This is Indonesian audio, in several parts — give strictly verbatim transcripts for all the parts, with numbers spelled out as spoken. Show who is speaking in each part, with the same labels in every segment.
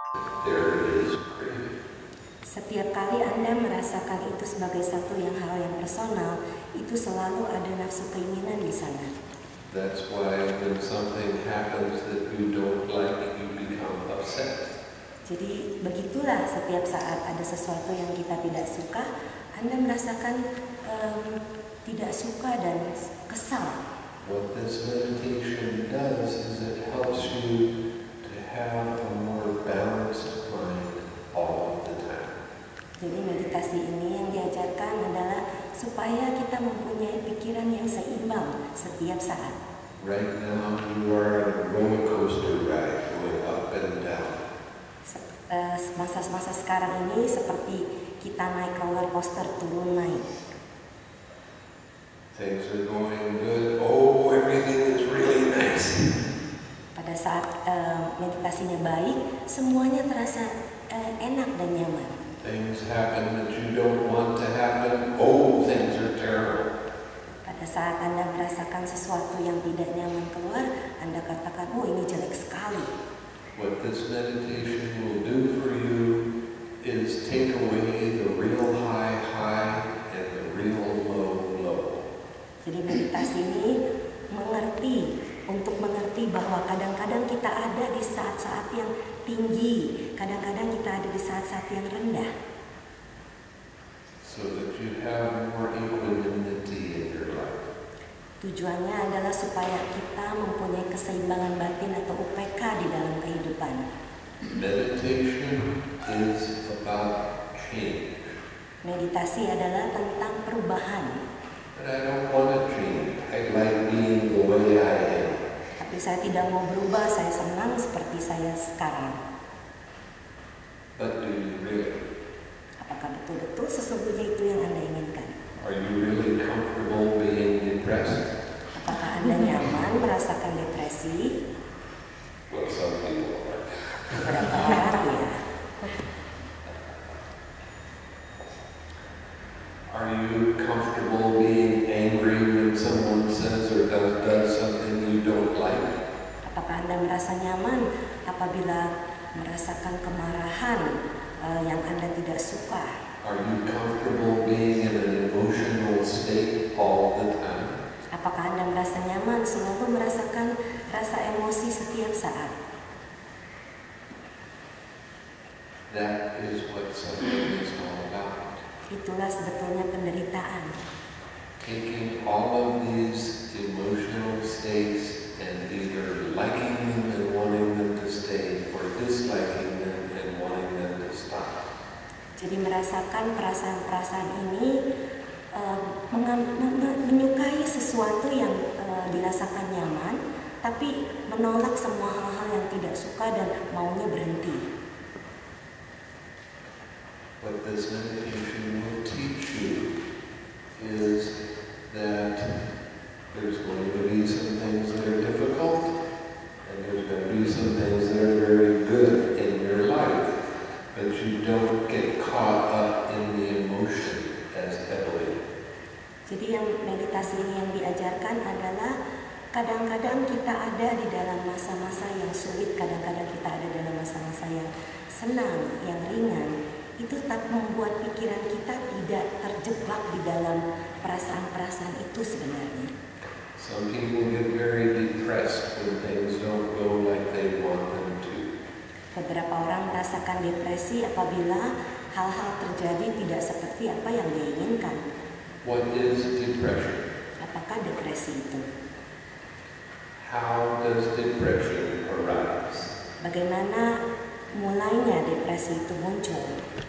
Speaker 1: there is craving.
Speaker 2: Setiap kali Anda merasakan itu sebagai satu yang hal yang personal, itu selalu ada nafsu keinginan di sana.
Speaker 1: That's why when something happens that you don't like, you become upset.
Speaker 2: Jadi begitulah setiap saat ada sesuatu yang kita tidak suka, Anda merasakan um, tidak suka dan kesal.
Speaker 1: What this meditation does is it helps you to have a more balanced mind all of the time.
Speaker 2: Jadi meditasi ini yang diajarkan adalah supaya kita mempunyai pikiran yang seimbang setiap saat.
Speaker 1: Right now you are on a roller coaster ride going up and down.
Speaker 2: Masa-masa sekarang ini seperti kita naik roller coaster turun naik.
Speaker 1: Things are going good. Oh, everything is really nice.
Speaker 2: Pada saat uh, meditasinya baik, semuanya terasa uh, enak dan nyaman.
Speaker 1: Things happen that you don't want to happen. Oh, things are terrible.
Speaker 2: Pada saat Anda merasakan sesuatu yang tidak nyaman keluar, Anda katakan, oh ini jelek sekali.
Speaker 1: What this meditation will do for you is take away the real high high and the real low low.
Speaker 2: Jadi meditasi ini mengerti, untuk mengerti bahwa kadang-kadang kita ada di saat-saat yang tinggi, kadang-kadang kita ada di saat-saat yang rendah.
Speaker 1: So that you have more equanimity in your life.
Speaker 2: Tujuannya adalah supaya kita mempunyai keseimbangan batin atau U P K di dalam kehidupan.
Speaker 1: Meditation is about change.
Speaker 2: Meditasi adalah tentang perubahan.
Speaker 1: But I don't want to change. I like being the way I am.
Speaker 2: Tapi saya tidak mau berubah, saya senang seperti saya sekarang.
Speaker 1: But do you really?
Speaker 2: Apakah betul-betul sesungguhnya itu yang Anda inginkan?
Speaker 1: Are you really comfortable being depressed?
Speaker 2: Apakah Anda nyaman merasakan depresi?
Speaker 1: Well, some people are.
Speaker 2: Beberapa orang ya.
Speaker 1: Are you comfortable being angry when someone says or does, does something you don't like?
Speaker 2: Apakah Anda merasa nyaman apabila merasakan kemarahan uh, yang Anda tidak suka?
Speaker 1: Are you comfortable being in an emotional state all the time?
Speaker 2: Apakah Anda merasa nyaman selalu merasakan rasa emosi setiap saat?
Speaker 1: That is what suffering is all about.
Speaker 2: Itulah sebetulnya penderitaan.
Speaker 1: Taking all of these emotional states and either liking them and wanting them to stay or disliking them and wanting them to stop.
Speaker 2: Jadi merasakan perasaan-perasaan ini uh, menyukai sesuatu yang uh, dirasakan nyaman, tapi menolak semua hal-hal yang tidak suka dan maunya berhenti.
Speaker 1: What this meditation will teach you is that there's going to be some things that are difficult and there's going to be some things that are very good in your life, but you don't get caught up in the emotion as heavily.
Speaker 2: Jadi yang meditasi ini yang diajarkan adalah kadang-kadang kita ada di dalam masa-masa yang sulit, kadang-kadang kita ada dalam masa-masa yang senang, yang ringan. Itu tak membuat pikiran kita tidak terjebak di dalam perasaan-perasaan itu sebenarnya.
Speaker 1: Some people get very depressed when things don't go like they want them to.
Speaker 2: Beberapa orang merasakan depresi apabila hal-hal terjadi tidak seperti apa yang dia inginkan.
Speaker 1: What is depression?
Speaker 2: Apakah depresi itu?
Speaker 1: How does depression arise?
Speaker 2: Bagaimana mulainya depresi itu muncul?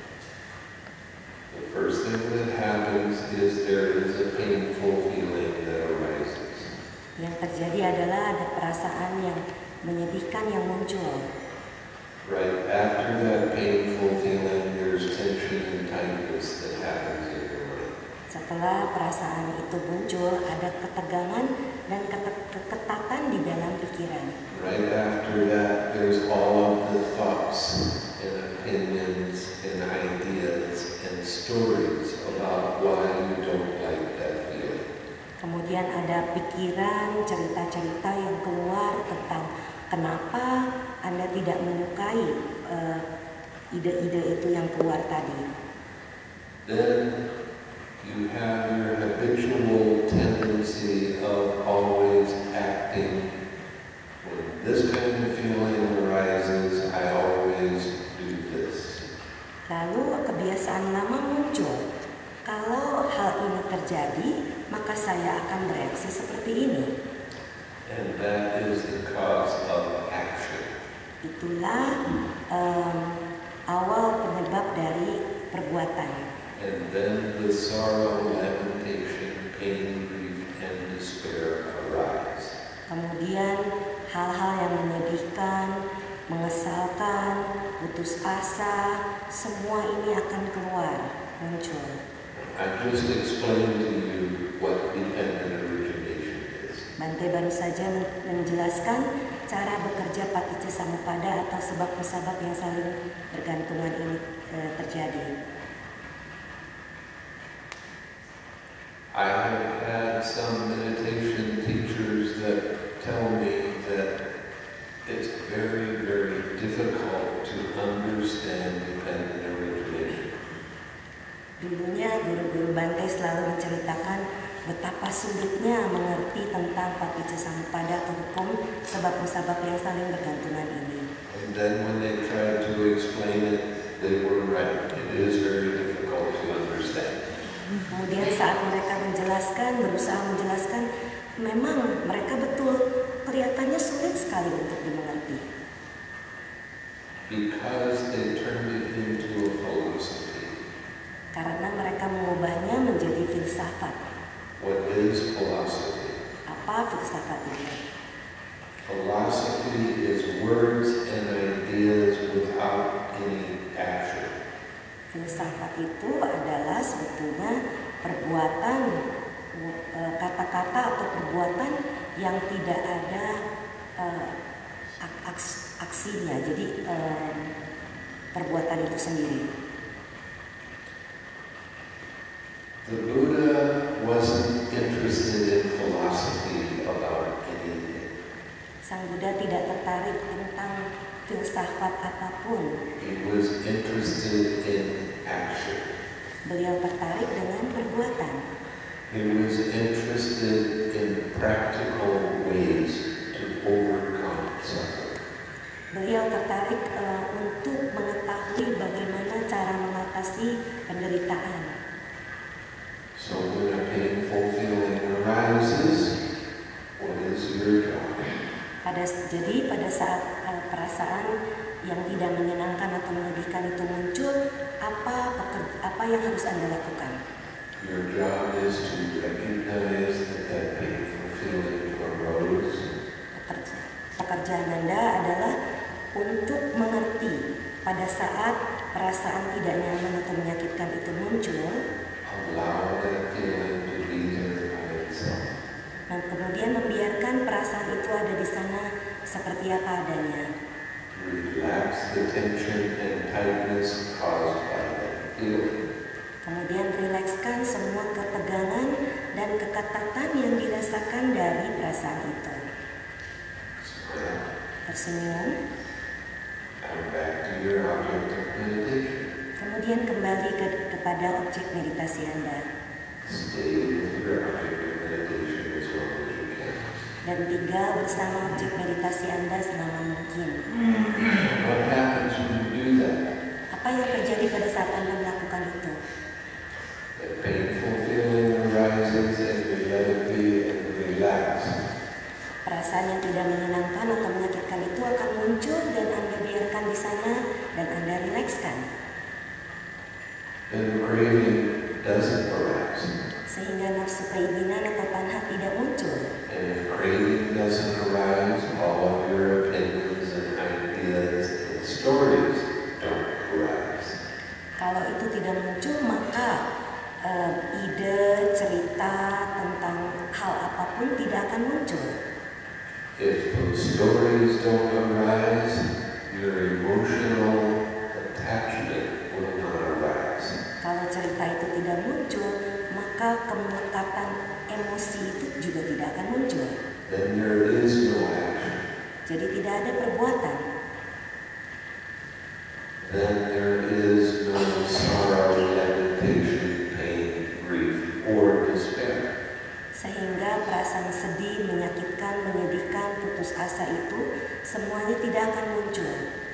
Speaker 1: The first thing that happens is there is a painful feeling that arises.
Speaker 2: Yang terjadi adalah ada perasaan yang menyedihkan yang muncul.
Speaker 1: Right after that painful feeling, there's tension and tightness that happens in your mind.
Speaker 2: Setelah perasaan itu muncul, ada ketegangan dan keketatan di dalam pikiran.
Speaker 1: Right after that, there's all of the thoughts and opinions and ideas and stories about why you don't like that feeling.
Speaker 2: Kemudian ada pikiran, cerita-cerita yang keluar tentang kenapa Anda tidak menyukai uh, ide-ide itu yang keluar tadi.
Speaker 1: Then you have your habitual tendency of always acting. When this kind of feeling arises, I always do this.
Speaker 2: Lalu kebiasaan lama muncul. Kalau hal ini terjadi, maka saya akan bereaksi seperti ini.
Speaker 1: And that is the cause of action.
Speaker 2: Itulah um, awal penyebab dari perbuatan.
Speaker 1: And then the sorrow, lamentation, pain, grief, and despair arise.
Speaker 2: Kemudian hal-hal yang menyedihkan, mengesalkan, putus asa, semua ini akan keluar, muncul.
Speaker 1: I just explained to you what dependent origination is.
Speaker 2: Bante baru saja menjelaskan cara bekerja paticca samuppada atau sebab-musabab yang saling bergantungan ini e, terjadi.
Speaker 1: I have had some meditation teachers that tell me that it's very, very difficult to understand dependent origination.
Speaker 2: Dulunya guru-guru Bante selalu menceritakan betapa sulitnya mengerti tentang paticca samuppada atau hukum sebab-musabab yang saling bergantungan ini.
Speaker 1: And then when they tried to explain it, they were right. It is very difficult to understand.
Speaker 2: Kemudian saat mereka menjelaskan, berusaha menjelaskan, memang mereka betul, kelihatannya sulit sekali untuk dimengerti.
Speaker 1: Because they turned it into a philosophy.
Speaker 2: Karena mereka mengubahnya menjadi filsafat.
Speaker 1: What is philosophy?
Speaker 2: Apa filsafat itu?
Speaker 1: Philosophy is words and ideas without any action.
Speaker 2: Filsafat itu adalah sebetulnya perbuatan, kata-kata atau perbuatan yang tidak ada uh, aks, aksinya. Jadi uh, perbuatan itu sendiri.
Speaker 1: The Buddha wasn't interested in philosophy about anything.
Speaker 2: Sang Buddha tidak tertarik tentang filsafat apapun.
Speaker 1: He was interested in action.
Speaker 2: Beliau tertarik dengan perbuatan.
Speaker 1: He was interested in practical ways to overcome suffering.
Speaker 2: Beliau tertarik uh, untuk mengetahui bagaimana cara mengatasi penderitaan.
Speaker 1: So when a painful feeling arises, what is your job?
Speaker 2: Pada, jadi pada saat uh, perasaan yang tidak menyenangkan atau menyedihkan itu muncul, apa pekerja, apa yang harus Anda lakukan?
Speaker 1: Your job is to recognize that that painful feeling arose.
Speaker 2: Pekerja, pekerjaan Anda adalah untuk mengerti pada saat perasaan tidak nyaman atau menyakitkan itu muncul.
Speaker 1: Allow that feeling to be there by itself.
Speaker 2: Dan kemudian membiarkan perasaan itu ada di sana seperti apa adanya.
Speaker 1: Relax the tension and tightness caused by that feeling.
Speaker 2: Kemudian rilekskan semua ketegangan dan keketatan yang dirasakan dari perasaan itu.
Speaker 1: Smile.
Speaker 2: Tersenyum.
Speaker 1: Come back to your object of meditation.
Speaker 2: Kemudian kembali ke, kepada objek meditasi Anda.
Speaker 1: Stay with your object of meditation as long as you can.
Speaker 2: Dan tinggal bersama objek meditasi Anda selama mungkin.
Speaker 1: What happens when you do that?
Speaker 2: Apa yang terjadi pada saat Anda melakukan itu?
Speaker 1: That painful feeling arises and you let it be and relax.
Speaker 2: Perasaan yang tidak menyenangkan atau menyakitkan itu akan muncul dan Anda biarkan di sana dan Anda rilekskan.
Speaker 1: And craving doesn't arise.
Speaker 2: Sehingga nafsu keinginan atau tanha tidak muncul.
Speaker 1: And if craving doesn't arise, all of your opinions and ideas and stories don't arise.
Speaker 2: Kalau itu tidak muncul, maka uh, ide, cerita tentang hal apapun tidak akan muncul.
Speaker 1: If those stories don't arise, your emotional attachment will not arise.
Speaker 2: Kalau cerita itu tidak muncul, maka kemelekatan emosi itu juga tidak akan muncul.
Speaker 1: Then there is no action.
Speaker 2: Jadi tidak ada perbuatan.
Speaker 1: then there is no sorrow, lamentation, pain, grief, or despair.
Speaker 2: Sehingga perasaan sedih, menyakitkan, menyedihkan, putus asa itu semuanya tidak akan muncul.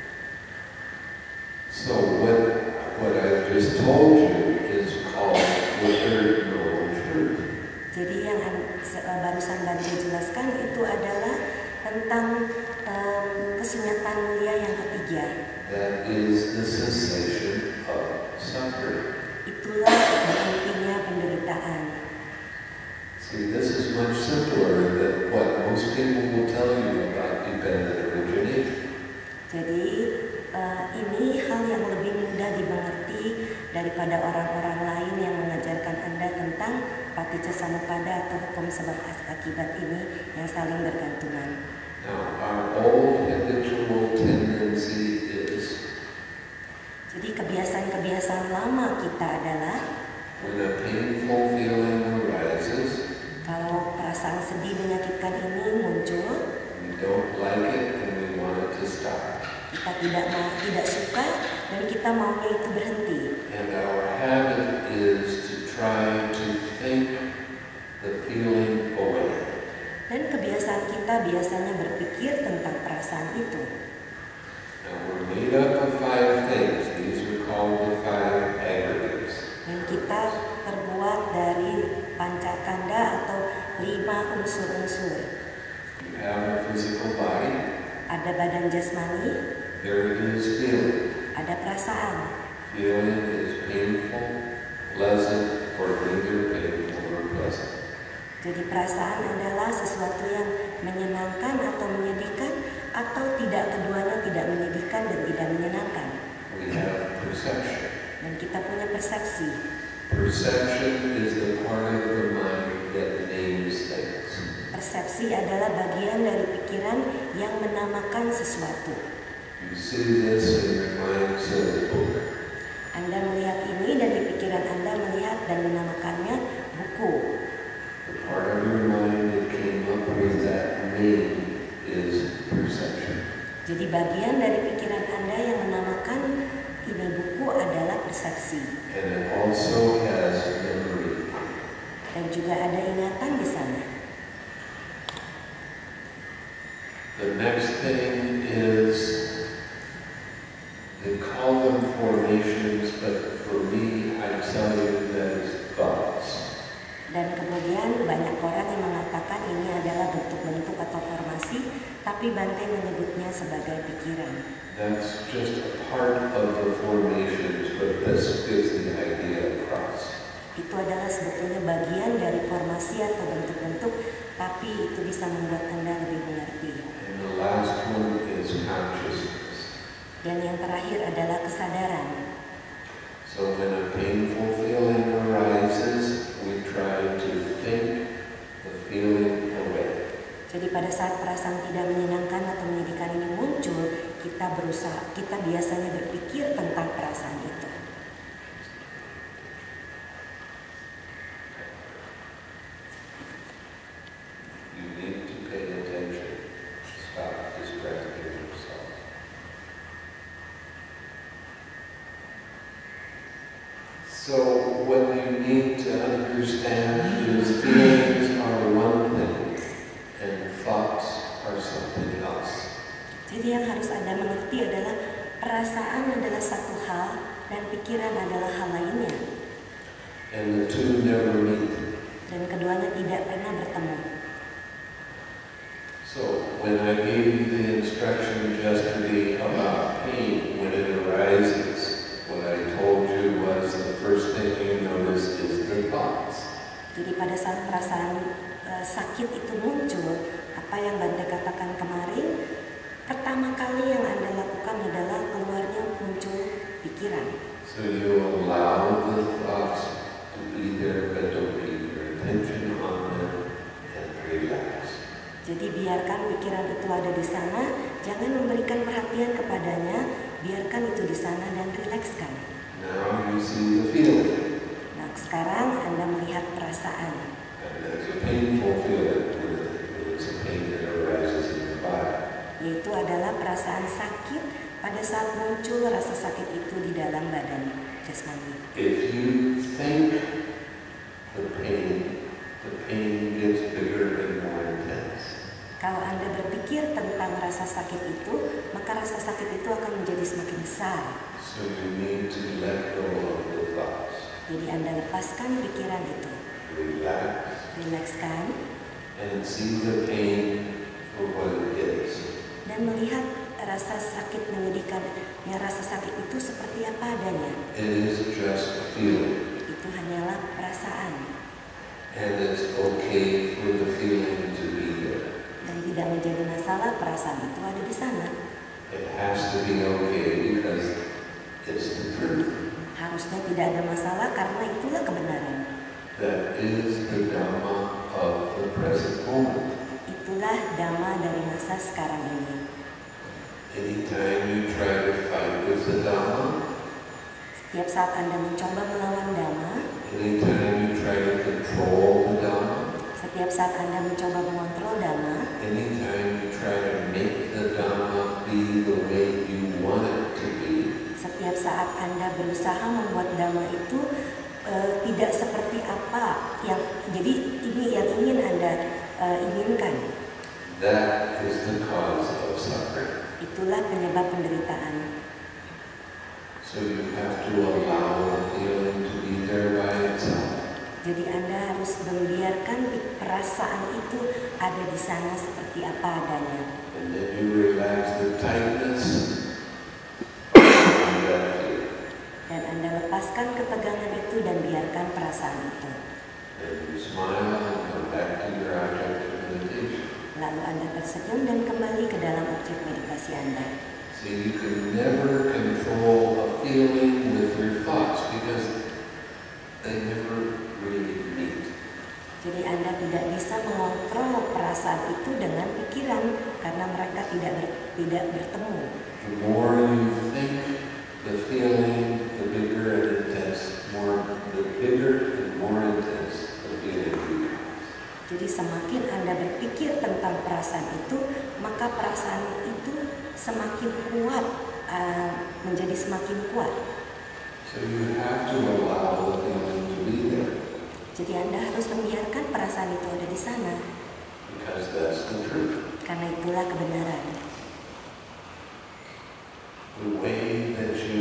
Speaker 1: So what, what I've just told you is called the third noble truth.
Speaker 2: Jadi yang barusan Bante jelaskan itu adalah tentang um, kesunyatan mulia yang ketiga.
Speaker 1: That is the cessation of suffering.
Speaker 2: Itulah berhentinya penderitaan.
Speaker 1: See, this is much simpler than what most people will tell you about dependent origination.
Speaker 2: Jadi uh, ini hal yang lebih mudah dimengerti daripada orang-orang lain yang mengajarkan Anda tentang paticcasamuppada atau hukum sebab akibat ini yang saling bergantungan.
Speaker 1: Now, our old habitual tendency is,
Speaker 2: jadi kebiasaan-kebiasaan lama kita adalah
Speaker 1: when a painful feeling arises,
Speaker 2: kalau perasaan sedih menyakitkan ini muncul,
Speaker 1: we don't like it and we want it to stop.
Speaker 2: Kita tidak mau, tidak suka dan kita maunya itu berhenti.
Speaker 1: And our habit is to try to think the feeling away.
Speaker 2: Dan kebiasaan kita biasanya berpikir tentang perasaan itu.
Speaker 1: Now we're made up of five things. These are called the five aggregates.
Speaker 2: Dan kita terbuat dari pancakanda atau lima unsur-unsur.
Speaker 1: You have a physical body.
Speaker 2: Ada badan jasmani.
Speaker 1: There is feeling.
Speaker 2: Ada perasaan.
Speaker 1: Feeling is painful, pleasant, or neither painful or pleasant.
Speaker 2: Jadi perasaan adalah sesuatu yang menyenangkan atau menyedihkan, atau tidak, keduanya tidak menyedihkan dan tidak menyenangkan.
Speaker 1: We have perception.
Speaker 2: Dan kita punya persepsi.
Speaker 1: Perception is the part of the mind that names things.
Speaker 2: Persepsi adalah bagian dari pikiran yang menamakan sesuatu.
Speaker 1: You see this in your mind says book.
Speaker 2: Anda melihat ini dan di pikiran Anda melihat dan menamakannya buku.
Speaker 1: The part of your mind that came up with that name is perception.
Speaker 2: Jadi bagian dari pikiran Anda yang menamakan ini buku adalah persepsi.
Speaker 1: And it also has memory.
Speaker 2: Dan juga ada ingatan di sana.
Speaker 1: The next thing is, they call them formations, but for me, I tell you that is thoughts.
Speaker 2: Dan kemudian banyak orang yang mengatakan ini adalah bentuk-bentuk atau formasi, tapi Bante menyebutnya sebagai pikiran.
Speaker 1: That's just a part of the formations, but this gives the idea across.
Speaker 2: Itu adalah sebetulnya bagian dari formasi atau bentuk-bentuk, tapi itu bisa membuat Anda lebih mengerti.
Speaker 1: And the last one is consciousness.
Speaker 2: Dan yang terakhir adalah kesadaran.
Speaker 1: So when a painful feeling arises, we try to think the feeling away.
Speaker 2: Jadi pada saat perasaan tidak menyenangkan atau menyedihkan ini muncul, kita berusaha, kita biasanya berpikir tentang perasaan itu.
Speaker 1: You need to pay attention. Stop distracting yourself. So what you need to understand is feelings are one thing and thoughts are something else.
Speaker 2: Jadi yang harus Anda mengerti adalah perasaan adalah satu hal dan pikiran adalah hal lainnya.
Speaker 1: And the two never meet.
Speaker 2: Dan keduanya tidak pernah bertemu.
Speaker 1: So when I gave you the instruction yesterday about pain when it arises, what I told you was the first thing you notice is the thoughts.
Speaker 2: Jadi pada saat perasaan uh, sakit itu muncul, apa yang Bante katakan kemarin, pertama kali yang Anda lakukan adalah keluarnya muncul pikiran.
Speaker 1: So you allow the thoughts to be there, but don't keep your attention on them and relax.
Speaker 2: Jadi biarkan pikiran itu ada di sana, jangan memberikan perhatian kepadanya, biarkan itu di sana dan rilekskan.
Speaker 1: Now you see the feeling.
Speaker 2: Nah, sekarang Anda melihat perasaan.
Speaker 1: And there's a painful feeling when it's a pain that arises in the body.
Speaker 2: Yaitu adalah perasaan sakit pada saat muncul rasa sakit itu di dalam badan jasmani.
Speaker 1: If you think the pain, the pain gets bigger and more intense.
Speaker 2: Kalau Anda berpikir tentang rasa sakit itu, maka rasa sakit itu akan menjadi semakin besar.
Speaker 1: So you need to let go of the thoughts.
Speaker 2: Jadi Anda lepaskan pikiran itu.
Speaker 1: Relax.
Speaker 2: Relakskan.
Speaker 1: And see the pain for what it is.
Speaker 2: Dan melihat rasa sakit menyedihkan, ya rasa sakit itu seperti apa adanya.
Speaker 1: It is just a feeling.
Speaker 2: Itu hanyalah perasaan.
Speaker 1: And it's okay for the feeling to be there.
Speaker 2: Dan tidak menjadi masalah perasaan itu ada di sana.
Speaker 1: It has to be okay because it's the truth.
Speaker 2: Harusnya tidak ada masalah karena itulah kebenaran.
Speaker 1: That is the Dhamma of the present moment.
Speaker 2: Itulah Dhamma dari masa sekarang ini.
Speaker 1: Anytime you try to fight with the Dhamma,
Speaker 2: setiap saat Anda mencoba melawan Dhamma,
Speaker 1: anytime you try to control the Dhamma,
Speaker 2: setiap saat Anda mencoba mengontrol Dhamma,
Speaker 1: anytime you try to make the Dhamma be the way you want it to be,
Speaker 2: setiap saat Anda berusaha membuat Dhamma itu uh, tidak seperti apa yang jadi ini yang ingin Anda uh, inginkan.
Speaker 1: That is the cause of suffering.
Speaker 2: Itulah penyebab penderitaan.
Speaker 1: So you have to allow the feeling to be there by itself.
Speaker 2: Jadi Anda harus membiarkan perasaan itu ada di sana seperti apa adanya.
Speaker 1: And then you relax the tightness of that feeling.
Speaker 2: Dan Anda lepaskan ketegangan itu dan biarkan perasaan itu.
Speaker 1: And you smile and come back to your object of meditation.
Speaker 2: Lalu Anda tersenyum dan kembali ke dalam objek meditasi Anda.
Speaker 1: So you can never control a feeling with your thoughts because they never really meet.
Speaker 2: Jadi Anda tidak bisa mengontrol perasaan itu dengan pikiran karena mereka tidak ber, tidak bertemu.
Speaker 1: The more you think the feeling, the bigger and intense, more the bigger and more intense the feeling becomes.
Speaker 2: Jadi semakin Anda berpikir tentang perasaan itu, maka perasaan itu semakin kuat, uh, menjadi semakin kuat.
Speaker 1: So you have to allow the feeling to be there.
Speaker 2: Jadi Anda harus membiarkan perasaan itu ada di sana.
Speaker 1: Because that's the truth.
Speaker 2: Karena itulah kebenaran.
Speaker 1: The way that you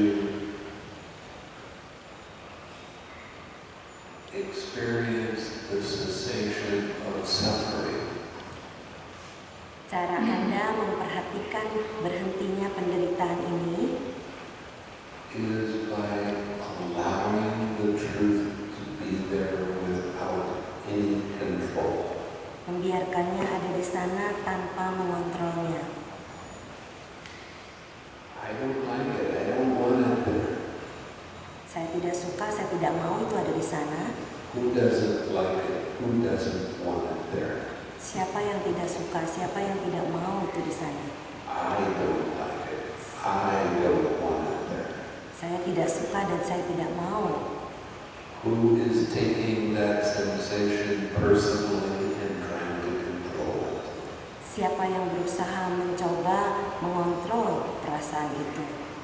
Speaker 1: experience the sensation of suffering.
Speaker 2: Cara Anda memperhatikan berhentinya penderitaan ini
Speaker 1: is by allowing the truth to be there without any control.
Speaker 2: Membiarkannya ada di sana tanpa mengontrolnya.
Speaker 1: I don't like it. I don't want it there.
Speaker 2: Saya tidak suka, saya tidak mau itu ada di sana.
Speaker 1: Who doesn't like it? Who doesn't want it there?
Speaker 2: Siapa yang tidak suka, siapa yang tidak mau itu di sana?
Speaker 1: I don't like it. I don't want it there.
Speaker 2: Saya tidak suka dan saya tidak mau.
Speaker 1: Who is taking that sensation personally and trying to control it?
Speaker 2: Siapa yang berusaha mencoba mengontrol perasaan itu?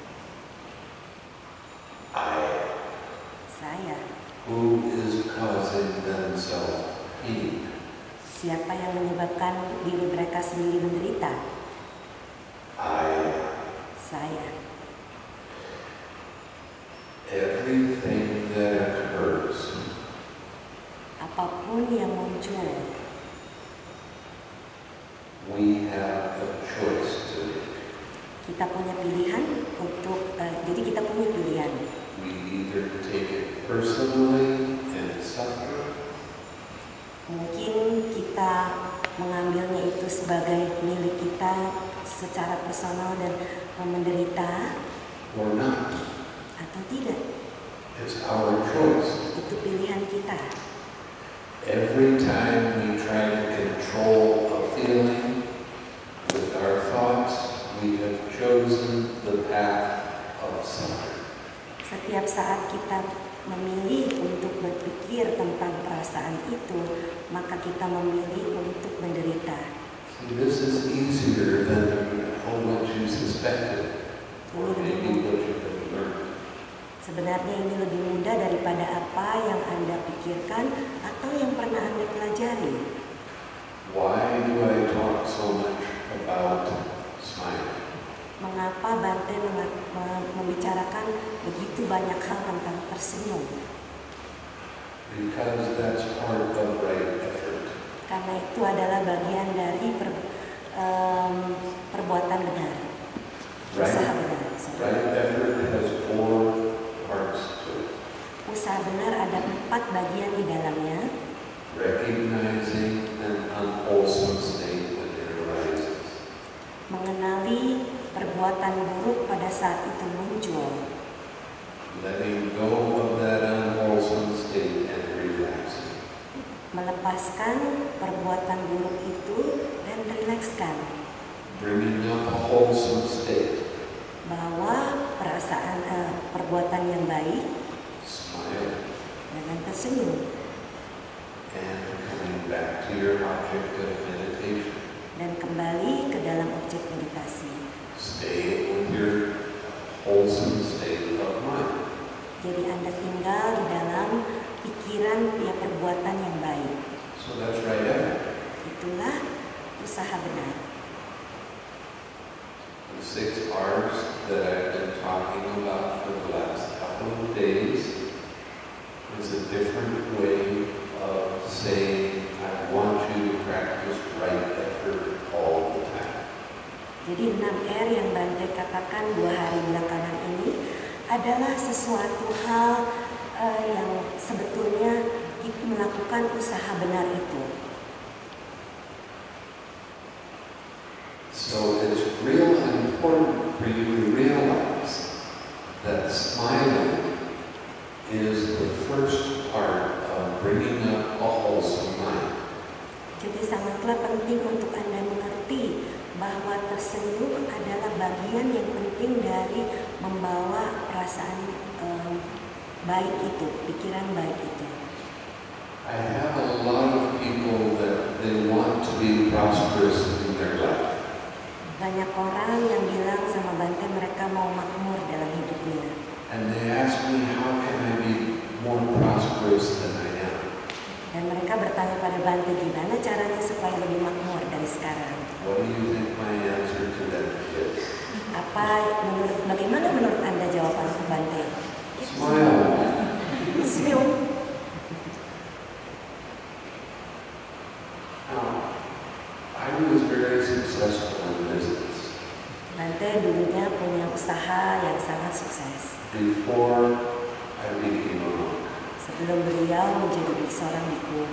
Speaker 1: I.
Speaker 2: Saya.
Speaker 1: Who is causing themselves pain?
Speaker 2: Siapa yang menyebabkan diri mereka sendiri menderita?
Speaker 1: I.
Speaker 2: Saya.
Speaker 1: Everything that occurs,
Speaker 2: apapun yang muncul,
Speaker 1: we have a choice to make.
Speaker 2: Kita punya pilihan untuk, uh, jadi kita punya pilihan.
Speaker 1: We either take it personally and suffer.
Speaker 2: Mungkin kita mengambilnya itu sebagai milik kita secara personal dan menderita,
Speaker 1: Or not.
Speaker 2: atau tidak.
Speaker 1: It's our choice.
Speaker 2: Itu pilihan kita.
Speaker 1: Every time we try to control a feeling with our thoughts, we have chosen the path of suffering.
Speaker 2: Setiap saat kita memilih untuk berpikir tentang perasaan itu, maka kita memilih untuk menderita.
Speaker 1: See, this is easier than how much you suspected.
Speaker 2: Ini lebih mudah. Sebenarnya ini lebih mudah daripada apa yang Anda pikirkan atau yang pernah Anda pelajari.
Speaker 1: Why do I talk so much about smiling?
Speaker 2: Mengapa Bante membicarakan begitu banyak hal tentang tersenyum?
Speaker 1: Because that's part of right effort.
Speaker 2: Karena itu adalah bagian dari per, um, perbuatan benar,
Speaker 1: Right,
Speaker 2: usaha benar.
Speaker 1: right effort has four parts to it.
Speaker 2: Usaha benar ada empat bagian di dalamnya.
Speaker 1: Recognizing an unwholesome state when it arises.
Speaker 2: Mengenali perbuatan buruk pada saat itu muncul.
Speaker 1: Letting go of that unwholesome state and relaxing.
Speaker 2: Melepaskan perbuatan buruk itu dan rilekskan.
Speaker 1: Bringing up a wholesome state.
Speaker 2: Bawa perasaan uh, perbuatan yang baik.
Speaker 1: Smile.
Speaker 2: Dengan tersenyum.
Speaker 1: And coming back to your object of meditation.
Speaker 2: Dan kembali ke dalam objek meditasi.
Speaker 1: Stay with your wholesome state of mind.
Speaker 2: Jadi Anda tinggal di dalam pikiran ya perbuatan yang baik.
Speaker 1: So that's right effort.
Speaker 2: Itulah usaha benar.
Speaker 1: The six R's that I've been talking about for the last couple of days is a different way of saying I want you to practice right effort all the time.
Speaker 2: Jadi enam R yang Bante katakan dua hari belakangan ini adalah sesuatu hal uh, yang sebetulnya melakukan usaha benar itu.
Speaker 1: So it's real important for you to realize that smiling is the first part of bringing up a wholesome mind.
Speaker 2: Jadi sangatlah penting untuk Anda mengerti bahwa tersenyum adalah bagian yang penting dari membawa perasaan um, baik itu, pikiran baik itu.
Speaker 1: I have a lot of people that they want to be prosperous in their life.
Speaker 2: Banyak orang yang bilang sama Bante mereka mau makmur dalam hidupnya.
Speaker 1: And they ask me, how can I be more prosperous than I am?
Speaker 2: Dan mereka bertanya pada Bante, gimana caranya supaya lebih makmur dari sekarang?
Speaker 1: What do you think my answer to them is?
Speaker 2: Apa menurut bagaimana menurut Anda jawaban Bante?
Speaker 1: Smile.
Speaker 2: Senyum.
Speaker 1: Now, I was very successful in business.
Speaker 2: Bante dulunya punya usaha yang sangat sukses.
Speaker 1: Before I became a monk.
Speaker 2: Sebelum beliau menjadi seorang biku.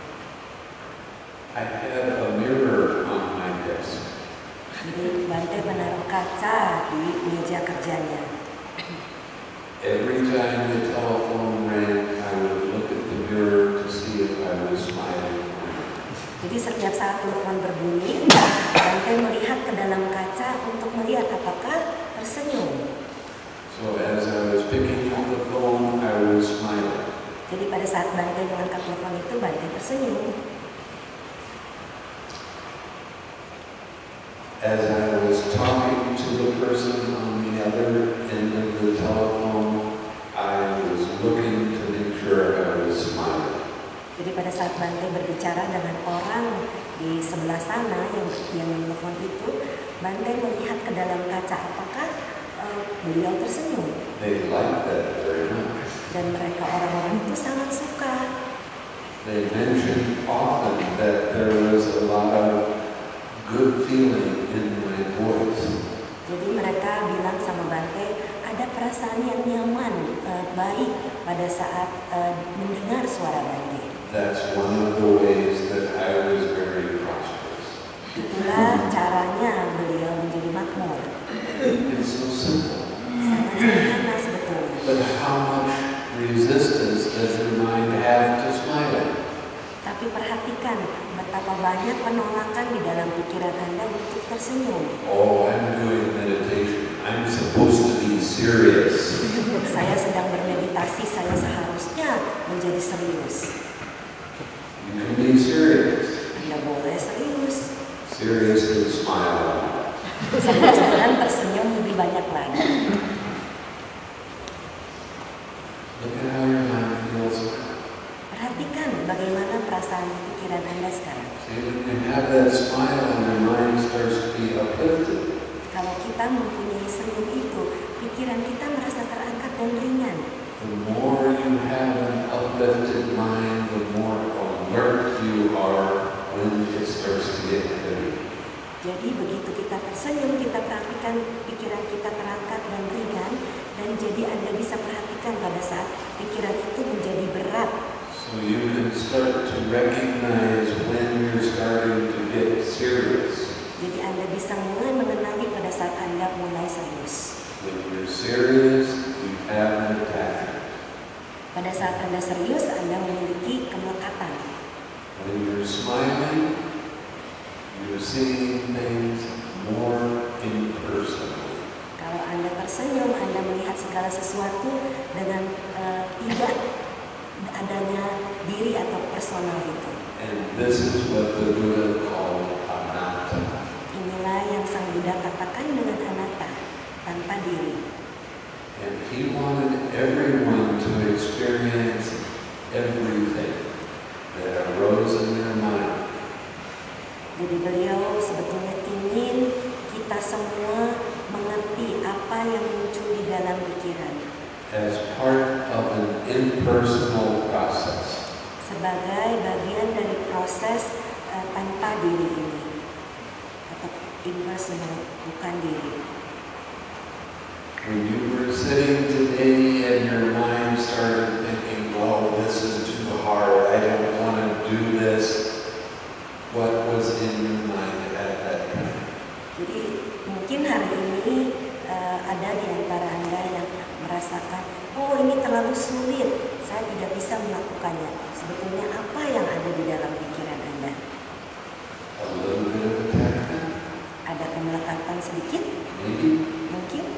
Speaker 1: I had a mirror on my desk.
Speaker 2: Jadi Bante menaruh kaca di meja kerjanya.
Speaker 1: Every time the telephone rang, I would look at the mirror to see if I was smiling.
Speaker 2: Jadi setiap saat telepon berbunyi, Bante melihat ke dalam kaca untuk melihat apakah tersenyum.
Speaker 1: So as I was picking up the phone, I was smiling.
Speaker 2: Jadi pada saat Bante mengangkat telepon itu, Bante tersenyum.
Speaker 1: As I was talking to the person on the other end of the telephone, I was looking to make sure I was smiling.
Speaker 2: Jadi pada saat Bante berbicara dengan orang di sebelah sana yang yang menelpon itu, Bante melihat ke dalam kaca apakah uh, beliau tersenyum.
Speaker 1: They liked that very much.
Speaker 2: Dan mereka orang-orang itu sangat suka.
Speaker 1: They mentioned often that there was a lot of good feeling in my voice.
Speaker 2: Jadi mereka bilang sama Bante ada perasaan yang nyaman, uh, baik pada saat uh, mendengar suara Bante.
Speaker 1: That's one of the ways that I was very prosperous.
Speaker 2: Itulah caranya beliau menjadi makmur.
Speaker 1: It's so simple.
Speaker 2: Sangat sederhana sebetulnya.
Speaker 1: But how much resistance does your mind have to smiling?
Speaker 2: Tapi perhatikan betapa banyak penolakan di dalam pikiran Anda untuk tersenyum.
Speaker 1: Oh, I'm doing meditation. I'm supposed to be serious.
Speaker 2: Saya sedang bermeditasi, saya seharusnya menjadi serius.
Speaker 1: You can be serious.
Speaker 2: Anda boleh serius.
Speaker 1: Serious and smile.
Speaker 2: Serius dengan tersenyum lebih banyak lagi. perasaan pikiran Anda sekarang.
Speaker 1: See, when you have that smile and your mind starts to be uplifted,
Speaker 2: Kalau kita mempunyai senyum itu, pikiran kita merasa terangkat dan ringan.
Speaker 1: the more you have an uplifted mind, the more alert you are when it starts to get heavy.
Speaker 2: Jadi begitu kita tersenyum, kita perhatikan pikiran kita terangkat dan ringan, dan jadi Anda bisa perhatikan pada saat pikiran itu menjadi berat.
Speaker 1: So you can start to recognize when you're starting to get serious.
Speaker 2: Jadi Anda bisa mulai mengenali pada saat Anda mulai serius.
Speaker 1: When you're serious, you have an attack.
Speaker 2: Pada saat Anda serius, Anda memiliki kemelekatan.
Speaker 1: When you're smiling, you're seeing things more impersonally.
Speaker 2: Kalau Anda tersenyum, Anda melihat segala sesuatu dengan uh, tidak adanya diri atau personal itu.
Speaker 1: And this is what the Buddha called anatta.
Speaker 2: Inilah yang Sang Buddha katakan dengan anatta, tanpa diri.
Speaker 1: And he wanted everyone to experience everything that arose in their mind.
Speaker 2: Jadi beliau sebetulnya ingin kita semua mengerti apa yang muncul di dalam pikiran.
Speaker 1: As part of an impersonal process.
Speaker 2: Sebagai bagian dari proses uh, tanpa diri ini. Atau impersonal, bukan diri.
Speaker 1: When you were sitting today and your mind started thinking, oh, this is too hard, I don't want to do this, what was in your mind at that time?
Speaker 2: Jadi mungkin hari ini uh, ada di antara Anda yang merasakan, oh ini terlalu sulit, saya tidak bisa melakukannya. Sebetulnya apa yang ada di dalam pikiran Anda?
Speaker 1: A little bit of attachment?
Speaker 2: Ada kemelekatan sedikit?
Speaker 1: Maybe.
Speaker 2: Mungkin.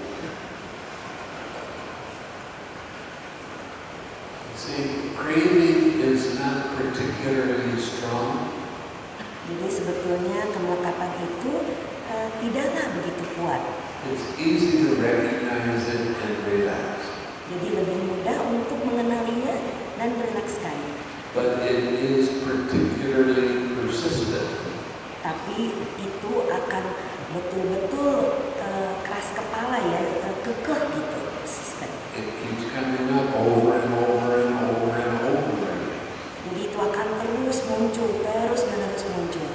Speaker 1: See, craving is not particularly strong.
Speaker 2: Jadi sebetulnya kemelekatan itu uh, tidaklah begitu kuat.
Speaker 1: It's easy to recognize it and relax.
Speaker 2: Jadi lebih mudah untuk mengenalinya dan relakskan.
Speaker 1: But it is particularly persistent.
Speaker 2: Tapi itu akan betul-betul uh, keras kepala ya, uh, kekeh gitu, persisten.
Speaker 1: It keeps coming up over and over and over and over again.
Speaker 2: Jadi itu akan terus muncul, terus menerus muncul.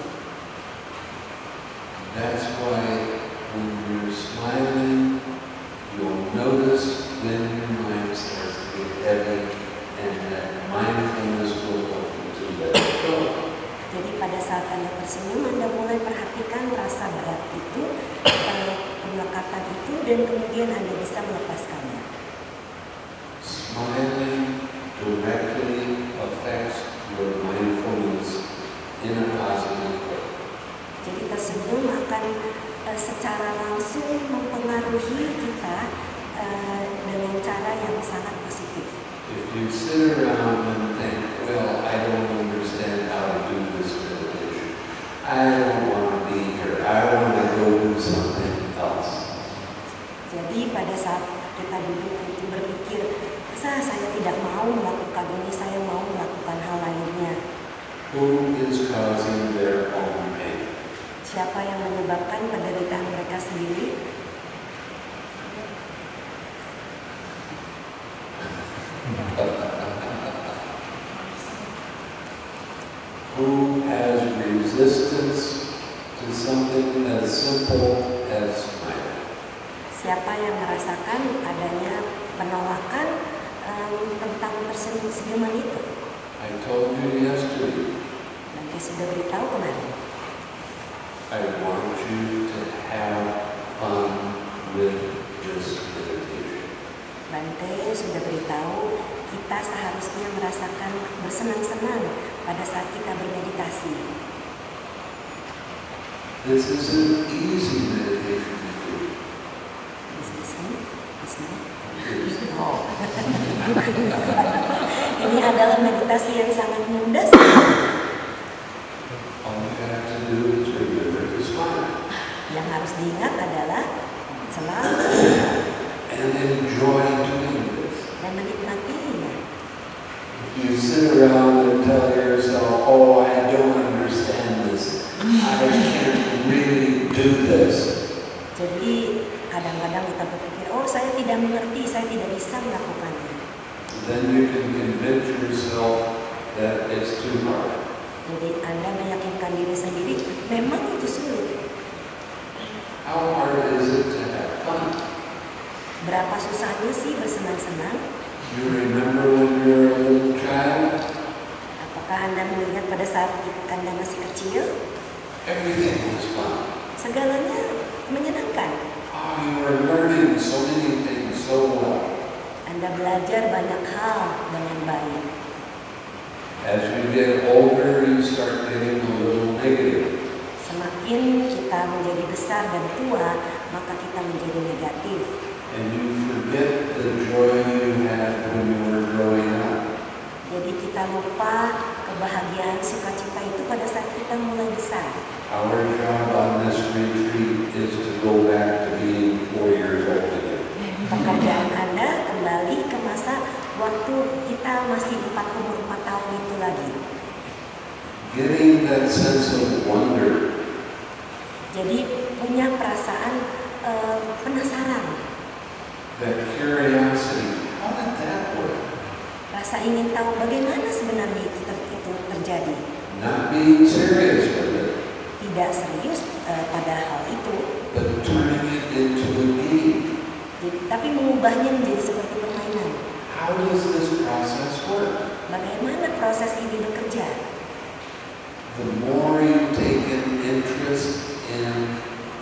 Speaker 1: That's why when you're smiling, you'll notice when your mind starts to get heavy, and that mindfulness will help you to let it go.
Speaker 2: Jadi pada saat Anda tersenyum, Anda mulai perhatikan rasa berat itu, uh, kemelekatan itu, dan kemudian Anda bisa melepaskannya.
Speaker 1: Smiling directly affects your mindfulness in a positive way.
Speaker 2: Jadi tersenyum akan uh, secara langsung mempengaruhi kita uh, dengan cara yang sangat positif.
Speaker 1: If you sit around and think, well, I don't understand how to do this meditation. I don't want to be here. I want to go do something else.
Speaker 2: Jadi pada saat kita duduk itu berpikir, saya, saya tidak mau melakukan ini, saya mau melakukan hal lainnya.
Speaker 1: Who is causing their own pain?
Speaker 2: Siapa yang menyebabkan penderitaan mereka sendiri?
Speaker 1: Who has resistance to something as simple as smiling?
Speaker 2: Siapa yang merasakan adanya penolakan um, tentang tersenyum-senyuman itu?
Speaker 1: I told you yesterday,
Speaker 2: Dan saya sudah beritahu kemarin.
Speaker 1: I want you to have fun with this meditation.
Speaker 2: Bante sudah beritahu kita seharusnya merasakan bersenang-senang pada saat kita bermeditasi.
Speaker 1: This is an easy meditation to do.
Speaker 2: Oh. Ini adalah meditasi yang sangat mudah sekali.
Speaker 1: All you have to do is remember to smile.
Speaker 2: Yang harus diingat adalah selalu
Speaker 1: And enjoy doing this.
Speaker 2: dan menikmatinya.
Speaker 1: If you sit around and tell yourself, oh, I don't understand this, I can't really do this.
Speaker 2: Jadi kadang-kadang kita berpikir, oh saya tidak mengerti, saya tidak bisa melakukannya.
Speaker 1: Then you can convince yourself that it's too hard.
Speaker 2: Jadi Anda meyakinkan diri sendiri, memang itu sulit.
Speaker 1: How hard is it to have fun?
Speaker 2: Berapa susahnya sih bersenang-senang?
Speaker 1: You remember when you were a little child?
Speaker 2: Apakah Anda mengingat pada saat Anda masih kecil?
Speaker 1: Everything was fun.
Speaker 2: Segalanya menyenangkan.
Speaker 1: Oh, you were learning so many things so well.
Speaker 2: Anda belajar banyak hal dengan baik.
Speaker 1: As you get older, you start getting a little negative.
Speaker 2: Semakin kita menjadi besar dan tua, maka kita menjadi negatif.
Speaker 1: And you forget the joy you had when you were growing up.
Speaker 2: Jadi kita lupa kebahagiaan sukacita itu pada saat kita mulai besar.
Speaker 1: Our job on this retreat is to go back to being four years old again.
Speaker 2: Pekerjaan Anda kembali ke masa waktu kita masih empat umur empat tahun itu lagi.
Speaker 1: Getting that sense of wonder.
Speaker 2: Jadi punya perasaan uh, penasaran.
Speaker 1: That curiosity, how did that work?
Speaker 2: Rasa ingin tahu bagaimana sebenarnya itu, ter- itu terjadi.
Speaker 1: Not being serious with it.
Speaker 2: Tidak serius uh, pada hal itu.
Speaker 1: But turning it into a game.
Speaker 2: Jadi, tapi mengubahnya menjadi seperti permainan.
Speaker 1: How does this process work?
Speaker 2: Bagaimana proses ini bekerja?
Speaker 1: The more you take an interest in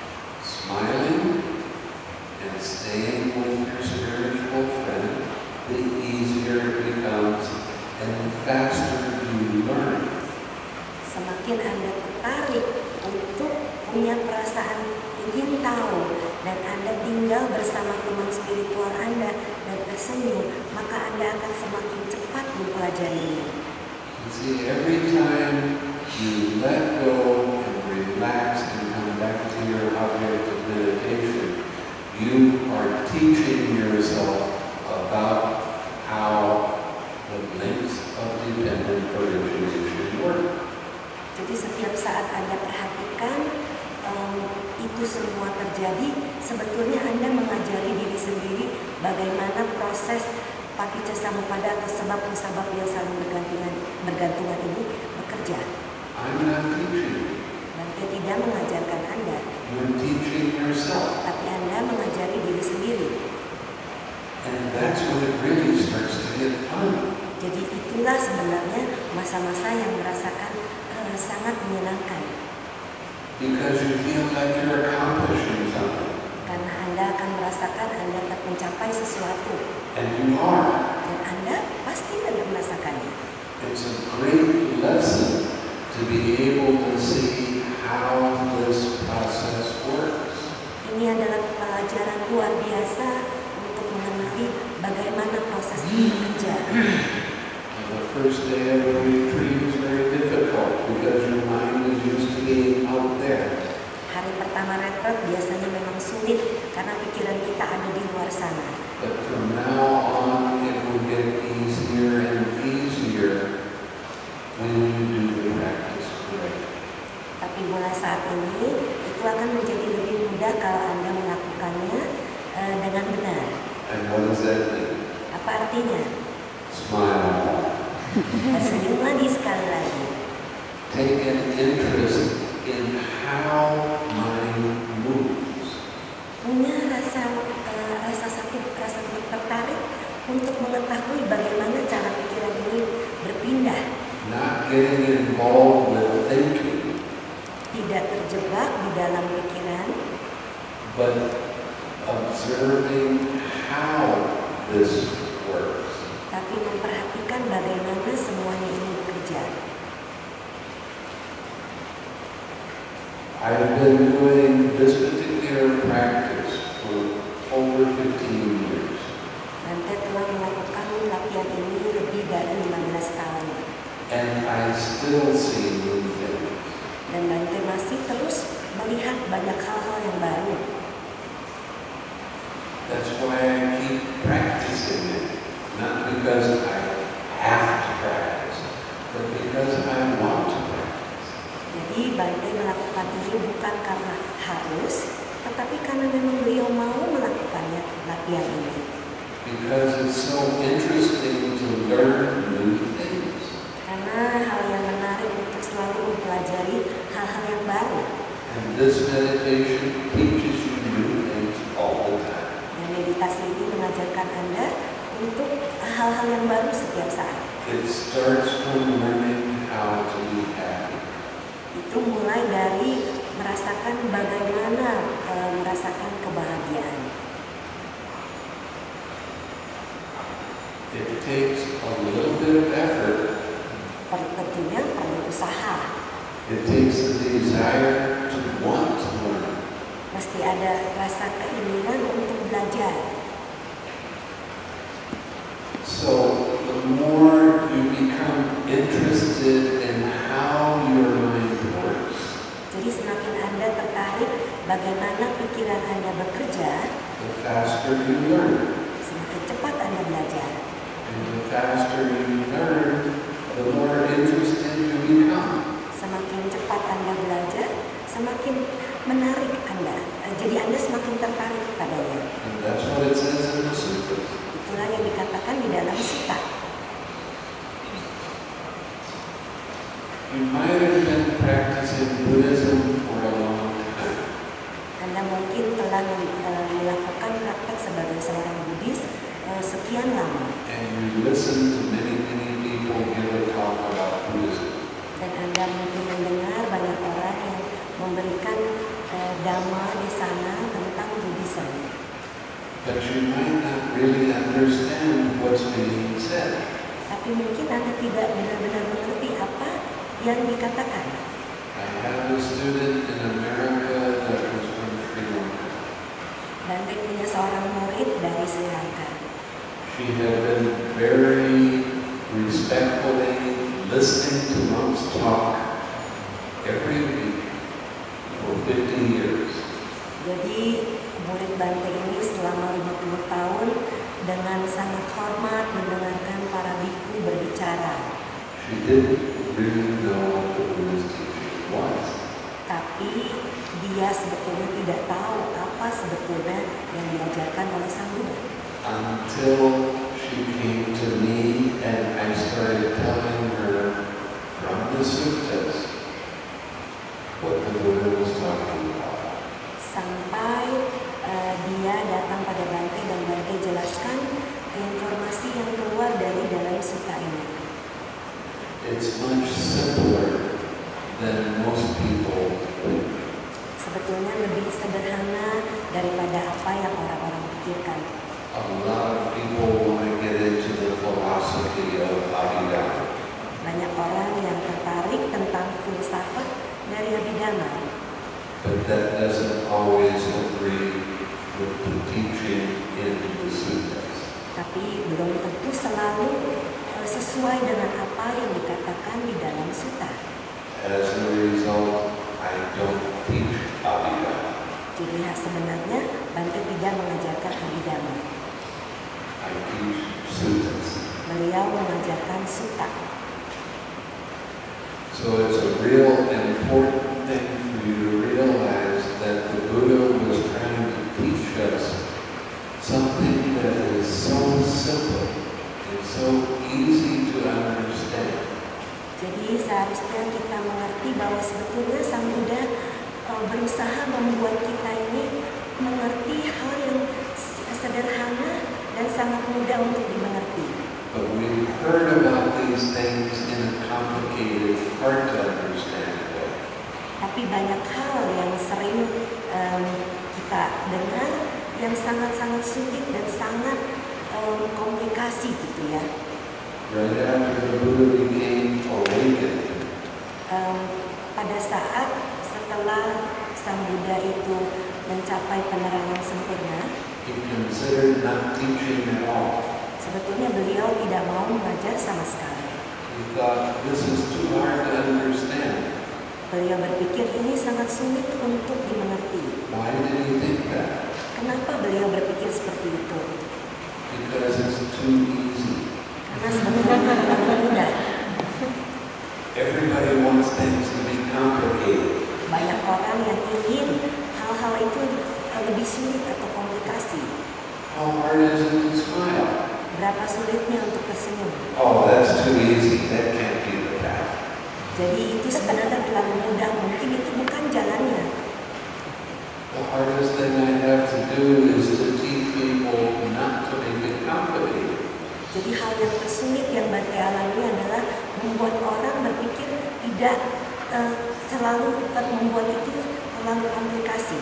Speaker 1: smiling and staying with your spiritual friend, the easier it becomes and the faster you learn.
Speaker 2: Semakin Anda tertarik untuk punya perasaan ingin tahu dan Anda tinggal bersama teman spiritual Anda dan tersenyum, maka Anda akan semakin cepat mempelajarinya.
Speaker 1: You see, every time you let go and relax and come back to your object of meditation, you are teaching yourself about how the links of dependent origination work.
Speaker 2: Jadi setiap saat Anda perhatikan um, itu semua terjadi, sebetulnya Anda mengajari diri sendiri bagaimana proses paticcasamuppada atau sebab-sebab yang saling bergantungan, bergantungan ini bekerja.
Speaker 1: I'm not teaching you.
Speaker 2: Bante tidak mengajarkan Anda,
Speaker 1: You're teaching yourself.
Speaker 2: tapi Anda mengajari diri sendiri.
Speaker 1: And that's when it really starts to get fun.
Speaker 2: Jadi itulah sebenarnya masa-masa yang merasakan uh, sangat menyenangkan.
Speaker 1: Because you feel like you're accomplishing something.
Speaker 2: Karena Anda akan merasakan Anda akan mencapai sesuatu.
Speaker 1: And you are.
Speaker 2: Dan Anda pasti akan merasakannya.
Speaker 1: It's a great lesson to be able to see how this process works.
Speaker 2: Ini adalah pelajaran luar biasa untuk mengenali bagaimana proses ini bekerja.
Speaker 1: The first day of a retreat is very difficult because your mind is used to being out there.
Speaker 2: Hari pertama retret biasanya memang sulit karena pikiran kita ada di luar sana.
Speaker 1: But from now on, it will get easier and easier when you do the practice correctly.
Speaker 2: Tapi mulai saat ini itu akan menjadi lebih mudah kalau Anda melakukannya uh, dengan benar.
Speaker 1: And what does that mean?
Speaker 2: Apa artinya?
Speaker 1: Smile.
Speaker 2: Senyum lagi sekali lagi.
Speaker 1: Take an interest in how mind moves.
Speaker 2: Punya rasa uh, rasa sakit, rasa tertarik untuk mengetahui bagaimana cara pikiran ini berpindah.
Speaker 1: Not getting involved with thinking.
Speaker 2: Tidak terjebak di dalam pikiran,
Speaker 1: But observing how this works.
Speaker 2: tapi memperhatikan bagaimana semuanya ini bekerja.
Speaker 1: I've been doing this particular practice for over fifteen years.
Speaker 2: Bante telah melakukan latihan ini lebih dari lima belas tahun.
Speaker 1: And I still see new things.
Speaker 2: Dan Bante masih terus melihat banyak hal-hal yang baru.
Speaker 1: That's why I keep practicing it. Not because I have to
Speaker 2: ini bukan karena harus, tetapi karena memang beliau mau melakukannya latihan ini.
Speaker 1: Because it's so interesting to learn new things.
Speaker 2: Karena hal yang menarik untuk selalu mempelajari hal-hal yang baru.
Speaker 1: And this meditation teaches you new things all the time.
Speaker 2: Dan meditasi ini mengajarkan Anda untuk hal-hal yang baru setiap saat.
Speaker 1: It starts from learning how to be happy.
Speaker 2: Itu mulai dari merasakan bagaimana e, merasakan kebahagiaan.
Speaker 1: It takes a little bit of effort.
Speaker 2: Tentunya perlu usaha.
Speaker 1: It takes a desire to want to learn.
Speaker 2: Mesti ada rasa keinginan untuk belajar.
Speaker 1: So the more you become interested in how your mind works,
Speaker 2: Jadi semakin Anda tertarik bagaimana pikiran Anda bekerja,
Speaker 1: the faster you learn.
Speaker 2: semakin cepat Anda belajar.
Speaker 1: And the faster you learn, the more interested you become.
Speaker 2: Semakin cepat Anda belajar, semakin menarik Anda. Jadi Anda semakin tertarik padanya.
Speaker 1: And that's what it says in the sutras.
Speaker 2: Itulah yang dikatakan di dalam sutta.
Speaker 1: You might have been practicing Buddhism for a long time.
Speaker 2: Anda mungkin telah uh, melakukan praktek sebagai seorang Buddhis uh, sekian lama.
Speaker 1: And you listen to many, many people give a talk about Buddhism.
Speaker 2: Dan Anda mungkin mendengar banyak orang yang memberikan uh, dhamma di sana tentang Buddhism.
Speaker 1: But you might not really understand what's being said.
Speaker 2: Tapi mungkin Anda tidak benar-benar mengerti apa yang dikatakan.
Speaker 1: I have a student in America that was from Sri Lanka.
Speaker 2: Dan dia punya seorang murid dari Sri Lanka.
Speaker 1: She had been very respectfully listening to monks talk every week for fifty years.
Speaker 2: Jadi murid Bante ini selama lima puluh tahun dengan sangat hormat mendengarkan para biku berbicara.
Speaker 1: She didn't really know what the Buddhist teaching was.
Speaker 2: Tapi dia sebetulnya tidak tahu apa sebetulnya yang diajarkan oleh Sang Buddha.
Speaker 1: Until she came to me and I started telling her from the suttas what the Buddha was talking about.
Speaker 2: Sampai uh, dia datang pada Bante dan Bante jelaskan informasi yang keluar dari dalam sutta ini.
Speaker 1: It's much simpler than most people think.
Speaker 2: Sebetulnya lebih sederhana daripada apa yang orang-orang pikirkan.
Speaker 1: A lot of people want to get into the philosophy of Abhidhamma.
Speaker 2: Banyak orang yang tertarik tentang filsafat dari Abhidhamma.
Speaker 1: But that doesn't always agree with the teaching in the suttas.
Speaker 2: Tapi belum tentu selalu uh, sesuai dengan apa yang dikatakan di dalam sutta.
Speaker 1: As a result, I don't teach Abhidhamma.
Speaker 2: Jadi sebenarnya Bante tidak mengajarkan Abhidhamma.
Speaker 1: I teach suttas.
Speaker 2: Beliau mengajarkan sutta.
Speaker 1: So it's a real important thing for you to realize that the Buddha was trying to teach us something that is so simple and so easy to understand.
Speaker 2: Jadi seharusnya kita mengerti bahwa sebetulnya Sang Buddha uh, berusaha membuat kita ini mengerti hal yang sederhana dan sangat mudah untuk dimengerti.
Speaker 1: But we've heard about these things in a complicated, hard to understand way.
Speaker 2: Tapi banyak hal yang sering um, kita dengar yang sangat-sangat sulit dan sangat um, komplikasi gitu ya.
Speaker 1: Right after the Buddha became awakened,
Speaker 2: um, pada saat setelah Sang Buddha itu mencapai penerangan sempurna,
Speaker 1: he considered not teaching at all.
Speaker 2: sebetulnya beliau tidak mau mengajar sama sekali.
Speaker 1: He thought, this is too hard to understand.
Speaker 2: Beliau berpikir ini sangat sulit untuk dimengerti.
Speaker 1: Why did he think that?
Speaker 2: Kenapa beliau berpikir seperti itu?
Speaker 1: Because it's too easy.
Speaker 2: Karena sebetulnya terlalu mudah.
Speaker 1: Everybody wants things to be complicated.
Speaker 2: Banyak orang lebih sulit atau komplikasi?
Speaker 1: How hard is it to smile?
Speaker 2: Berapa sulitnya untuk tersenyum?
Speaker 1: Oh, that's too easy. That can't be the path.
Speaker 2: Jadi itu sebenarnya terlalu mudah, mungkin itu bukan jalannya.
Speaker 1: The hardest thing I have to do is to teach people not to make it complicated.
Speaker 2: Jadi hal yang tersulit yang Bante alami adalah membuat orang berpikir tidak uh, selalu membuat itu terlalu komplikasi.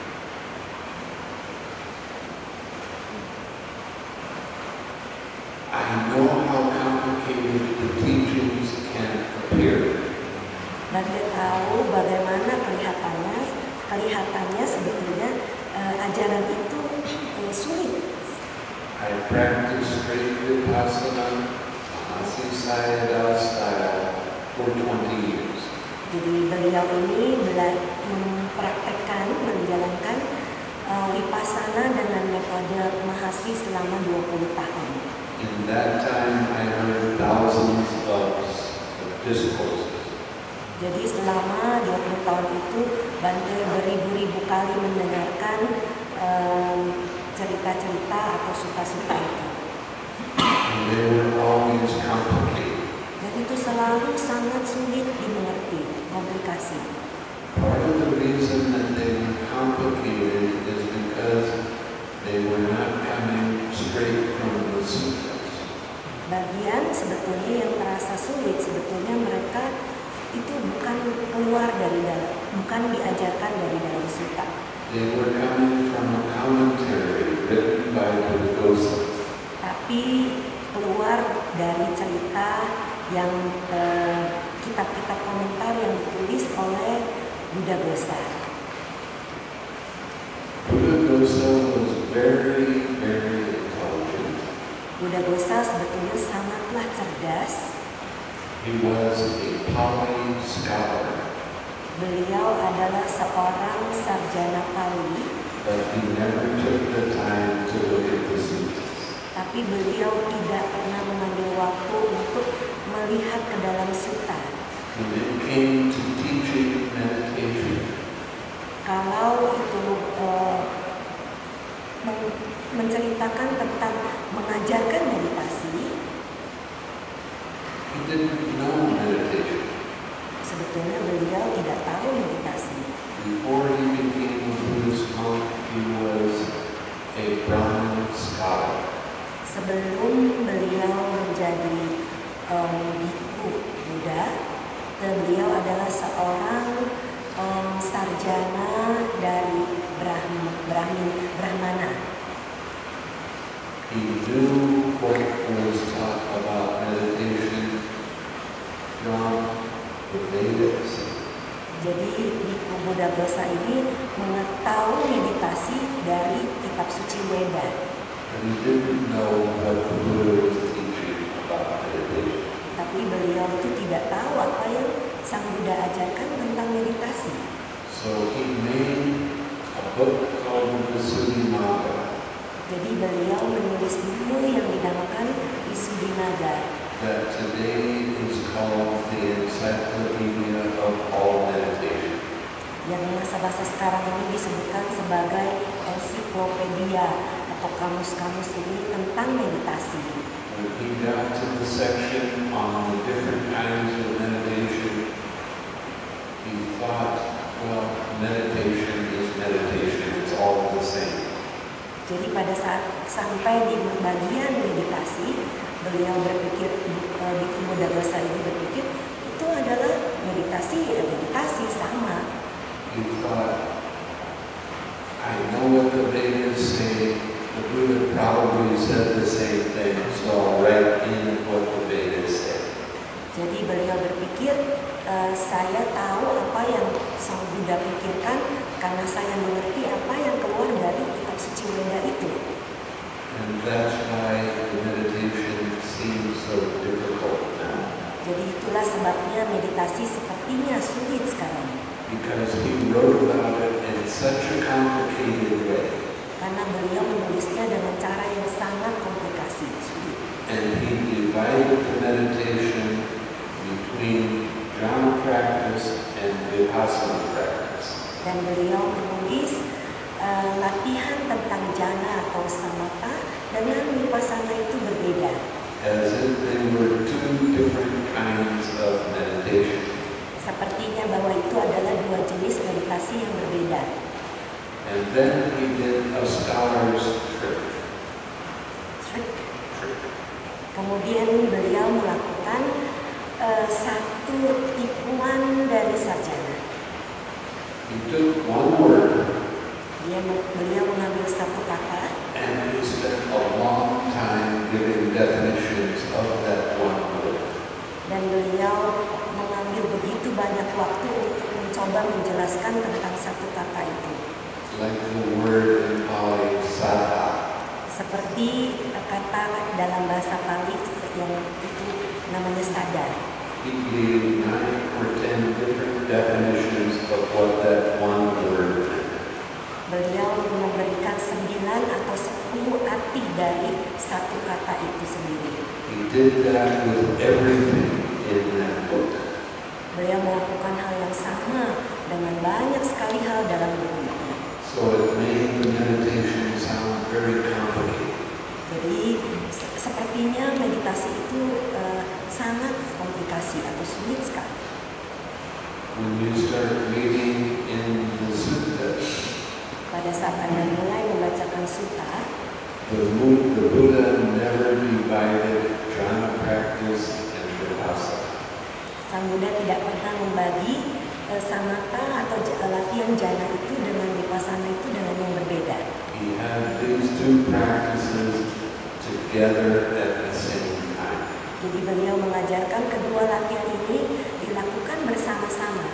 Speaker 1: I know how complicated the teachings can appear.
Speaker 2: Bante tahu bagaimana kelihatannya, kelihatannya sebetulnya uh, ajaran itu uh, sulit.
Speaker 1: I practiced straight vipassana, Mahasisaya style for twenty years.
Speaker 2: Jadi beliau ini bela- mempraktekkan, menjalankan uh, vipassana dengan metode Mahasi selama dua puluh tahun.
Speaker 1: In that time, I heard thousands of discourses.
Speaker 2: Jadi selama dua puluh tahun itu Bante beribu-ribu kali mendengarkan um, cerita-cerita atau suta-suta itu.
Speaker 1: And they were always complicated.
Speaker 2: Dan itu selalu sangat sulit dimengerti, komplikasi.
Speaker 1: Part of the reason that they were complicated is because they were not coming straight from the suttas.
Speaker 2: Bagian sebetulnya yang terasa sulit, sebetulnya mereka itu bukan keluar dari dalam, bukan diajarkan dari dalam sutta.
Speaker 1: They were coming from a commentary written by Buddha.
Speaker 2: Tapi keluar dari cerita yang eh, kitab-kitab komentar yang ditulis oleh Buddha Gosa.
Speaker 1: Buddha Gosa was very, very intelligent.
Speaker 2: Buddha Gosa sebetulnya sangatlah cerdas.
Speaker 1: He was a Pali scholar,
Speaker 2: Beliau adalah seorang sarjana Pali,
Speaker 1: but he never took the time to look at the suttas.
Speaker 2: tapi beliau tidak pernah mengambil waktu untuk melihat ke dalam sutta.
Speaker 1: When it came to teaching meditation,
Speaker 2: Kalau itu eh, men- menceritakan tentang mengajarkan meditasi,
Speaker 1: he didn't know meditation.
Speaker 2: sebetulnya beliau tidak tahu meditasi.
Speaker 1: Before he became a Buddhist monk, he was a Brahmin scholar.
Speaker 2: Sebelum beliau menjadi um, biku Buddha, dan beliau adalah seorang um, sarjana dari Brahmi, Brahmi, Brahmana.
Speaker 1: He knew what was taught about meditation from the Vedas.
Speaker 2: Jadi biku Buddha Gosa ini mengetahui meditasi dari kitab suci Weda.
Speaker 1: But he didn't know what the Buddha was teaching about meditation.
Speaker 2: Tapi beliau itu tidak tahu apa yang Sang Buddha ajarkan tentang meditasi.
Speaker 1: So he made a book called Visuddhimagga
Speaker 2: Jadi beliau menulis buku yang dinamakan Visuddhimagga,
Speaker 1: that today is called the Encyclopedia of All Meditation.
Speaker 2: yang masa-masa sekarang ini disebutkan sebagai ensiklopedia atau kamus-kamus ini tentang meditasi.
Speaker 1: When he got to the section on the different kinds of meditation, he thought, well, meditation is meditation, it's all the same.
Speaker 2: Jadi pada saat sampai di bagian meditasi, beliau berpikir, biku Buddha Gosa ini berpikir, itu adalah meditasi, ya meditasi sama.
Speaker 1: He thought, I know what the Vedas say, the Buddha probably said the same thing, so I'll write in what the Vedas say.
Speaker 2: Jadi beliau berpikir, e, saya tahu apa yang Sang Buddha pikirkan karena saya mengerti apa yang keluar dari kitab suci Weda itu.
Speaker 1: And that's why the meditation seems so difficult now.
Speaker 2: Jadi itulah sebabnya meditasi sepertinya sulit sekarang.
Speaker 1: Because he wrote about it in such a complicated way.
Speaker 2: Karena beliau menulisnya dengan cara yang sangat komplikasi, sulit.
Speaker 1: And he divided the meditation between jhana practice and vipassana practice.
Speaker 2: Dan beliau menulis uh, latihan tentang jana atau samatha dengan vipassana itu berbeda.
Speaker 1: As if they were two different kinds of meditation.
Speaker 2: Sepertinya bahwa itu adalah dua jenis meditasi yang berbeda.
Speaker 1: And then he did a scholar's trick.
Speaker 2: Trick. Kemudian beliau melakukan uh, satu tipuan dari sarjana.
Speaker 1: He took one word.
Speaker 2: Dia beliau mengambil satu kata.
Speaker 1: And he spent a long time giving definitions of that one word.
Speaker 2: Dan beliau mengambil begitu banyak waktu untuk mencoba menjelaskan tentang satu kata itu.
Speaker 1: Like the word in Pali, saddha.
Speaker 2: Seperti kata dalam bahasa Pali yang itu namanya sadar.
Speaker 1: He gave nine or ten different definitions of what that one word meant.
Speaker 2: Beliau memberikan sembilan atau sepuluh arti dari satu kata itu sendiri.
Speaker 1: He did that with everything in that book.
Speaker 2: Beliau melakukan hal yang sama dengan banyak sekali hal dalam buku itu.
Speaker 1: So it made the meditation sound very complicated.
Speaker 2: Jadi se sepertinya meditasi itu uh, sangat komplikasi atau sulit sekali.
Speaker 1: When you start reading in the suttas,
Speaker 2: pada saat Anda mulai membacakan sutta,
Speaker 1: the, the Buddha never divided jhana practice and vipassana.
Speaker 2: Sang Buddha tidak pernah membagi uh, samatha atau latihan jana itu dengan vipassana itu dengan yang berbeda.
Speaker 1: He had these two practices together at the same time.
Speaker 2: Jadi beliau mengajarkan kedua latihan ini dilakukan bersama-sama.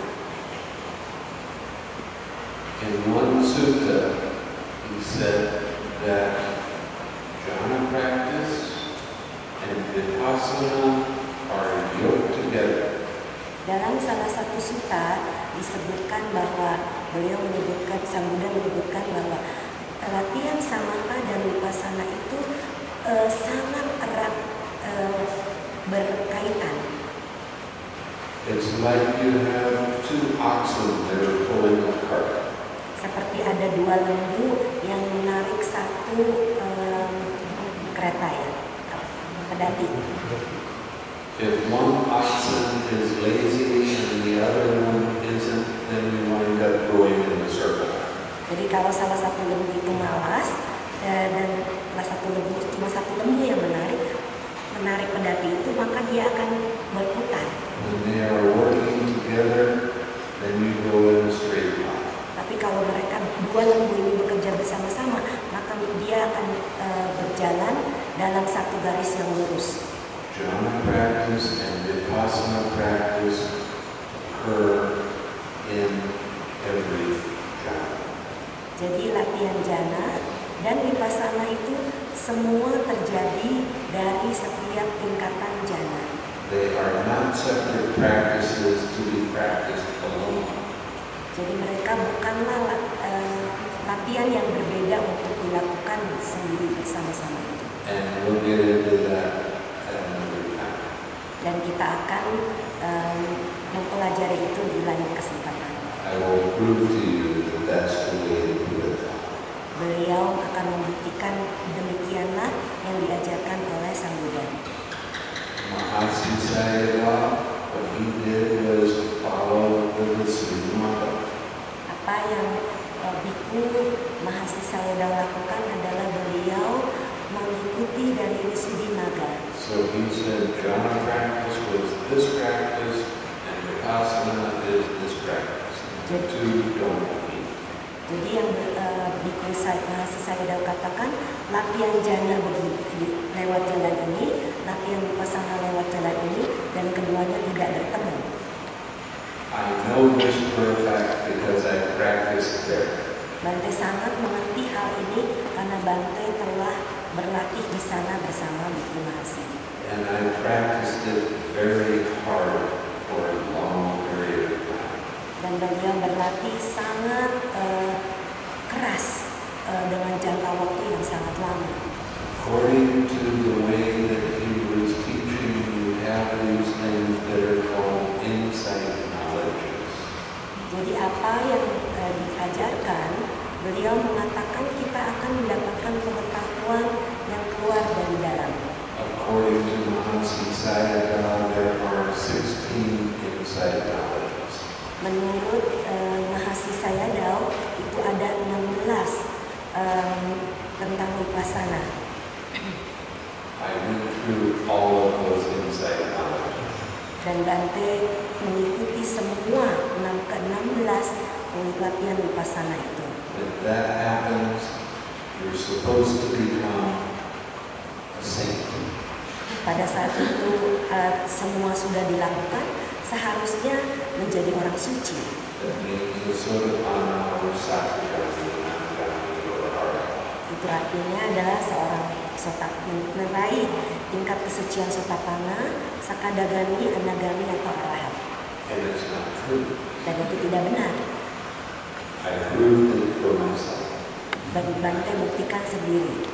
Speaker 1: In one sutta, he said that jhana practice and vipassana are yoked together.
Speaker 2: Dalam salah satu sutta disebutkan bahwa beliau menyebutkan, Sang Buddha menyebutkan bahwa latihan samatha dan vipassana itu uh, sangat erat uh, berkaitan.
Speaker 1: It's like you have two oxen that are pulling a cart.
Speaker 2: Seperti ada dua lembu yang menarik satu um, kereta ya, pedati.
Speaker 1: If one oxen is lazy and the other one isn't, then you wind up going in a circle.
Speaker 2: Jadi kalau salah satu lembu itu malas eh, dan salah satu lembu cuma satu lembu yang menarik menarik pedati itu, maka dia akan berputar.
Speaker 1: When they are working together, then you go in a straight line.
Speaker 2: Tapi kalau mereka dua lembu ini bekerja bersama-sama, maka dia akan uh, berjalan dalam satu garis yang lurus.
Speaker 1: Jhana practice and vipassana practice occur in every jhana.
Speaker 2: Jadi latihan jana dan vipassana itu semua terjadi dari setiap tingkatan jana.
Speaker 1: They are not separate practices to be practiced alone.
Speaker 2: Jadi mereka bukanlah uh, latihan yang berbeda untuk dilakukan sendiri bersama-sama itu.
Speaker 1: And we'll get into that at another time.
Speaker 2: Dan kita akan um, mempelajari itu di lain kesempatan.
Speaker 1: I will prove to you that that's the way to do it.
Speaker 2: Beliau akan membuktikan demikianlah yang diajarkan oleh Sang Buddha.
Speaker 1: Mahasi Sayadaw, what he did was follow the Visuddhimagga.
Speaker 2: Apa yang uh, Biku Mahasi Sayadaw lakukan adalah beliau mengikuti dari Visuddhimagga.
Speaker 1: So he said jhana practice was this practice and vipassana is this practice. The two don't meet.
Speaker 2: Jadi yang uh, Biku Mahasi Sayadaw katakan latihan jana begini lewat jalan ini, latihan vipassana lewat jalan ini, dan keduanya tidak bertemu.
Speaker 1: I know this for a fact because I practiced there.
Speaker 2: Bante sangat mengerti hal ini karena Bante telah berlatih di sana bersama Biku Mahasi.
Speaker 1: And I practiced it very hard for a long period of time.
Speaker 2: Dan beliau berlatih sangat uh, keras uh, dengan jangka waktu yang sangat lama.
Speaker 1: According to the way that he was teaching, you have these things that are called insight knowledges.
Speaker 2: Jadi apa yang uh, diajarkan Beliau mengatakan kita akan mendapatkan pengetahuan yang keluar dari dalam.
Speaker 1: According to Mahasi Sayadaw, there are sixteen insight knowledges.
Speaker 2: Menurut uh, Mahasi Sayadaw itu ada enam belas um, tentang vipassana.
Speaker 1: I went through all of those insight knowledges.
Speaker 2: Dan Bante mengikuti semua enam ke enam belas latihan vipassana itu.
Speaker 1: When that happens, you're supposed to become a saint.
Speaker 2: Pada saat itu uh, semua sudah dilakukan, seharusnya menjadi orang suci.
Speaker 1: That means the Sotapana or Sakadagami, Anagami, or Arahant.
Speaker 2: Itu artinya adalah seorang sotak meraih tingkat kesucian Sotapana, Sakadagami, Anagami atau Arahant.
Speaker 1: And it's not true.
Speaker 2: Dan itu tidak benar.
Speaker 1: I proved it for myself.
Speaker 2: Bagi Bante buktikan sendiri.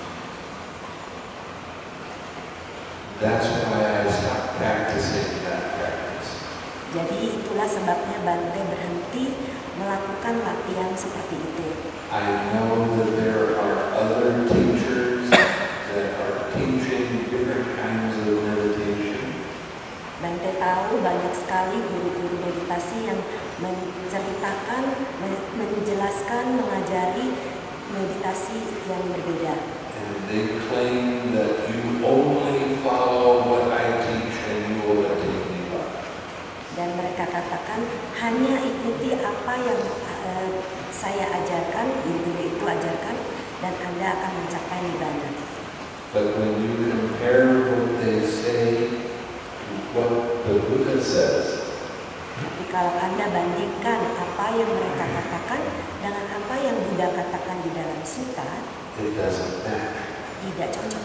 Speaker 1: That's why I stopped practicing that practice.
Speaker 2: Jadi itulah sebabnya Bante berhenti melakukan latihan seperti itu.
Speaker 1: I know that there are other teachers that are teaching different kinds of meditation.
Speaker 2: Bante tahu banyak sekali guru-guru meditasi yang menceritakan, menjelaskan, mengajari meditasi yang berbeda.
Speaker 1: And they claim that you only follow what I teach and you will attain nirvana.
Speaker 2: Dan mereka katakan hanya ikuti apa yang uh, saya ajarkan, guru itu ajarkan, dan Anda akan mencapai nirvana.
Speaker 1: But when you compare what they say to what the Buddha says,
Speaker 2: tapi kalau Anda bandingkan apa yang mereka katakan dengan apa yang Buddha katakan di dalam sutta,
Speaker 1: it doesn't match.
Speaker 2: tidak cocok.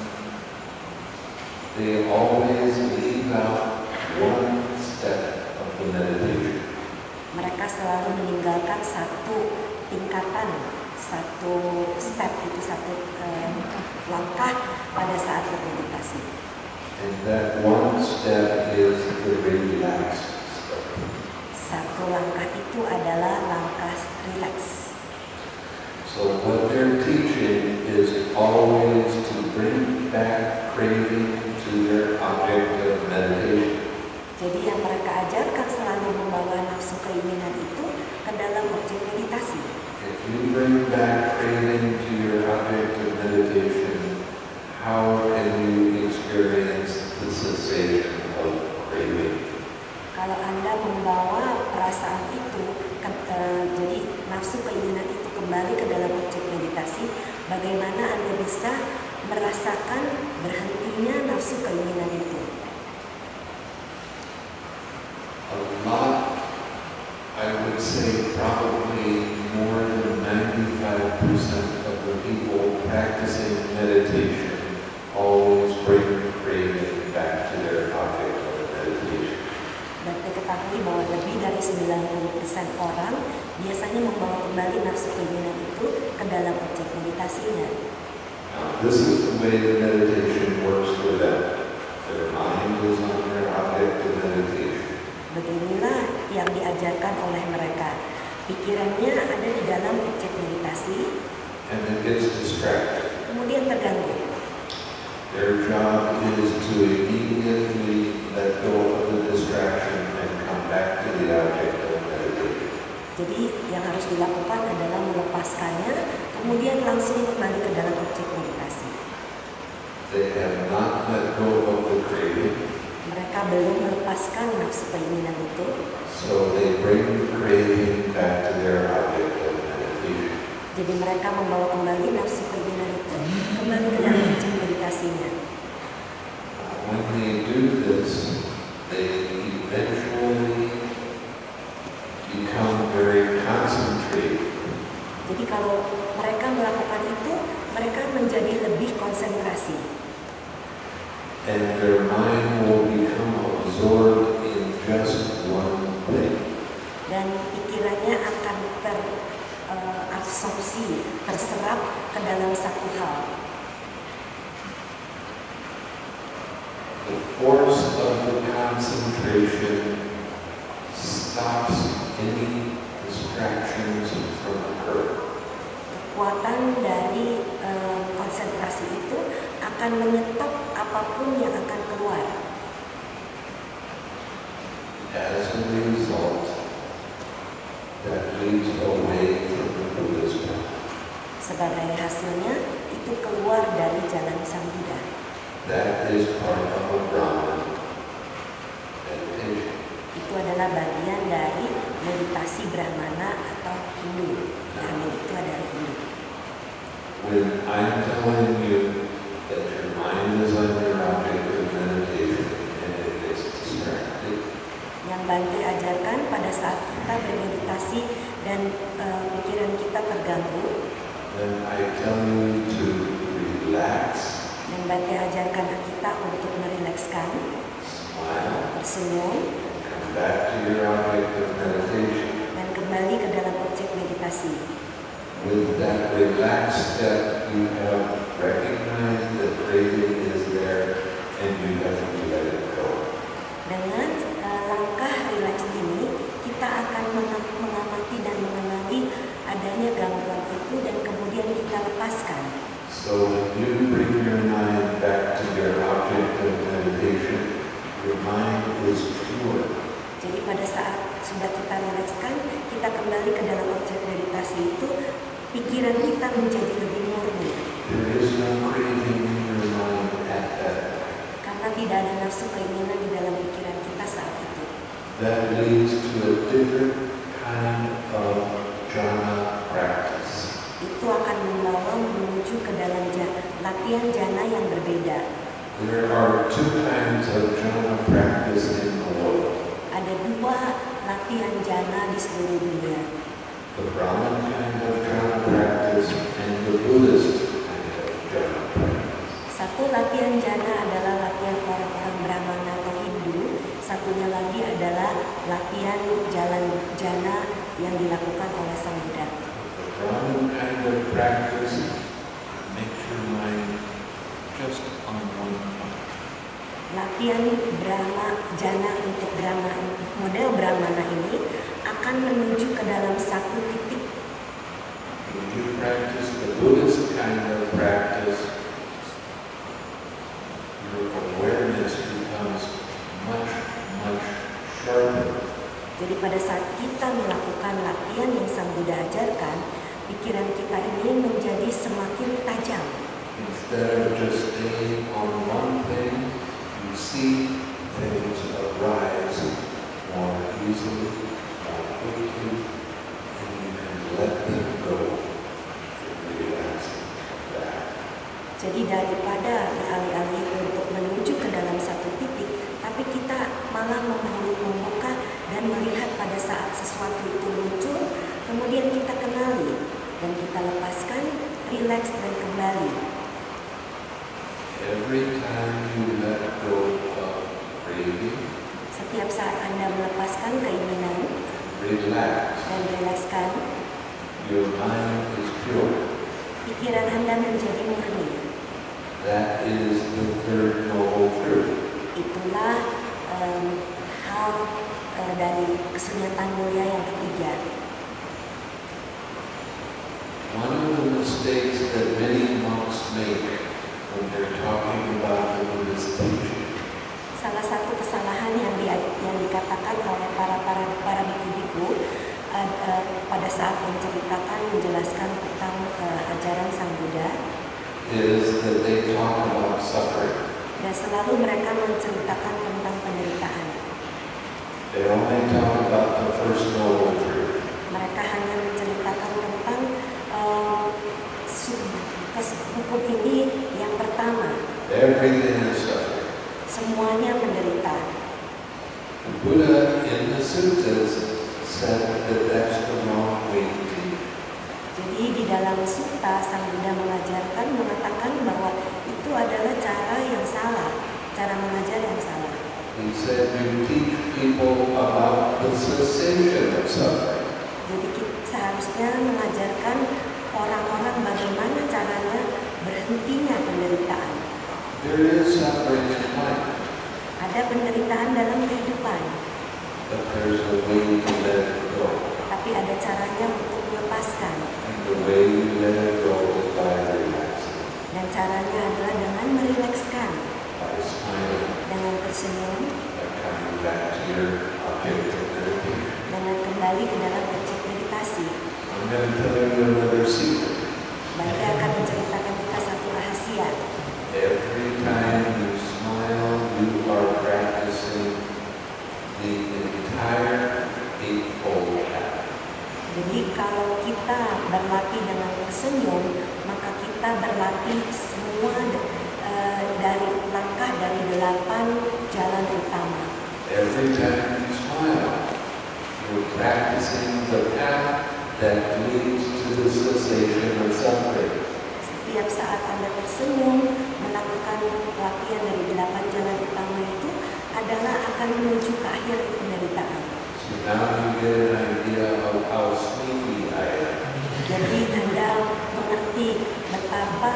Speaker 1: They always leave out one step of the meditation.
Speaker 2: Mereka selalu meninggalkan satu tingkatan, satu step, itu satu eh, langkah pada saat bermeditasi.
Speaker 1: And that one step is the relaxed step.
Speaker 2: Satu langkah itu adalah langkah rileks.
Speaker 1: So what they're teaching is always to bring back craving to their object of meditation.
Speaker 2: Jadi yang mereka ajarkan selalu membawa nafsu keinginan itu ke dalam objek meditasi.
Speaker 1: If you bring back craving to your object of meditation, how can you experience the sensation of craving?
Speaker 2: Kalau Anda membawa perasaan itu, ke, uh, jadi nafsu keinginan itu kembali ke dalam objek meditasi, bagaimana Anda bisa merasakan berhentinya nafsu keinginan itu?
Speaker 1: A lot, I would say probably more than ninety-five percent of the people practicing meditation always bring craving back to their object of meditation.
Speaker 2: Dan diketahui bahwa lebih dari sembilan puluh persen orang biasanya membawa kembali nafsu keinginan itu ke dalam objek meditasinya.
Speaker 1: Now, this is the way the meditation works for them. Their mind is on their object of meditation.
Speaker 2: Beginilah yang diajarkan oleh mereka. Pikirannya ada di dalam objek meditasi,
Speaker 1: And it gets distracted.
Speaker 2: kemudian terganggu.
Speaker 1: Their job is to immediately let go of the distraction and come back to the object of meditation.
Speaker 2: Jadi yang harus dilakukan adalah melepaskannya, kemudian langsung kembali ke dalam objek meditasi.
Speaker 1: They have not let go of the craving,
Speaker 2: Mereka belum melepaskan nafsu keinginan itu,
Speaker 1: so they bring the craving back to their object of meditation.
Speaker 2: jadi mereka membawa kembali nafsu keinginan itu kembali ke dalam objek meditasinya.
Speaker 1: When they do this, they eventually become very concentrated.
Speaker 2: Jadi kalau mereka melakukan itu, mereka menjadi lebih konsentrasi.
Speaker 1: And their mind will become absorbed in just one thing.
Speaker 2: Dan pikirannya akan terabsorpsi, terserap ke dalam satu hal.
Speaker 1: The force of the concentration stops any distractions from occurring.
Speaker 2: kekuatan dari eh, konsentrasi itu akan menyetop apapun yang akan keluar.
Speaker 1: As a result, that leads away from the Buddhist path.
Speaker 2: Sebagai hasilnya, itu keluar dari jalan Sang Buddha.
Speaker 1: That is part of a Brahman meditation.
Speaker 2: Itu adalah bagian dari meditasi Brahmana atau Hindu. Brahmin itu adalah Hindu.
Speaker 1: When I'm telling you that your mind is on your object of meditation and it is distracted,
Speaker 2: Yang Bante ajarkan pada saat kita bermeditasi dan uh, pikiran kita terganggu,
Speaker 1: then I tell you to relax,
Speaker 2: dan Bante ajarkan kita untuk merilekskan,
Speaker 1: smile,
Speaker 2: bersenyum,
Speaker 1: come back to your object of meditation.
Speaker 2: dan kembali ke dalam objek meditasi.
Speaker 1: With that relaxed step, you have recognized that craving is there and you have to let it go.
Speaker 2: Dengan uh, langkah rileks ini, kita akan meng- mengamati dan mengenali adanya gangguan itu dan kemudian kita lepaskan.
Speaker 1: So when you bring your mind back to your object of meditation, your mind is pure.
Speaker 2: Jadi pada saat sudah kita rilekskan, kita kembali ke dalam objek meditasi itu, pikiran kita menjadi lebih murni.
Speaker 1: There is no craving in your mind at that.
Speaker 2: Karena tidak ada nafsu keinginan di dalam pikiran kita saat itu.
Speaker 1: That leads to a different kind of jhana practice.
Speaker 2: Itu akan membawa menuju ke dalam ja- latihan jana yang berbeda.
Speaker 1: There are two kinds of jhana practice in the world.
Speaker 2: Ada dua latihan jana di seluruh dunia.
Speaker 1: The Brahman kind of jhana practice and the Buddhist kind of jhana practice.
Speaker 2: Satu latihan jana adalah latihan orang-orang Brahmana atau Hindu. Satunya lagi adalah latihan jalan jana yang dilakukan oleh Sang Buddha.
Speaker 1: The Brahman kind of practice makes your mind just on one point.
Speaker 2: Latihan Brahma jana untuk Brahma model Brahmana ini akan menuju ke dalam satu titik.
Speaker 1: When you practice the Buddhist kind of practice, your awareness becomes much, much sharper.
Speaker 2: Jadi pada saat kita melakukan latihan yang Sang Buddha ajarkan, pikiran kita ini menjadi semakin tajam.
Speaker 1: Instead of just staying on one thing, you see things arise more easily, more quickly, and you can let them go and relax back.
Speaker 2: Jadi daripada alih-alih untuk menuju ke dalam satu titik, tapi kita malah membuka dan melihat pada saat sesuatu itu muncul, kemudian kita kenali dan kita lepaskan, rileks dan kembali.
Speaker 1: Every time you let go of craving,
Speaker 2: Setiap saat Anda melepaskan keinginan
Speaker 1: relax,
Speaker 2: dan rilekskan,
Speaker 1: your mind is pure.
Speaker 2: pikiran Anda menjadi murni.
Speaker 1: That is the third noble truth.
Speaker 2: Itulah um, hal uh, dari kesunyatan mulia yang ketiga.
Speaker 1: One of the mistakes that many monks make when they're talking about the Buddhist teaching
Speaker 2: Salah satu kesalahan yang, di, yang dikatakan oleh para para para biku-biku uh, uh, pada saat menceritakan menjelaskan tentang uh, ajaran Sang Buddha,
Speaker 1: is that they talk about suffering.
Speaker 2: dan selalu mereka menceritakan tentang penderitaan.
Speaker 1: They only talk about the first noble truth.
Speaker 2: Mereka hanya menceritakan tentang uh, hukum ini yang pertama.
Speaker 1: Everything is suffering.
Speaker 2: Semuanya menderita.
Speaker 1: The Buddha in the suttas said that that's the wrong way to teach.
Speaker 2: Jadi di dalam sutta Sang Buddha mengajarkan mengatakan bahwa itu adalah cara yang salah, cara mengajar yang salah.
Speaker 1: He said you teach people about the cessation of suffering.
Speaker 2: Jadi kita seharusnya mengajarkan orang-orang bagaimana caranya berhentinya penderitaan.
Speaker 1: There is suffering in life,
Speaker 2: Ada penderitaan dalam kehidupan,
Speaker 1: but there's a way to let it go.
Speaker 2: tapi ada caranya untuk melepaskan.
Speaker 1: And the way you let it go is by relaxing,
Speaker 2: Dan caranya adalah dengan merilekskan,
Speaker 1: by smiling,
Speaker 2: dengan tersenyum,
Speaker 1: by coming back to your objective meditation.
Speaker 2: dengan kembali ke dalam objek meditasi.
Speaker 1: I'm going to tell you another secret.
Speaker 2: Bante akan menceritakan kita satu rahasia.
Speaker 1: Every time you smile, you are practicing the entire Eightfold Path.
Speaker 2: Jadi kalau kita berlatih dengan tersenyum, maka kita berlatih semua uh, dari langkah dari delapan jalan utama.
Speaker 1: Every time you smile, you're practicing the path that leads to the cessation of suffering.
Speaker 2: Setiap saat Anda tersenyum, melakukan latihan dari delapan jalan utama itu adalah akan menuju ke akhir penderitaan.
Speaker 1: So now you get an idea of how sneaky I am.
Speaker 2: Jadi Anda mengerti betapa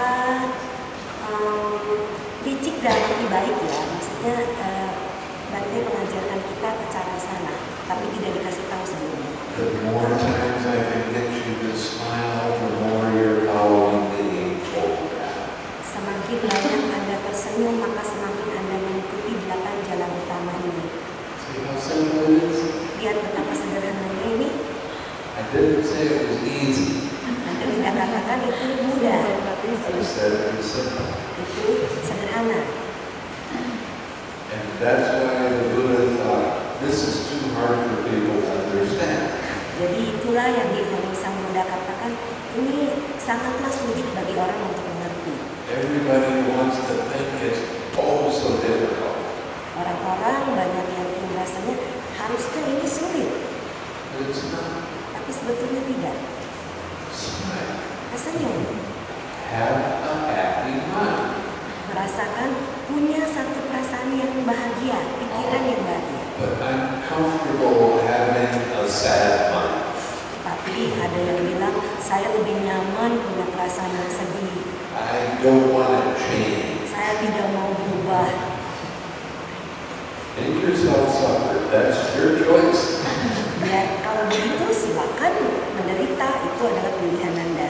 Speaker 2: um, licik dalam arti baik ya. Maksudnya uh, Bante mengajarkan kita ke cara sana, tapi tidak dikasih tahu sebelumnya.
Speaker 1: The more times I can get you to smile, the more you're following the Eightfold Path.
Speaker 2: Semakin banyak Anda tersenyum, maka semakin Anda mengikuti delapan jalan utama ini.
Speaker 1: See how simple it is?
Speaker 2: Lihat betapa sederhananya ini.
Speaker 1: I didn't say it was easy.
Speaker 2: Anda tidak katakan itu mudah.
Speaker 1: I said it was simple.
Speaker 2: Itu sederhana.
Speaker 1: And that's why the Buddha thought, this is too hard for people to understand.
Speaker 2: Jadi itulah yang yang Sang Buddha katakan, ini sangatlah sulit bagi orang untuk mengerti.
Speaker 1: Everybody wants to think it's oh so difficult.
Speaker 2: Orang-orang banyak yang rasanya harusnya ini sulit,
Speaker 1: But it's not.
Speaker 2: tapi sebetulnya tidak.
Speaker 1: Smile.
Speaker 2: Tersenyum,
Speaker 1: Have a happy mind.
Speaker 2: merasakan punya satu perasaan yang bahagia, pikiran yang bahagia.
Speaker 1: But I'm comfortable having a sad mind.
Speaker 2: Tapi ada yang bilang, saya lebih nyaman punya perasaan yang sedih.
Speaker 1: I don't want to change.
Speaker 2: Saya tidak mau berubah.
Speaker 1: Make yourself suffer. That's your choice.
Speaker 2: Ya, kalau begitu silakan menderita, itu adalah pilihan Anda.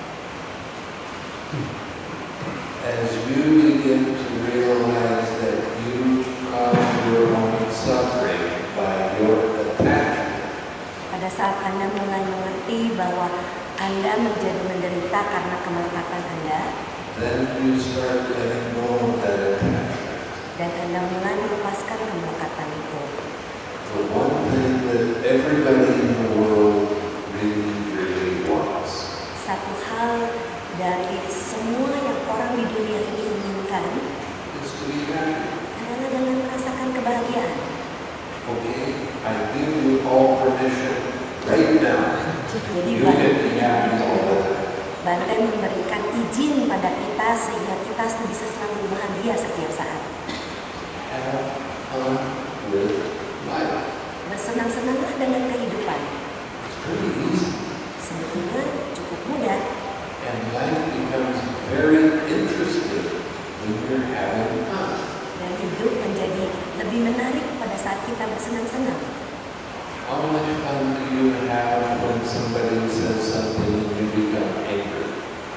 Speaker 1: As you begin to realize that you cause your own suffering by your attachment,
Speaker 2: Pada saat Anda mulai mengerti bahwa Anda menjadi menderita karena kemelekatan Anda,
Speaker 1: then you start letting go of that attachment.
Speaker 2: dan Anda mulai melepaskan kemelekatan itu.
Speaker 1: The one thing that everybody in the world really, really wants
Speaker 2: Satu hal dari semua yang orang di dunia ini inginkan
Speaker 1: is to be happy.
Speaker 2: adalah dengan merasakan kebahagiaan.
Speaker 1: Okay, I give you all permission right now.
Speaker 2: Jadi
Speaker 1: You can be happy all the time.
Speaker 2: Bante memberikan izin pada kita sehingga kita bisa selalu bahagia setiap saat.
Speaker 1: Have fun with life.
Speaker 2: Bersenang-senanglah dengan kehidupan.
Speaker 1: It's pretty easy.
Speaker 2: Sebetulnya cukup mudah.
Speaker 1: And life becomes very interesting when you're having fun.
Speaker 2: Dan hidup menjadi lebih menarik pada saat kita bersenang-senang.
Speaker 1: How much fun do you have when somebody says something and you become angry?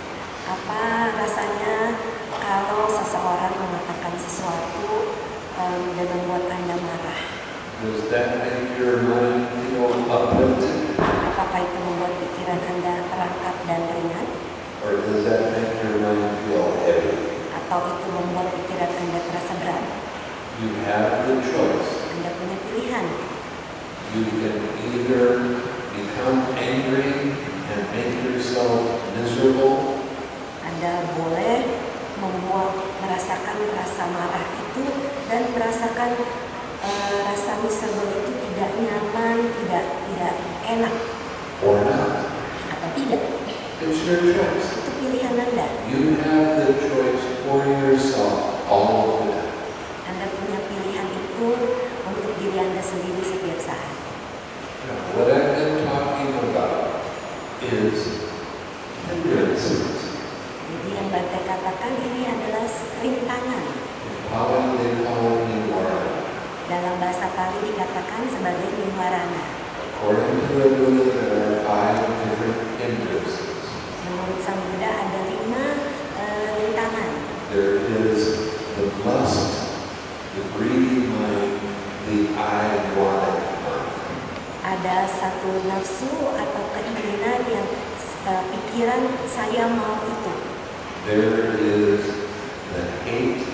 Speaker 2: Apa rasanya kalau seseorang mengatakan sesuatu um, dan membuat Anda marah?
Speaker 1: Does that make your mind feel uplifted?
Speaker 2: Apakah itu membuat pikiran Anda terangkat dan ringan?
Speaker 1: Or does that make your mind feel heavy?
Speaker 2: Atau itu membuat pikiran Anda terasa berat?
Speaker 1: You have the choice.
Speaker 2: Anda punya pilihan.
Speaker 1: You can either become angry and make yourself miserable,
Speaker 2: Anda boleh membuat merasakan rasa marah itu dan merasakan uh, rasa miserable itu tidak nyaman, tidak tidak enak,
Speaker 1: or not.
Speaker 2: atau tidak.
Speaker 1: It's your choice.
Speaker 2: Itu pilihan Anda.
Speaker 1: You have the choice for yourself all the time.
Speaker 2: Anda punya pilihan itu untuk diri Anda sendiri setiap saat.
Speaker 1: Now, what I've been talking about is hindrances.
Speaker 2: Jadi yang Bante katakan ini adalah rintangan.
Speaker 1: In Pali, they call it niwarana.
Speaker 2: Dalam bahasa Pali dikatakan sebagai niwarana.
Speaker 1: According to the Buddha, there are five different hindrances.
Speaker 2: Menurut Sang Buddha ada lima uh, rintangan.
Speaker 1: There is the lust, the greedy mind, the I want it mind.
Speaker 2: Ada satu nafsu atau keinginan yang uh, pikiran saya mau itu.
Speaker 1: There is the hate,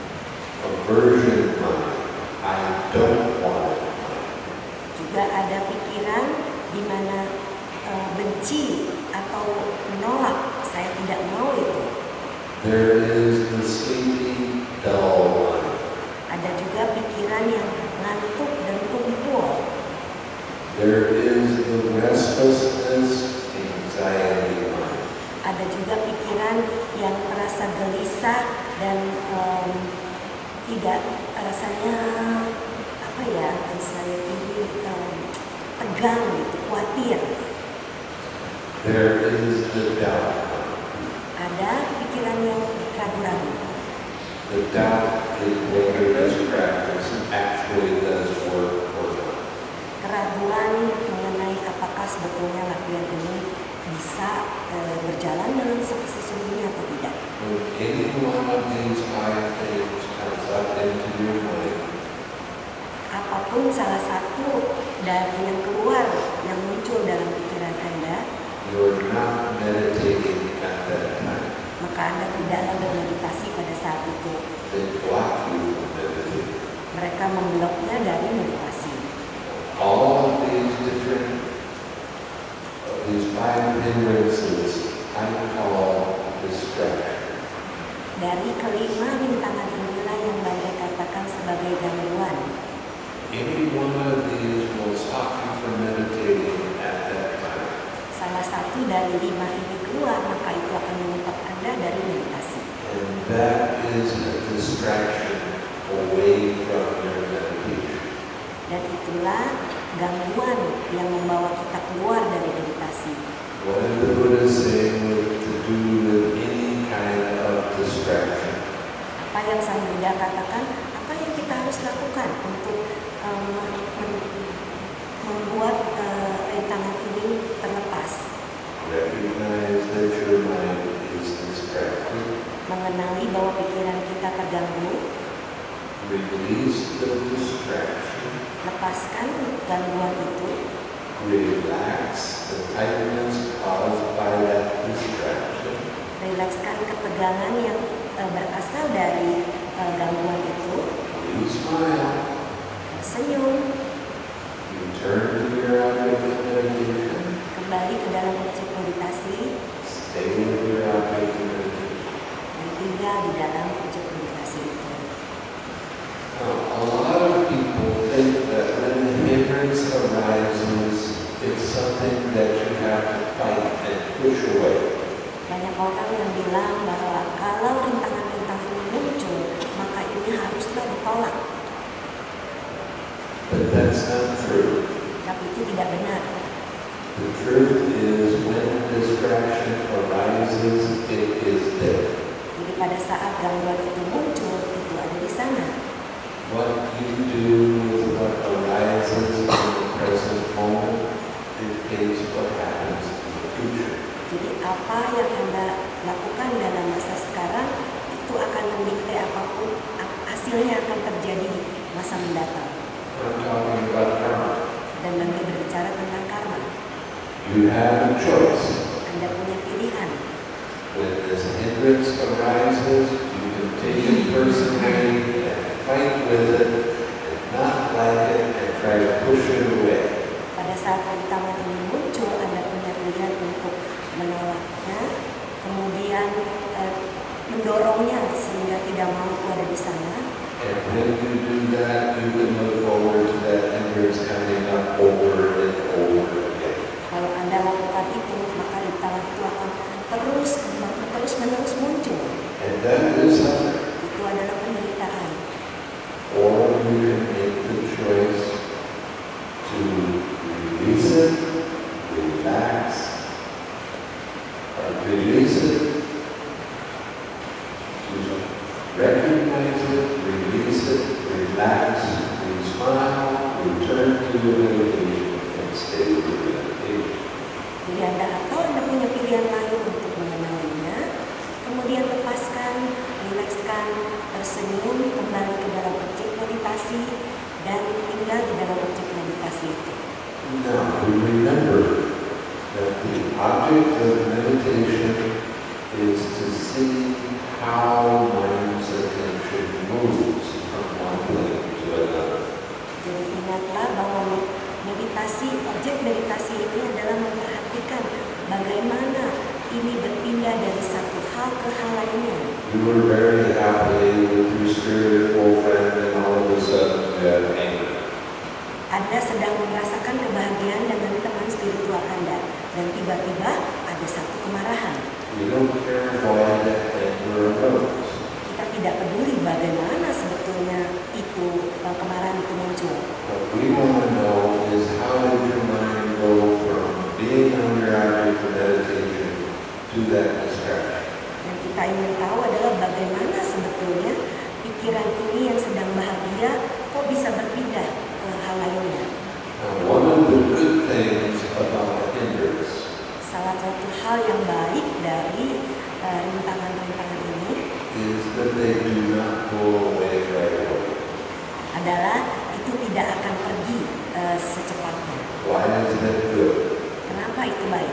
Speaker 1: aversion mind. I don't want it mind.
Speaker 2: Juga ada pikiran di mana uh, benci atau menolak, saya tidak mau itu.
Speaker 1: There is the sleepy, dull mind.
Speaker 2: Ada juga pikiran yang ngantuk dan tumpul.
Speaker 1: There is the restlessness, anxiety mind.
Speaker 2: Ada juga pikiran yang merasa gelisah dan um, tidak rasanya apa ya, saya ini um, tegang gitu, khawatir.
Speaker 1: There is the doubt.
Speaker 2: Ada pikiran yang ragu-ragu.
Speaker 1: The doubt is whether this practice actually does work or not.
Speaker 2: Keraguan mengenai apakah sebetulnya latihan ini bisa e, berjalan dengan sesungguhnya atau tidak.
Speaker 1: When any one of these five things comes up into your mind,
Speaker 2: apapun salah satu dari yang keluar yang muncul dalam pikiran Anda,
Speaker 1: you're not meditating at that time.
Speaker 2: maka Anda tidaklah bermeditasi pada saat itu.
Speaker 1: They block you from meditating.
Speaker 2: Mereka membloknya dari meditasi.
Speaker 1: All of these different, uh, these five hindrances, I call distraction.
Speaker 2: Dari kelima rintangan inilah yang Banda katakan sebagai gangguan.
Speaker 1: Any one of these will stop you from meditating at that time.
Speaker 2: Salah satu dari lima ini keluar, maka itu akan menyetop Anda dari meditasi.
Speaker 1: And that is a distraction away from your meditation.
Speaker 2: Dan itulah gangguan yang membawa kita keluar dari meditasi.
Speaker 1: What did the Buddha say with, to do with any kind of distraction?
Speaker 2: Apa yang Sang Buddha katakan, apa yang kita harus lakukan untuk um, membuat uh, rintangan ini terlepas?
Speaker 1: Recognize that your mind is distracted.
Speaker 2: Mengenali bahwa pikiran kita terganggu.
Speaker 1: Release the distraction.
Speaker 2: Lepaskan gangguan itu.
Speaker 1: Relax the tightness caused by that distraction.
Speaker 2: Rilekskan ketegangan yang uh, berasal dari uh, gangguan itu.
Speaker 1: You smile.
Speaker 2: Senyum.
Speaker 1: You turn to your object of meditation.
Speaker 2: Kembali ke dalam objek meditasi.
Speaker 1: Stay with your object of meditation.
Speaker 2: Dan tinggal di dalam objek meditasi itu.
Speaker 1: Now, a lot of people think that when the hindrance arises, it's something that you have to fight and push away.
Speaker 2: Banyak orang yang bilang bahwa kalau rintangan-rintangan ini muncul, maka ini haruslah ditolak.
Speaker 1: But that's not true.
Speaker 2: Tapi itu tidak benar.
Speaker 1: The truth is when distraction arises, it is there.
Speaker 2: Jadi pada saat gangguan itu muncul, itu ada di sana.
Speaker 1: What you do with what arises in the present moment dictates what happens in the future.
Speaker 2: Jadi apa yang Anda lakukan dalam masa sekarang, itu akan mendikte apapun hasilnya akan terjadi di masa mendatang.
Speaker 1: I'm talking about karma.
Speaker 2: Dan Banda berbicara tentang karma.
Speaker 1: You have a choice.
Speaker 2: Anda punya pilihan.
Speaker 1: When this hindrance arises, you can take it personally and fight with it and not like it and try to push it away.
Speaker 2: Pada saat rintangan ini muncul, Anda punya pilihan untuk menolaknya, kemudian eh, mendorongnya sehingga tidak mau itu ada di sana.
Speaker 1: And when you do that, you can look forward to that hindrance coming up over and over again.
Speaker 2: Kalau Anda lakukan itu, maka rintangan itu akan terus terus menerus muncul.
Speaker 1: And that is suffering.
Speaker 2: Itu adalah penderitaan.
Speaker 1: Or you can make the choice to release it, relax, or release it, to recognize it, release it, relax, we smile, return to the meditation, and stay with the meditation.
Speaker 2: Jadi Anda atau Anda punya pilihan lain untuk Kemudian lepaskan, rilekskan, tersenyum, kembali ke dalam objek meditasi, dan tinggal di dalam objek meditasi itu.
Speaker 1: Now, we remember that the object of meditation is to see how mind's attention moves from one thing to another.
Speaker 2: Jadi ingatlah bahwa meditasi, objek meditasi ini adalah memperhatikan bagaimana ini berpindah dari satu hal ke hal lainnya.
Speaker 1: You were very happy with your spiritual friend and all of a sudden you have anger.
Speaker 2: Anda sedang merasakan kebahagiaan dengan teman spiritual Anda dan tiba-tiba ada satu kemarahan.
Speaker 1: We don't care why that anger arose.
Speaker 2: Kita tidak peduli bagaimana sebetulnya itu kemarahan itu muncul.
Speaker 1: What we want to know is how did your mind go from being on your object of meditation to that distraction.
Speaker 2: Yang kita ingin tahu adalah bagaimana sebetulnya pikiran ini yang sedang bahagia kok bisa berpindah ke hal lainnya.
Speaker 1: Now, one of the good things about hindrance
Speaker 2: Salah satu hal yang baik dari uh, rintangan-rintangan ini
Speaker 1: is that they do not go away right away.
Speaker 2: adalah itu tidak akan pergi uh, secepatnya.
Speaker 1: Why is that good?
Speaker 2: Kenapa itu baik?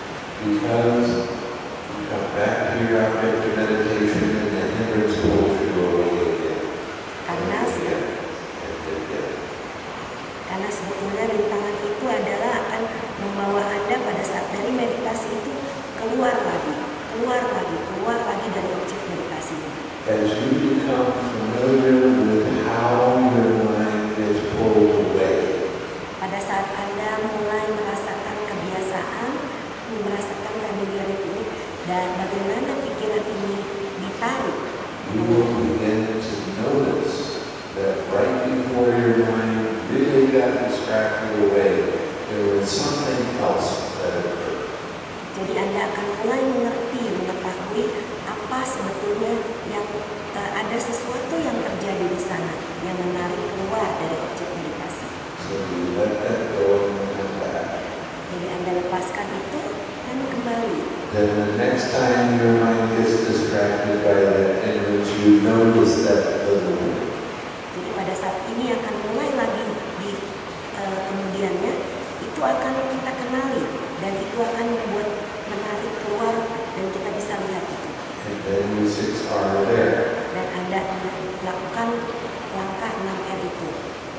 Speaker 1: Because you come back to your object of meditation and the hindrance pulls you away again.
Speaker 2: Karena
Speaker 1: Again, and again.
Speaker 2: karena sebetulnya rintangan itu adalah akan membawa Anda pada saat dari meditasi itu keluar lagi, keluar lagi, keluar lagi dari objek meditasi.
Speaker 1: As you become familiar with how your mind is pulled away,
Speaker 2: Pada saat Anda mulai merasakan kebiasaan, merasakan familiarity dan bagaimana pikiran ini ditarik,
Speaker 1: you will begin to notice that right before your mind really got distracted away, there was something else that occurred.
Speaker 2: jadi Anda akan mulai mengerti, mengetahui apa sebetulnya yang uh, ada sesuatu yang terjadi di sana yang menarik keluar dari objek meditasi.
Speaker 1: So you let that go and come back.
Speaker 2: Jadi Anda lepaskan itu dan kembali.
Speaker 1: Then the next time your mind gets distracted by that image, you notice that little bit.
Speaker 2: Jadi pada saat ini akan mulai lagi di uh, kemudiannya itu akan kita kenali dan itu akan membuat menarik keluar dan kita bisa lihat itu.
Speaker 1: And then you six are there.
Speaker 2: Dan Anda lakukan langkah enam R itu.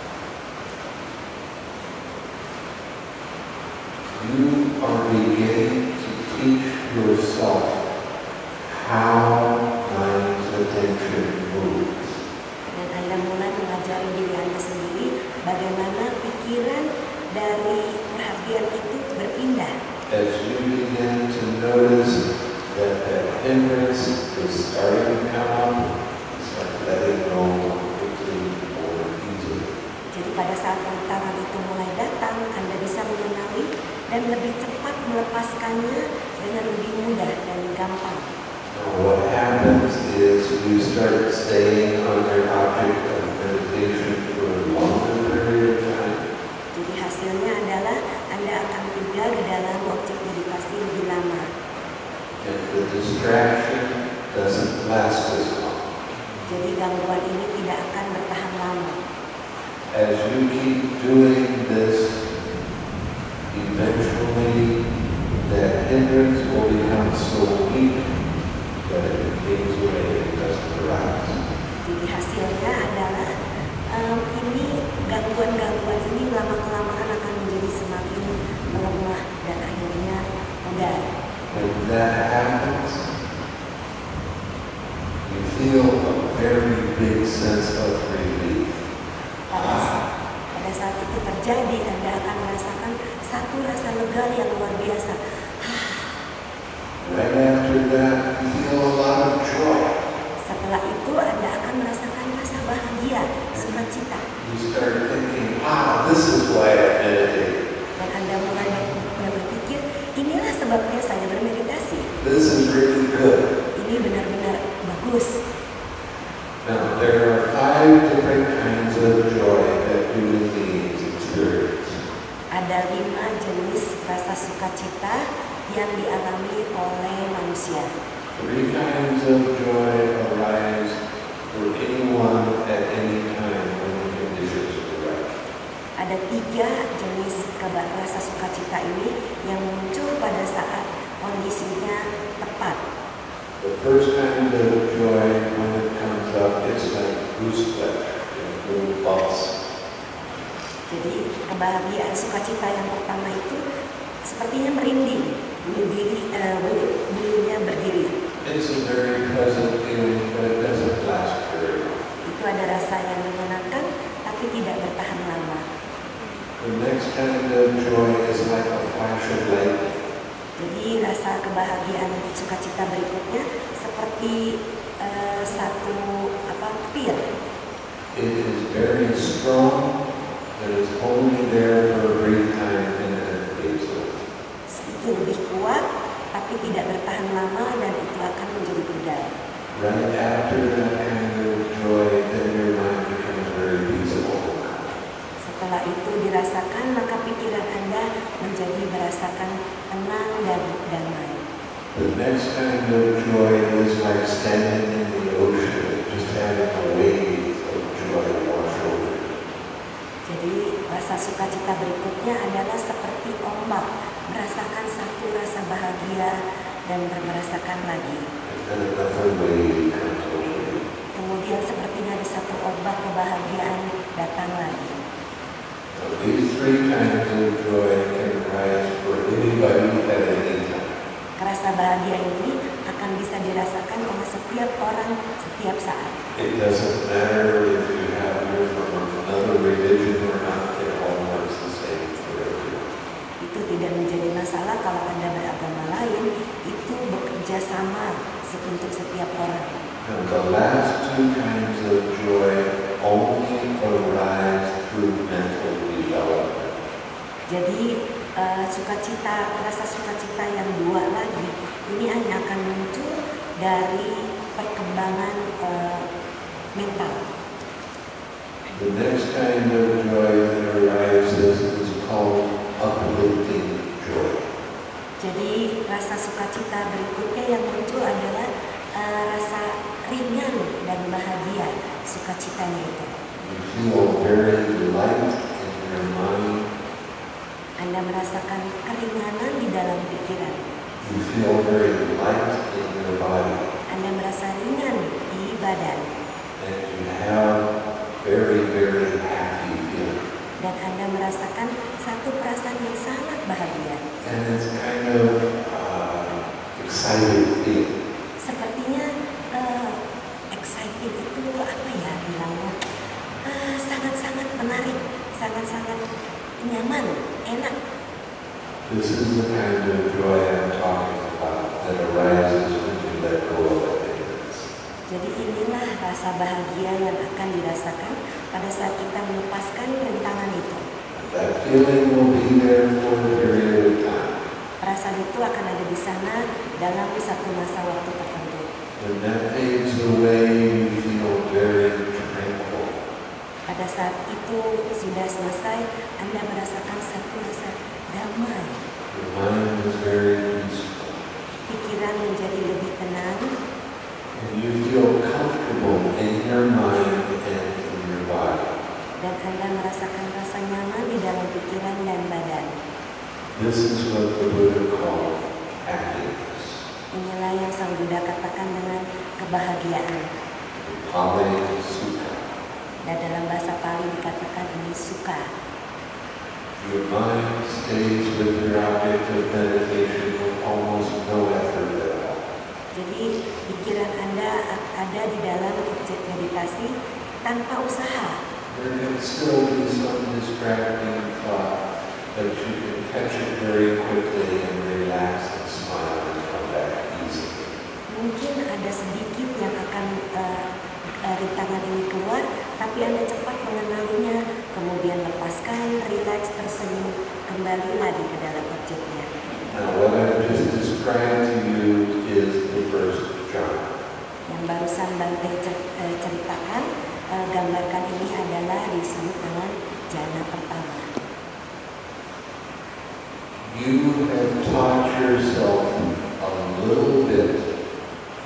Speaker 1: You are beginning to teach yourself how mind's attention moves.
Speaker 2: Dan Anda mulai mengajari diri Anda sendiri bagaimana pikiran dari perhatian itu berpindah.
Speaker 1: As you begin to notice that that hindrance is starting to come up, start letting go quickly or easily.
Speaker 2: Jadi pada saat rintangan itu mulai datang, Anda bisa mengenali dan lebih cepat melepaskannya dengan lebih mudah dan gampang.
Speaker 1: Now what happens is you start staying on your object of meditation for a longer period of time.
Speaker 2: Jadi hasilnya adalah Anda akan tinggal di dalam objek meditasi lebih lama.
Speaker 1: And the distraction doesn't last as long.
Speaker 2: Jadi gangguan ini tidak akan bertahan lama.
Speaker 1: As you keep doing this, eventually that hindrance will become so weak that it fades away and doesn't arise.
Speaker 2: Jadi hasilnya adalah um, ini gangguan-gangguan ini lama-kelamaan akan menjadi semakin melemah dan akhirnya pudar.
Speaker 1: When that happens, you feel a very big sense of relief.
Speaker 2: Pada, pada saat itu terjadi, Anda akan merasakan satu rasa lega yang luar biasa.
Speaker 1: Right after that, you feel a lot of joy.
Speaker 2: Setelah itu, Anda akan merasakan rasa bahagia, sukacita.
Speaker 1: You start thinking, ah, this is why I meditate.
Speaker 2: Dan Anda mulai berpikir, inilah sebabnya saya bermeditasi.
Speaker 1: This is really good.
Speaker 2: Ini benar-benar bagus.
Speaker 1: Now, there are five different kinds of joy that human beings experience.
Speaker 2: Ada lima jenis rasa sukacita yang dialami oleh manusia.
Speaker 1: Three kinds of joy arise for anyone at any time when the conditions are right.
Speaker 2: Ada tiga jenis keba- rasa sukacita ini yang muncul pada saat kondisinya tepat.
Speaker 1: The first kind of joy, when it comes up, it's like gooseflesh, little bumps.
Speaker 2: Jadi kebahagiaan sukacita yang pertama itu sepertinya merinding, bulu diri, uh, bulu, bulunya berdiri.
Speaker 1: It's a very pleasant feeling, but it doesn't last very long.
Speaker 2: Itu ada rasa yang menyenangkan, tapi tidak bertahan lama.
Speaker 1: The next kind of joy is like a flash of light.
Speaker 2: Jadi rasa kebahagiaan sukacita berikutnya seperti uh, satu apa petir.
Speaker 1: It is very strong, and it's only there for a brief time, and then it fades away.
Speaker 2: Itu lebih kuat, tapi tidak bertahan lama dan itu akan menjadi pudar.
Speaker 1: Right after that kind of joy, then your mind becomes very peaceful.
Speaker 2: Setelah itu dirasakan, maka pikiran Anda menjadi merasakan tenang dan damai.
Speaker 1: The next kind of joy is like standing in the ocean, just having a wave of joy wash over you.
Speaker 2: Jadi rasa sukacita berikutnya adalah seperti ombak, merasakan satu rasa bahagia dan merasakan lagi.
Speaker 1: And another wave comes over you.
Speaker 2: Kemudian sepertinya ada satu ombak kebahagiaan datang lagi.
Speaker 1: So these three kinds of joy can arise for anybody at any time.
Speaker 2: Rasa bahagia ini akan bisa dirasakan oleh setiap orang setiap saat.
Speaker 1: It doesn't matter if you have you're from another religion or not, it all works the same for everyone.
Speaker 2: Itu tidak menjadi masalah kalau Anda beragama lain, itu bekerja sama untuk setiap orang.
Speaker 1: And the last two kinds of joy only arise through mental development.
Speaker 2: Jadi uh, sukacita, rasa sukacita yang dua lagi ini hanya akan muncul dari perkembangan uh, mental.
Speaker 1: The next kind of joy that arises is called uplifting joy.
Speaker 2: Jadi rasa sukacita berikutnya yang muncul adalah uh, rasa ringan dan bahagia sukacitanya itu.
Speaker 1: You feel very light in your mind.
Speaker 2: Anda merasakan keringanan di dalam pikiran.
Speaker 1: You feel very light in your body.
Speaker 2: Anda merasa ringan di badan.
Speaker 1: And you have very, very happy feeling.
Speaker 2: Dan Anda merasakan satu perasaan yang sangat bahagia.
Speaker 1: And it's kind of uh, excited feeling.
Speaker 2: Sepertinya uh, excited itu apa ya bilangnya? Uh, sangat-sangat menarik, sangat-sangat nyaman, enak.
Speaker 1: This is the kind of joy I'm talking about that arises when you let go of it.
Speaker 2: Jadi inilah rasa bahagia yang akan dirasakan pada saat kita melepaskan rintangan itu.
Speaker 1: That feeling will be there for a period of time.
Speaker 2: Perasaan itu akan ada di sana dalam satu masa waktu tertentu.
Speaker 1: When that fades away, you feel very tranquil.
Speaker 2: Pada saat itu sudah selesai, Anda merasakan satu rasa damai.
Speaker 1: Your mind is very peaceful.
Speaker 2: Pikiran menjadi lebih tenang.
Speaker 1: And you feel comfortable in your mind and in your body.
Speaker 2: Dan Anda merasakan rasa nyaman di dalam pikiran dan badan.
Speaker 1: This is what the Buddha called happiness.
Speaker 2: Inilah yang Sang Buddha katakan dengan kebahagiaan.
Speaker 1: Pali Sukha.
Speaker 2: Dan dalam bahasa Pali dikatakan ini suka.
Speaker 1: Your mind stays with your object of meditation with almost no effort at all.
Speaker 2: Jadi pikiran Anda ada di dalam objek meditasi tanpa usaha.
Speaker 1: There can still be some distracting thought, but you can catch it very quickly and relax and smile and come back easily.
Speaker 2: Mungkin ada sedikit yang akan uh, uh, rintangan ini keluar, tapi Anda cepat mengenalinya, kemudian lepaskan, rileks, tersenyum, kembali lagi ke dalam objeknya.
Speaker 1: Now, what I just described to you is the first jhana.
Speaker 2: Yang barusan Bante ceritakan, uh, gambarkan ini adalah disebut dengan jhana pertama.
Speaker 1: You have taught yourself a little bit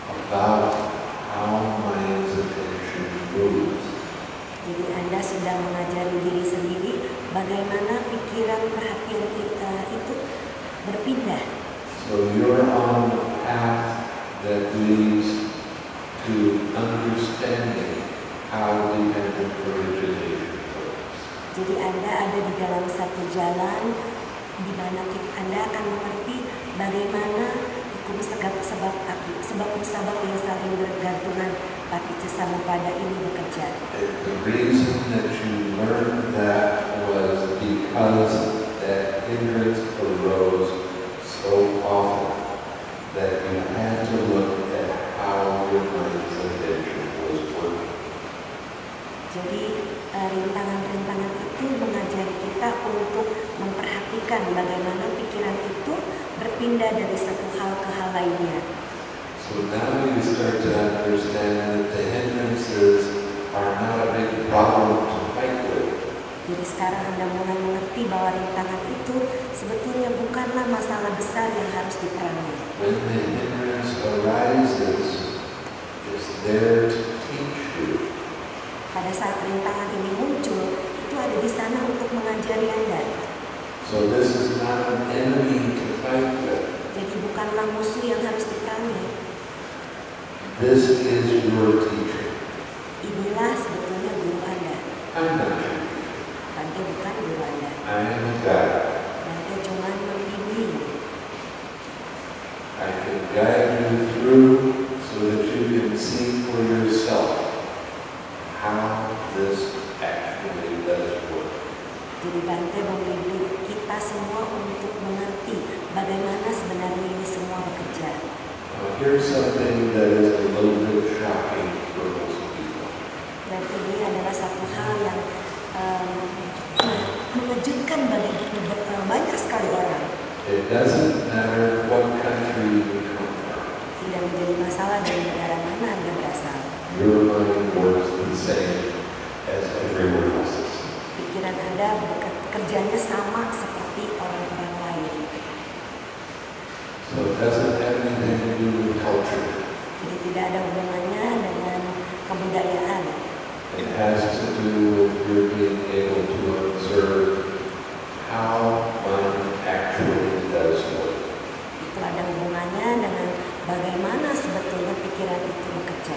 Speaker 2: sedang mengajari diri sendiri bagaimana pikiran perhatian kita itu berpindah.
Speaker 1: So you're on the path that leads to understanding how dependent origination works.
Speaker 2: Jadi Anda ada di dalam satu jalan di mana Anda akan mengerti bagaimana hukum sebab sebab akibat sebab musabab yang saling bergantungan paticca samuppada ini bekerja.
Speaker 1: And the reason that you learned that was because that hindrance arose so often that you had to look at how your mind's attention was working.
Speaker 2: Jadi rintangan-rintangan itu mengajari kita untuk memperhatikan bagaimana pikiran itu berpindah dari satu hal ke hal lainnya.
Speaker 1: So now you start to understand that the hindrances are not a big problem to fight with.
Speaker 2: Jadi sekarang Anda mulai mengerti bahwa rintangan itu sebetulnya bukanlah masalah besar yang harus diperangi.
Speaker 1: When the hindrance arises, it's there to teach you.
Speaker 2: Pada saat rintangan ini muncul, itu ada di sana untuk mengajari Anda.
Speaker 1: So this is not an enemy to fight with.
Speaker 2: Jadi bukanlah musuh yang harus diperangi.
Speaker 1: This is your teacher.
Speaker 2: Inilah sebetulnya guru Anda.
Speaker 1: I'm not your teacher.
Speaker 2: Bante bukan guru Anda.
Speaker 1: I am a guide.
Speaker 2: Bante cuma membimbing.
Speaker 1: I can guide you through so that you can see for yourself how this actually does work.
Speaker 2: Jadi Bante membimbing kita semua untuk mengerti bagaimana sebenarnya ini semua bekerja.
Speaker 1: Now here's something that is a little bit shocking for most people.
Speaker 2: Dan ini adalah satu hal yang um, mengejutkan bagi uh, banyak sekali orang.
Speaker 1: It doesn't matter what country you come from.
Speaker 2: Tidak menjadi masalah dari negara mana Anda berasal.
Speaker 1: Your mind works the same as everyone else's.
Speaker 2: Pikiran Anda bekerjanya sama seperti orang-orang lain.
Speaker 1: So it doesn't have anything to do with culture.
Speaker 2: Jadi tidak ada hubungannya dengan kebudayaan.
Speaker 1: It has to do with your being able to observe how mind actually does work.
Speaker 2: Itu ada hubungannya dengan bagaimana sebetulnya pikiran itu bekerja.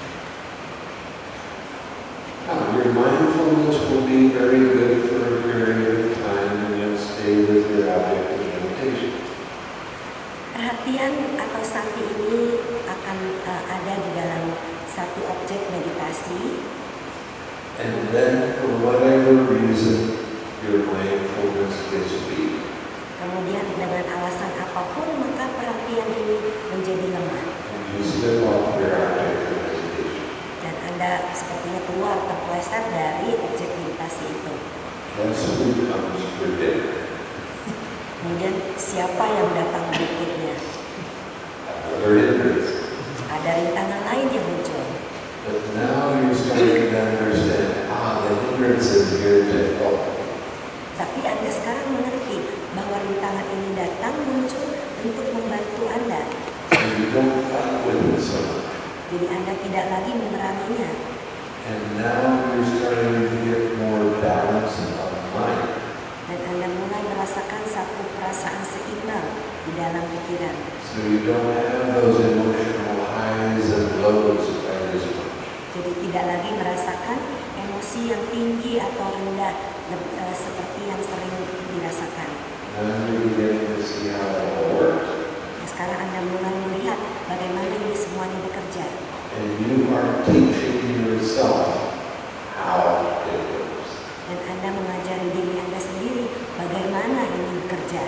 Speaker 1: Now, your mindfulness will be very good for a period of time and you'll stay with your object of meditation.
Speaker 2: Perhatian atau sati ini akan uh, ada di dalam satu objek meditasi.
Speaker 1: And then, for whatever reason, your mindfulness gets weak.
Speaker 2: Kemudian dengan alasan apapun maka perhatian ini menjadi lemah.
Speaker 1: And you slip off your object of meditation.
Speaker 2: Dan Anda sepertinya keluar terpeleset dari objek meditasi itu.
Speaker 1: Guess who comes for dinner?
Speaker 2: Kemudian siapa yang datang berikutnya?
Speaker 1: Another hindrance.
Speaker 2: Ada rintangan lain yang muncul.
Speaker 1: But now you're starting to understand, ah, the hindrance is here to help.
Speaker 2: Tapi Anda sekarang mengerti bahwa rintangan ini datang muncul untuk membantu Anda.
Speaker 1: So you don't fight with it so much.
Speaker 2: Jadi Anda tidak lagi memeranginya.
Speaker 1: And now you're starting to get more balance of mind.
Speaker 2: Dan Anda mulai merasakan satu perasaan seimbang di dalam pikiran.
Speaker 1: So you don't have those emotional highs and lows quite as much.
Speaker 2: Jadi tidak lagi merasakan emosi yang tinggi atau rendah uh, seperti yang sering dirasakan.
Speaker 1: Now you're beginning to see how it all works.
Speaker 2: Nah, sekarang Anda mulai melihat bagaimana ini semuanya bekerja.
Speaker 1: And you are teaching yourself how it works.
Speaker 2: Dan Anda mengajari diri Anda sendiri bagaimana ini bekerja.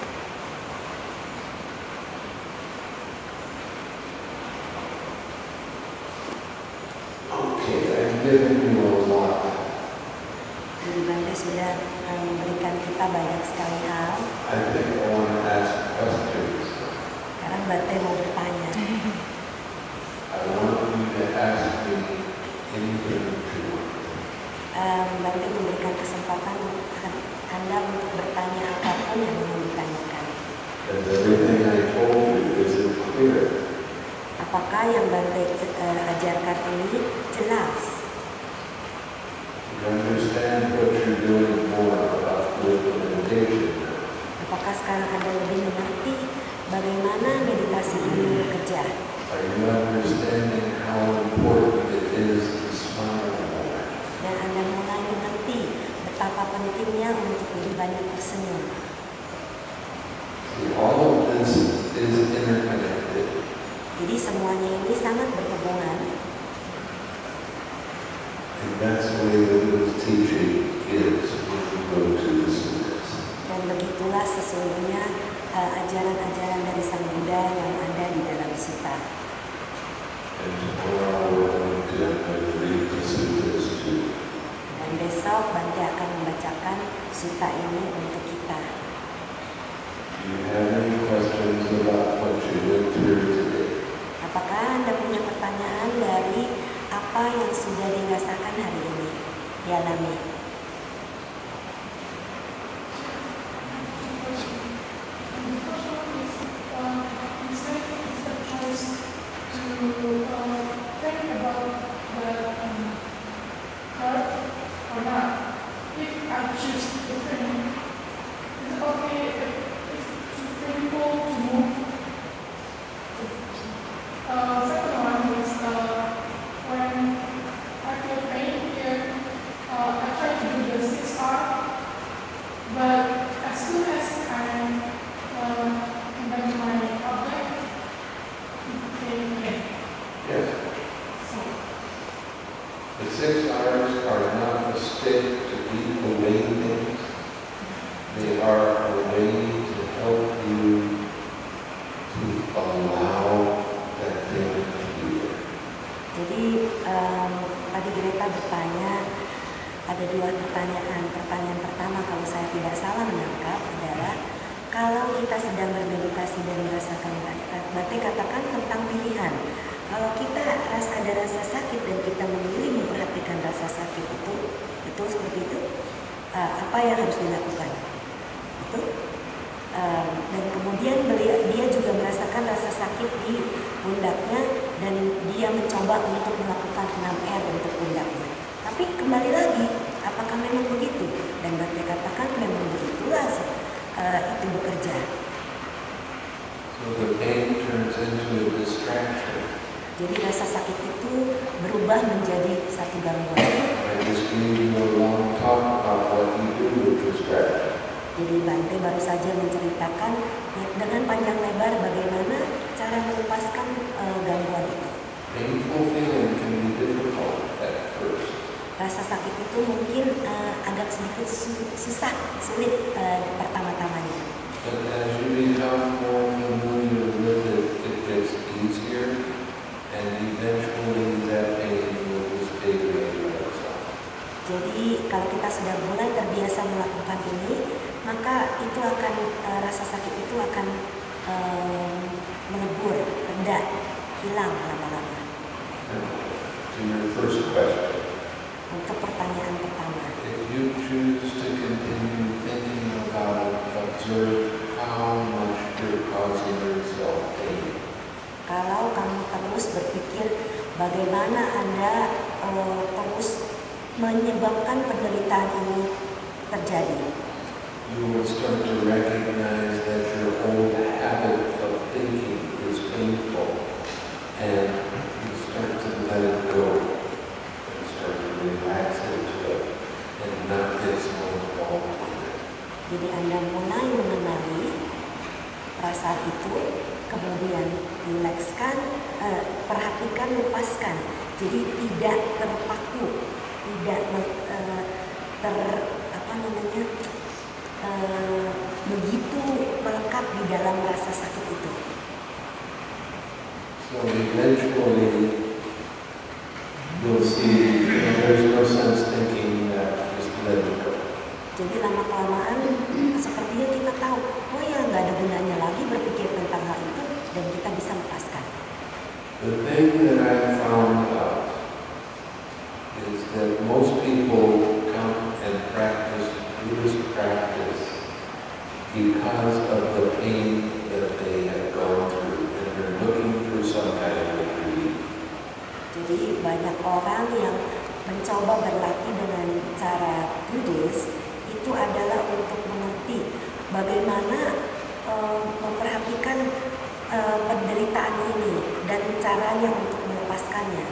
Speaker 1: Okay, I've given you a lot.
Speaker 2: Jadi Bante sudah uh, memberikan kita banyak sekali hal.
Speaker 1: I think I want to ask questions.
Speaker 2: Sekarang Bante mau bertanya.
Speaker 1: I want you to ask me anything that you want.
Speaker 2: Um, Bante memberikan kesempatan Anda untuk bertanya apapun yang mau ditanyakan.
Speaker 1: Because everything I told you isn't clear.
Speaker 2: Apakah yang Bante uh, ajarkan ini jelas?
Speaker 1: You understand what you're doing more about with meditation.
Speaker 2: Apakah sekarang Anda lebih mengerti bagaimana meditasi ini bekerja?
Speaker 1: Are you understanding how important it is to smile more?
Speaker 2: Dan Anda mulai mengerti betapa pentingnya untuk lebih banyak tersenyum.
Speaker 1: See, all of this is interconnected.
Speaker 2: Jadi semuanya ini sangat berhubungan.
Speaker 1: And that's the way that this teaching is when you go to the sutras.
Speaker 2: Dan begitulah sesungguhnya uh, ajaran-ajaran dari Sang Buddha yang ada di dalam sutta.
Speaker 1: And tomorrow we're going to read the sutras too.
Speaker 2: Dan besok Bante akan membacakan sutta ini untuk kita.
Speaker 1: Do you have any questions about what you went through today?
Speaker 2: Apakah Anda punya pertanyaan dari apa yang sudah dirasakan hari ini, dialami? Jadi lama-kelamaan sepertinya kita tahu, oh ya nggak ada gunanya lagi berpikir tentang hal itu dan kita bisa lepaskan.
Speaker 1: The thing that I found out is that most people come and practice Buddhist practice because of the pain that they have gone through and they're looking for some kind of relief.
Speaker 2: Jadi banyak orang yang mencoba berlatih dengan cara Buddhis itu adalah untuk mengerti bagaimana uh, memperhatikan uh, penderitaan ini dan caranya untuk melepaskannya.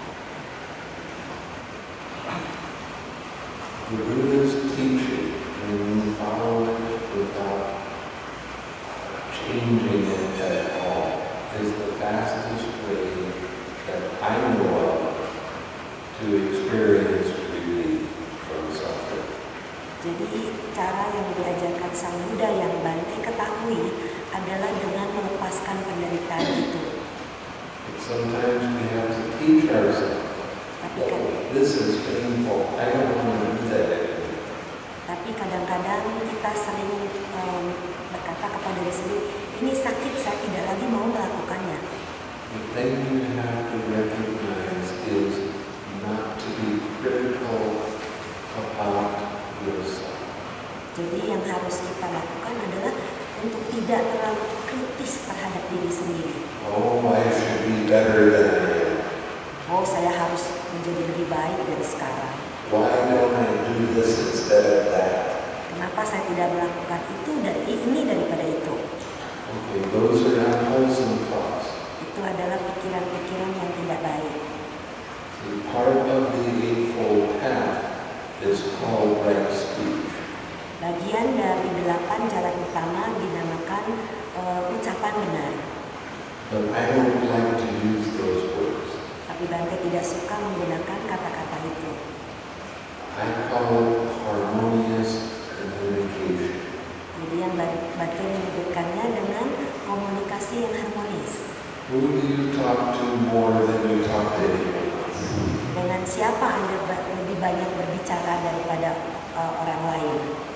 Speaker 1: The Buddha's teaching, when you follow it without changing it at all, is the fastest way that I know of to experience relief from suffering.
Speaker 2: Jadi cara yang diajarkan Sang Buddha yang Bante ketahui adalah dengan melepaskan penderitaan itu.
Speaker 1: But sometimes we have to teach ourselves,
Speaker 2: Tapi kan,
Speaker 1: oh, this is painful, I don't want to do that anymore.
Speaker 2: tapi kadang-kadang kita sering um, berkata kepada diri sendiri, ini sakit, saya tidak lagi mau melakukannya.
Speaker 1: The thing you have to recognize is not to be critical about yourself.
Speaker 2: Jadi yang harus kita lakukan adalah untuk tidak terlalu kritis terhadap diri sendiri.
Speaker 1: Oh, I should be better than I am.
Speaker 2: Oh, saya harus menjadi lebih baik dari sekarang.
Speaker 1: Why don't I do this instead of that?
Speaker 2: Kenapa saya tidak melakukan itu dan ini daripada itu?
Speaker 1: Okay, those are unwholesome thoughts.
Speaker 2: Itu adalah pikiran-pikiran yang tidak baik.
Speaker 1: See, part of the Eightfold Path is called right speech.
Speaker 2: Bagian dari delapan jalan utama dinamakan uh, ucapan benar.
Speaker 1: But I don't like to use those words.
Speaker 2: Tapi Bante tidak suka menggunakan kata-kata itu.
Speaker 1: I call it harmonious communication.
Speaker 2: Jadi yang Bante menyebutkannya dengan komunikasi yang harmonis.
Speaker 1: Who do you talk to more than you talk to anyone else?
Speaker 2: Dengan siapa Anda lebih banyak berbicara daripada uh, orang lain?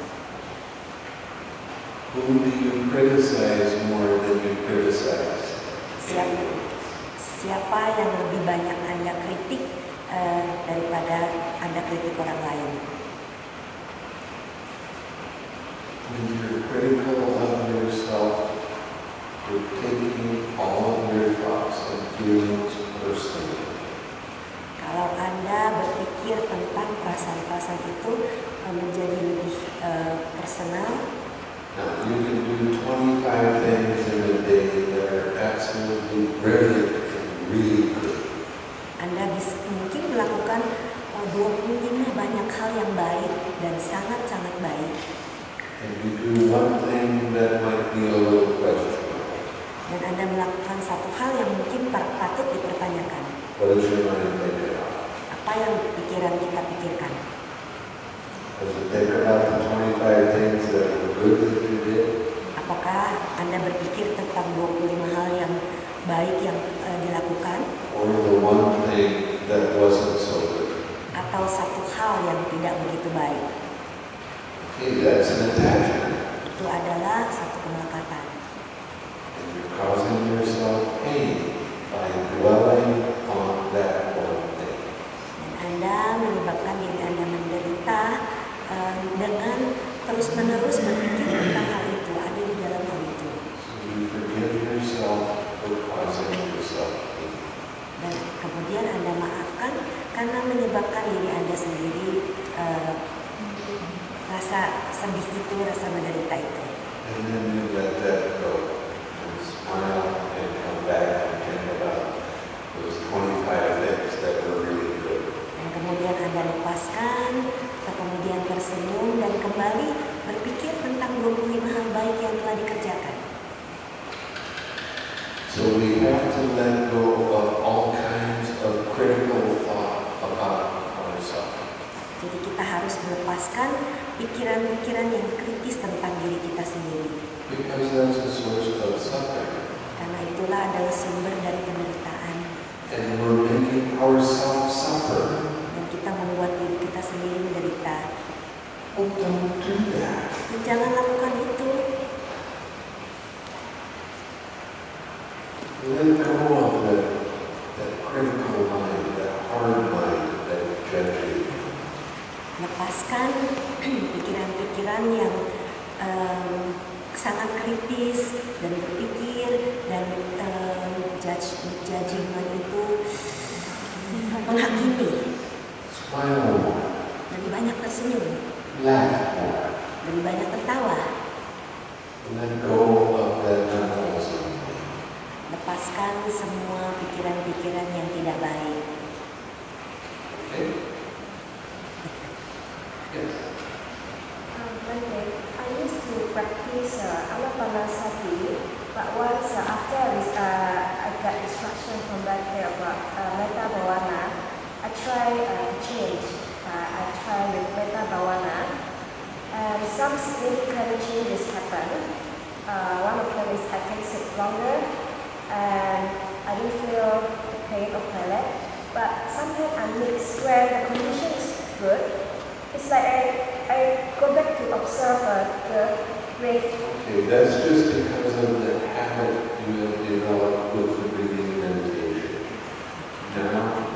Speaker 1: Who do you criticize more than you criticize?
Speaker 2: Siapa, siapa yang lebih banyak Anda kritik uh, daripada Anda kritik orang lain?
Speaker 1: When you're critical of yourself, you're taking all of your thoughts and feelings personally.
Speaker 2: Kalau Anda berpikir tentang perasaan-perasaan itu uh, menjadi lebih uh, personal.
Speaker 1: Now, you can do twenty-five things in a day that are absolutely brilliant and really good.
Speaker 2: Anda bisa mungkin melakukan uh, dua puluh lima banyak hal yang baik dan sangat-sangat baik.
Speaker 1: And you do one thing that might be a little questionable.
Speaker 2: Dan Anda melakukan satu hal yang mungkin patut dipertanyakan.
Speaker 1: What is your mind thinking about?
Speaker 2: Apa yang pikiran kita pikirkan?
Speaker 1: Does it think about the twenty-five things that were good that you did?
Speaker 2: Apakah Anda berpikir tentang dua puluh lima hal yang baik yang uh, dilakukan?
Speaker 1: Or the one thing that wasn't so good?
Speaker 2: Atau satu hal yang tidak begitu baik?
Speaker 1: Okay, that's an attachment.
Speaker 2: Itu adalah satu kemelekatan.
Speaker 1: And you're causing yourself pain by dwelling on that one thing.
Speaker 2: Dan Anda menyebabkan diri Anda menderita uh, dengan terus-menerus berpikir tentang hal itu, ada di dalam hal itu.
Speaker 1: So you forgive yourself for causing yourself pain.
Speaker 2: Dan kemudian Anda maafkan karena menyebabkan diri Anda sendiri uh, rasa sedih itu, rasa menderita itu.
Speaker 1: And then you let that go and smile and come back and think about those twenty-five things that were really good.
Speaker 2: Dan kemudian Anda lepaskan, kemudian tersenyum dan kembali berpikir tentang dua puluh lima hal baik yang telah dikerjakan.
Speaker 1: So we have to let go of all kinds of critical thought about ourselves.
Speaker 2: Jadi kita harus melepaskan pikiran-pikiran yang kritis tentang diri kita sendiri.
Speaker 1: Because that's a source of suffering.
Speaker 2: Karena itulah adalah sumber dari penderitaan.
Speaker 1: And we're making ourselves suffer.
Speaker 2: Dan kita membuat diri kita sendiri menderita.
Speaker 1: Oh, don't do that.
Speaker 2: Dan jangan lakukan itu.
Speaker 1: Let go of that, that critical mind, that hard mind, that judging.
Speaker 2: Lepaskan pikiran-pikiran yang um, sangat kritis dan berpikir dan um, judge, judgment itu menghakimi.
Speaker 1: Smile more.
Speaker 2: Lebih banyak tersenyum.
Speaker 1: Laugh more.
Speaker 2: Lebih banyak tertawa.
Speaker 1: And let go of that unwholesome thing.
Speaker 2: Lepaskan semua pikiran-pikiran yang tidak baik.
Speaker 1: Okay? Yes.
Speaker 3: Um, one day, I used to practice uh, anapanasati, but once uh, after I, was, uh, I got instruction from Bante about uh, metta bhavana, I try uh, to change. Uh, I try with metta bhavana, and some significant changes happen. Uh, one of them is I can sit longer, and I don't feel the pain of my leg. But sometimes I mix where the condition is good. It's like I, I go back to observe uh, the breath.
Speaker 1: Okay, that's just because of the habit you have developed with the breathing meditation. Now,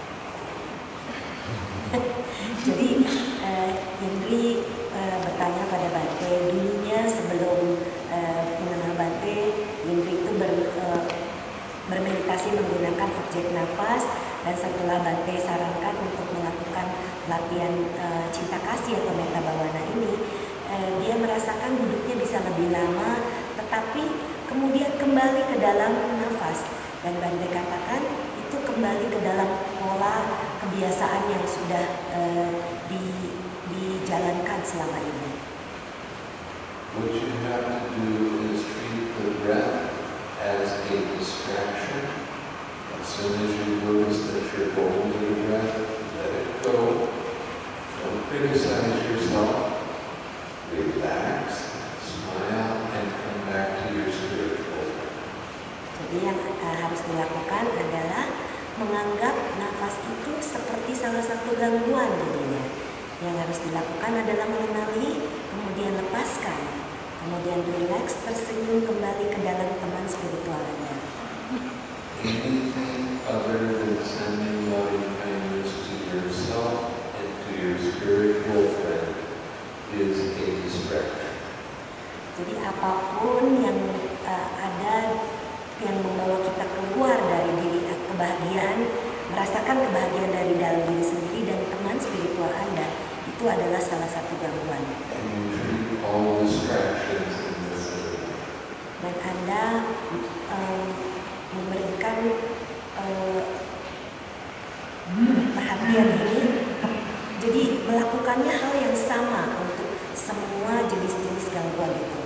Speaker 2: Jadi uh, Henry uh, bertanya pada Bante, dulunya sebelum uh, mengenal Bante, Henry itu ber, uh, bermeditasi menggunakan objek nafas, dan setelah Bante sarankan untuk melakukan latihan uh, cinta kasih atau metta bhavana ini, uh, dia merasakan duduknya bisa lebih lama, tetapi kemudian kembali ke dalam nafas, dan Bante katakan itu kembali ke dalam pola kebiasaan yang sudah uh, di, dijalankan selama ini.
Speaker 1: what you have to do is treat the breath as a distraction. As soon as you notice that you're going to the breath, let it go. Don't criticize yourself. Relax, smile, and come back to your spiritual friend.
Speaker 2: Jadi yang uh, harus dilakukan adalah menganggap nafas itu seperti salah satu gangguan dirinya. Yang harus dilakukan adalah mengenali, kemudian lepaskan, kemudian relax, tersenyum kembali ke dalam teman spiritualnya.
Speaker 1: Anything other than sending loving kindness to yourself and to your spiritual friend is a distraction.
Speaker 2: Jadi apapun yang uh, ada yang membawa kita keluar dari diri kebahagiaan, merasakan kebahagiaan dari dalam diri sendiri dan teman spiritual Anda, itu adalah salah satu gangguan.
Speaker 1: And you treat all distractions in the same way.
Speaker 2: Dan Anda um, memberikan uh, perhatian ini, jadi melakukannya hal yang sama untuk semua jenis-jenis gangguan itu.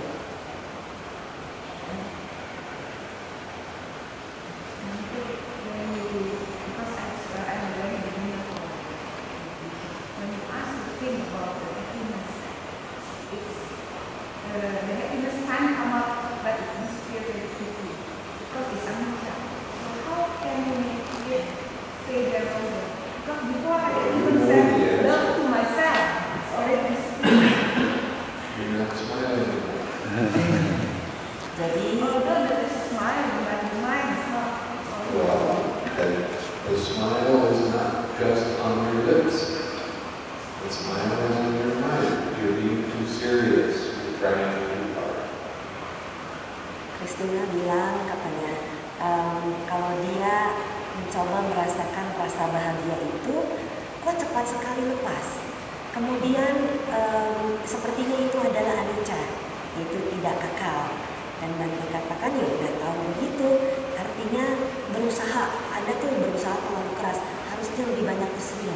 Speaker 2: Christina bilang katanya um, kalau dia mencoba merasakan rasa bahagia itu kok cepat sekali lepas. Kemudian um, sepertinya itu adalah anicca, yaitu tidak kekal. Dan Bante katakan ya udah tahu begitu, artinya berusaha, Anda tuh berusaha terlalu keras, harusnya lebih banyak tersenyum.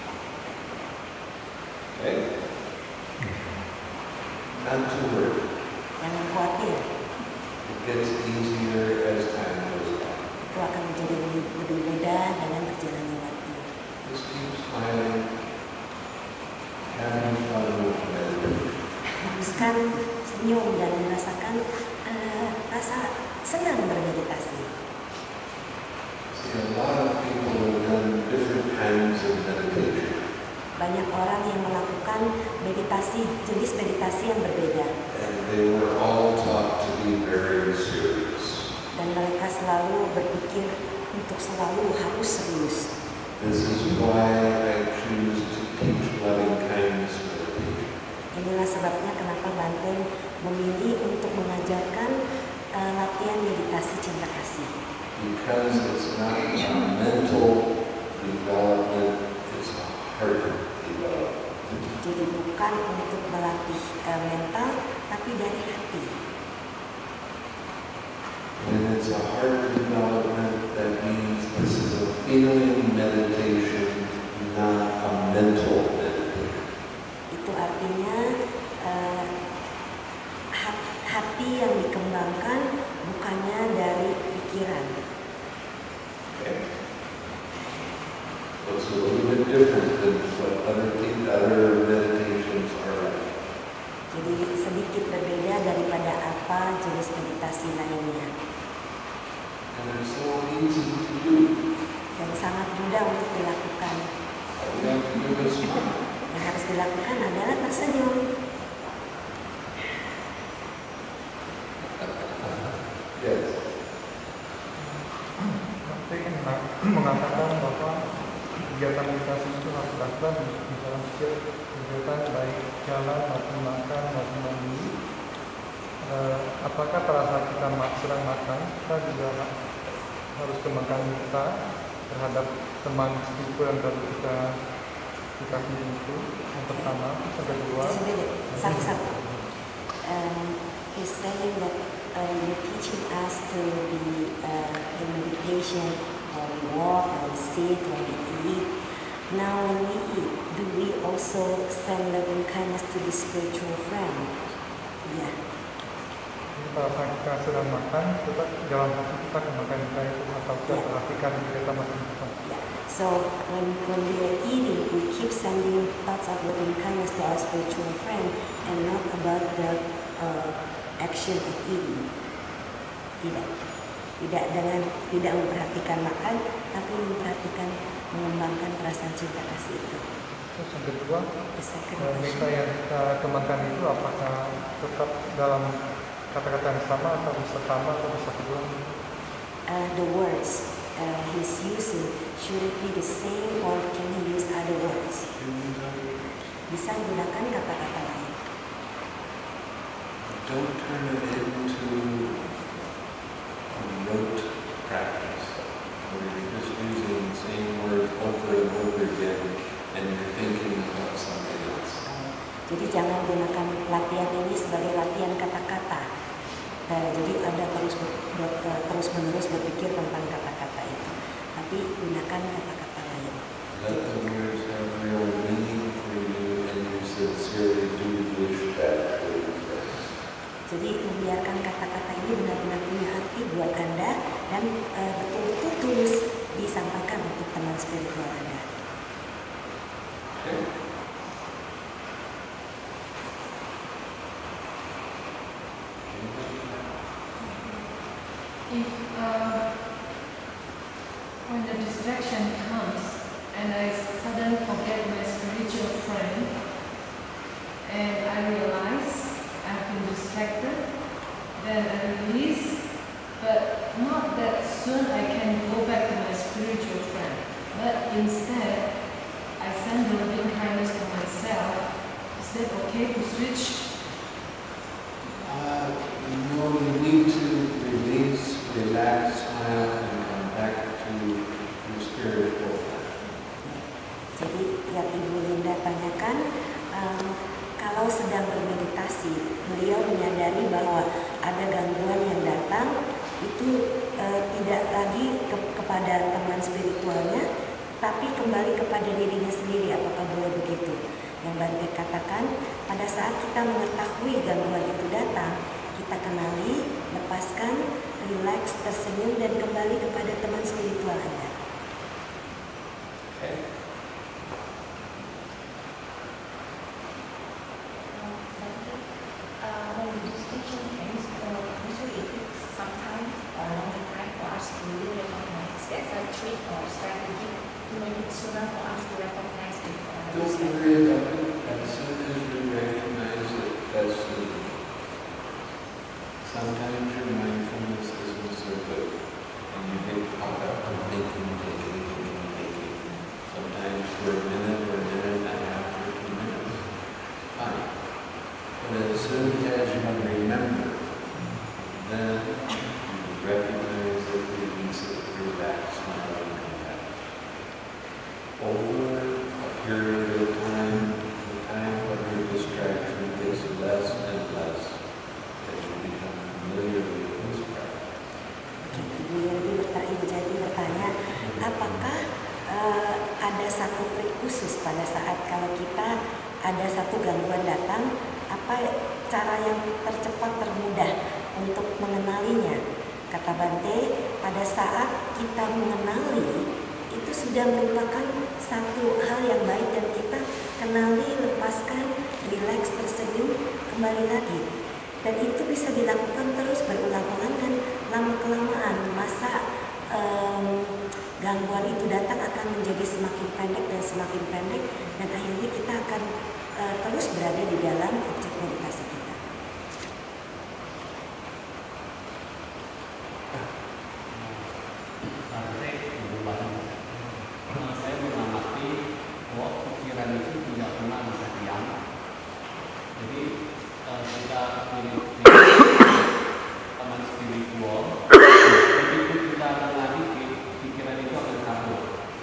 Speaker 1: Okay? Not to worry.
Speaker 2: Jangan khawatir.
Speaker 1: It gets easier as time goes by.
Speaker 2: Itu akan menjadi lebih, lebih mudah dengan berjalannya waktu.
Speaker 1: Just keep smiling, having fun with meditation.
Speaker 2: Teruskan senyum dan merasakan uh, rasa senang bermeditasi.
Speaker 1: See, a lot of people have done different kinds of meditation.
Speaker 2: Banyak orang yang melakukan meditasi, jenis meditasi yang berbeda.
Speaker 1: And they were all taught to be very serious.
Speaker 2: Dan mereka selalu berpikir untuk selalu harus serius.
Speaker 1: This is why I choose to teach loving kindness meditation.
Speaker 2: Inilah sebabnya kenapa Bante memilih untuk mengajarkan uh, latihan meditasi cinta kasih.
Speaker 1: Because it's not a mental development, it's a heart
Speaker 2: bukan untuk melatih uh, mental, tapi dari hati.
Speaker 1: When it's a heart development, that means this is a feeling meditation, not a mental meditation.
Speaker 2: Itu artinya uh, hati yang dikembangkan bukannya dari pikiran.
Speaker 1: Okay. So it's a little bit different than what other things, other meditations are like.
Speaker 2: Jadi sedikit berbeda daripada apa jenis meditasi lainnya.
Speaker 1: And it's so easy to do.
Speaker 2: Dan sangat mudah untuk dilakukan.
Speaker 1: All we have to do is smile.
Speaker 2: Yang harus dilakukan adalah tersenyum.
Speaker 1: Yes.
Speaker 4: Saya ingin mengatakan bahwa kegiatan meditasi itu harus dilakukan di dalam setiap kegiatan, baik jalan maupun makan maupun mandi. Uh, apakah pada saat kita sedang makan, kita juga harus kembangkan kita terhadap teman spiritual yang baru kita kita pilih itu. Yang pertama, yang kedua.
Speaker 2: Satu-satu. Um, he's saying that uh, you're teaching us to be uh, the meditation when we walk, when we sit, when we eat. Now when we eat, do we also send loving kindness to the spiritual friend? Yeah.
Speaker 4: Pada saat kita sedang makan, kita dalam hati kita kembangkan kita itu atau kita
Speaker 2: Yeah.
Speaker 4: perhatikan diri kita masing-masing.
Speaker 2: Yeah. So when when we are eating, we keep sending thoughts of loving kindness to our spiritual friend, and not about the uh, action of eating. Tidak, tidak dengan tidak memperhatikan makan, tapi memperhatikan mengembangkan perasaan cinta kasih itu.
Speaker 4: Terus yang kedua,
Speaker 2: The second
Speaker 4: eh, meta
Speaker 2: question.
Speaker 4: yang kita kembangkan itu apakah tetap dalam kata-kata yang sama atau bisa tambah atau bisa kedua?
Speaker 2: Uh, the words uh, he's using, should it be the same or can he use other words? Bisa gunakan kata-kata lain.
Speaker 1: Don't turn it into a rote practice where you're just using the same words over and over again and you're thinking about something else.
Speaker 2: Jadi jangan gunakan latihan ini sebagai latihan kata-kata. Uh, jadi Anda terus ber, ber, uh, terus menerus berpikir tentang kata-kata itu, tapi gunakan kata-kata lain.
Speaker 1: Let the words have real meaning for you and you sincerely do wish that for your friends.
Speaker 2: Jadi membiarkan kata-kata ini benar-benar punya arti buat Anda dan uh, betul-betul tulus disampaikan untuk teman spiritual Anda.
Speaker 1: Okay?
Speaker 5: If uh, when the distraction comes and I suddenly forget my spiritual friend and I realize I've been distracted, then I release, but not that soon I can go back to my spiritual friend, but instead I send the loving kindness to myself. Is that okay to switch?
Speaker 1: Uh, no, you need to release, relax, smile, and come back to your spiritual life.
Speaker 2: Jadi yang Ibu Linda tanyakan, um, kalau sedang bermeditasi, beliau menyadari bahwa ada gangguan yang datang, itu uh, tidak lagi ke kepada teman spiritualnya, tapi kembali kepada dirinya sendiri. Apakah boleh begitu? Yang Bante katakan, pada saat kita mengetahui gangguan itu datang, kita kenali, lepaskan, relax, tersenyum, dan kembali kepada teman spiritual Anda.
Speaker 1: Okay?
Speaker 3: Uh, when the distraction comes, uh, usually it takes some time or a long time for us to really recognize. That's a trick or strategy to make it sooner for us to recognize it. Uh,
Speaker 1: Don't
Speaker 3: distraction.
Speaker 1: worry about it. As soon as you recognize it, that's it. Sometimes your mindfulness isn't so good, and you get caught up in thinking, thinking, thinking, thinking. Sometimes for a minute or a minute and a half or two minutes. Fine. But as soon as you remember, then you recognize it, release it, relax, smile, and come back. Over a period of time, the time of your
Speaker 2: ada satu trik khusus pada saat kalau kita ada satu gangguan datang, apa cara yang tercepat termudah untuk mengenalinya. Kata Bante, pada saat kita mengenali itu sudah merupakan satu hal yang baik dan kita kenali, lepaskan, rileks, tersenyum, kembali lagi. Dan itu bisa dilakukan terus berulang-ulang dan lama-kelamaan masa um, gangguan itu datang akan menjadi semakin pendek dan semakin pendek dan akhirnya kita akan uh, terus berada di dalam objek meditasi kita.
Speaker 6: Saya mengamati bahwa pikiran itu tidak pernah bisa diam. Jadi kita memiliki teman spiritual, begitu kita mengalami pikiran itu akan kabur,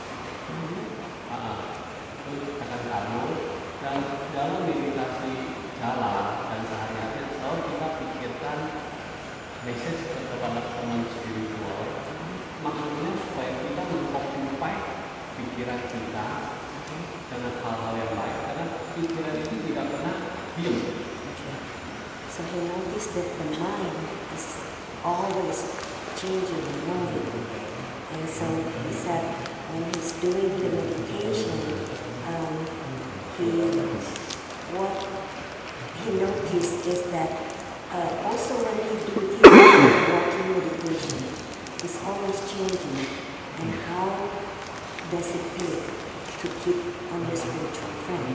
Speaker 6: akan kabur. Dan dalam meditasi jalan dan sehari-hari selalu kita pikirkan message kepada teman spiritual. Maksudnya supaya kita mengoccupy pikiran kita dengan hal-hal yang baik, karena pikiran itu tidak pernah diam.
Speaker 2: So he noticed that the mind is always changing and moving. And so he said when he's doing the meditation, um, he what he noticed is that uh, also when he do his walking meditation, it's always changing. And how does it feel to keep on the spiritual friend?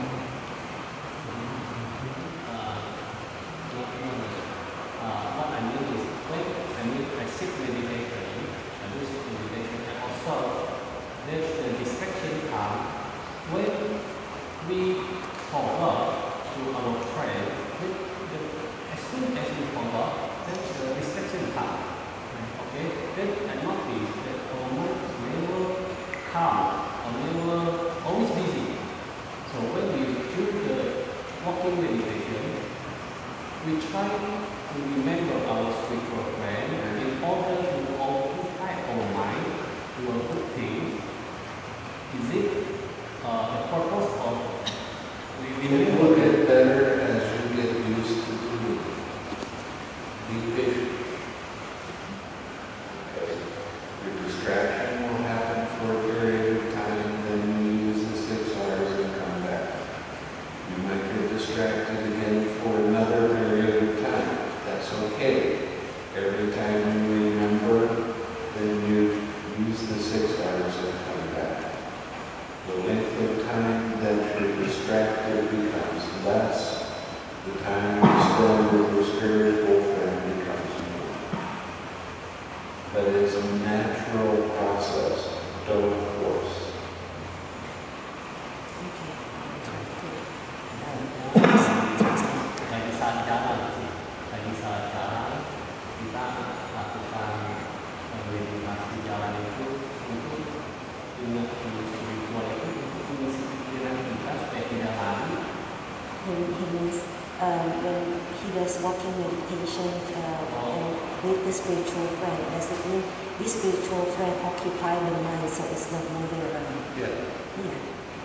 Speaker 6: What I mean is when I mean I sit meditation, I do sit meditation, and also there's the distraction come when we forgot to our friend. The, the, as soon as we forgot, then the distraction comes. Okay, then I notice that our mind is never calm or never always busy. So when we do the walking meditation, we try to remember our spiritual friend, and in order to occupy our mind to a good thing, is it uh, the purpose of
Speaker 1: You will get better as you get used to doing it. Be patient. Okay. Your distraction will happen for a period of time, then you use the six hours and come back. You might get distracted again for another period of time. That's okay. Every time you remember, then you use the six hours and come back. The length of time that you're distracted becomes less. The time you spend with your spiritual friend becomes more. But it's a natural process. Don't force.
Speaker 6: lagi saat jalan, lagi saat jalan kita lakukan meditasi jalan itu untuk ingat spiritual itu untuk mengisi pikiran kita supaya tidak lari.
Speaker 2: He, he means um, when he does walking meditation uh, and with the spiritual friend, does it mean this spiritual friend occupy the mind so it's not moving around?
Speaker 1: Yeah.
Speaker 2: Iya.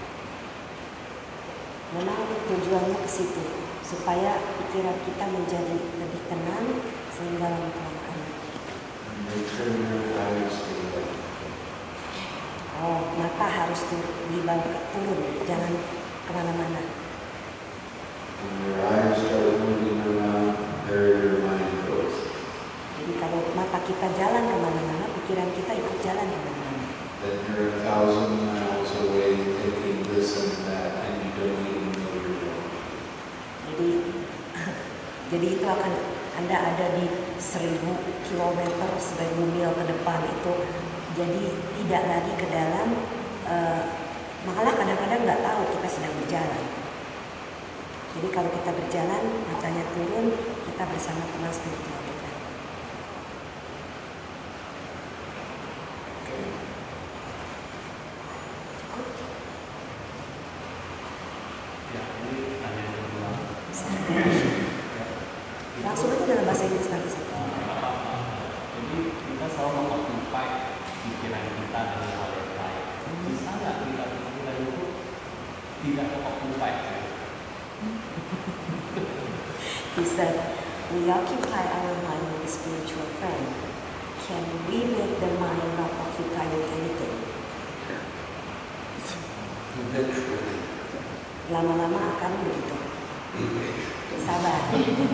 Speaker 2: Memang tujuannya ke situ supaya pikiran kita menjadi lebih tenang sehingga lama-kelamaan.
Speaker 1: Make sure your eyes stay open.
Speaker 2: Oh, mata harus turun, dibawa turun, jangan kemana-mana.
Speaker 1: When your eyes start moving around, there your mind goes.
Speaker 2: Jadi kalau mata kita jalan kemana-mana, pikiran kita ikut jalan kemana-mana.
Speaker 1: Then you're a thousand miles away thinking this and that, and you don't even know you're doing.
Speaker 2: Jadi, jadi itu akan Anda ada di seribu kilometer, seribu mil ke depan itu. Jadi tidak lagi ke dalam, uh, malah kadang-kadang nggak tahu kita sedang berjalan. Jadi kalau kita berjalan, matanya turun, kita bersama teman spiritual kita.
Speaker 6: Ya, ini ada yang kedua.
Speaker 2: Langsung aja dalam bahasa Inggris nanti.
Speaker 6: Jadi kita selalu mengoccupy pikiran kita dengan hal yang baik. Bisa nggak kita tidak occupied.
Speaker 2: He said, we occupy our mind with a spiritual friend. Can we make the mind not occupy with anything?
Speaker 1: Eventually.
Speaker 2: Lama-lama akan begitu.
Speaker 1: Be patient.
Speaker 2: Sabar.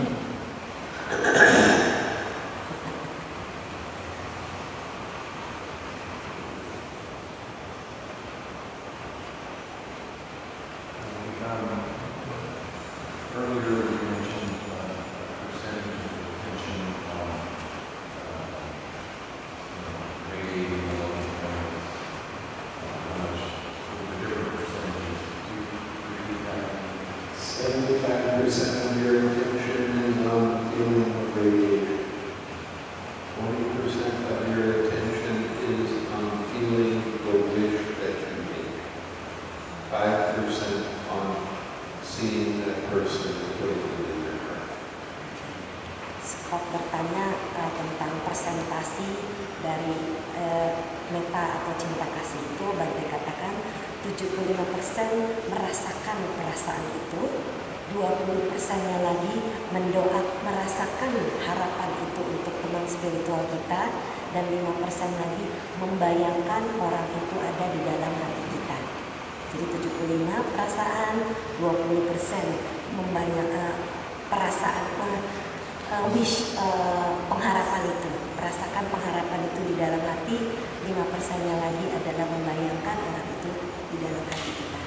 Speaker 7: Earlier you mentioned uh, percentage of attention on uh, you know, radiating the loving kindness. Uh, how much, the different percentages. Do you repeat that?
Speaker 1: seventy-five percent of your attention is on feeling of radiation. twenty percent of your attention is on feeling the wish that you make. five percent on seeing that person completely in your heart.
Speaker 2: Scott bertanya uh, tentang persentasi dari uh, meta atau cinta kasih itu, Bante katakan tujuh puluh lima persen merasakan perasaan itu, dua puluh persennya lagi mendoa merasakan harapan itu untuk teman spiritual kita, dan lima persen lagi membayangkan orang itu ada di dalam hati kita. Jadi tujuh puluh lima perasaan, dua puluh persen membayang uh, perasaan uh, uh, wish uh, pengharapan itu, merasakan pengharapan itu di dalam hati, lima persennya lagi adalah membayangkan orang itu di dalam hati kita.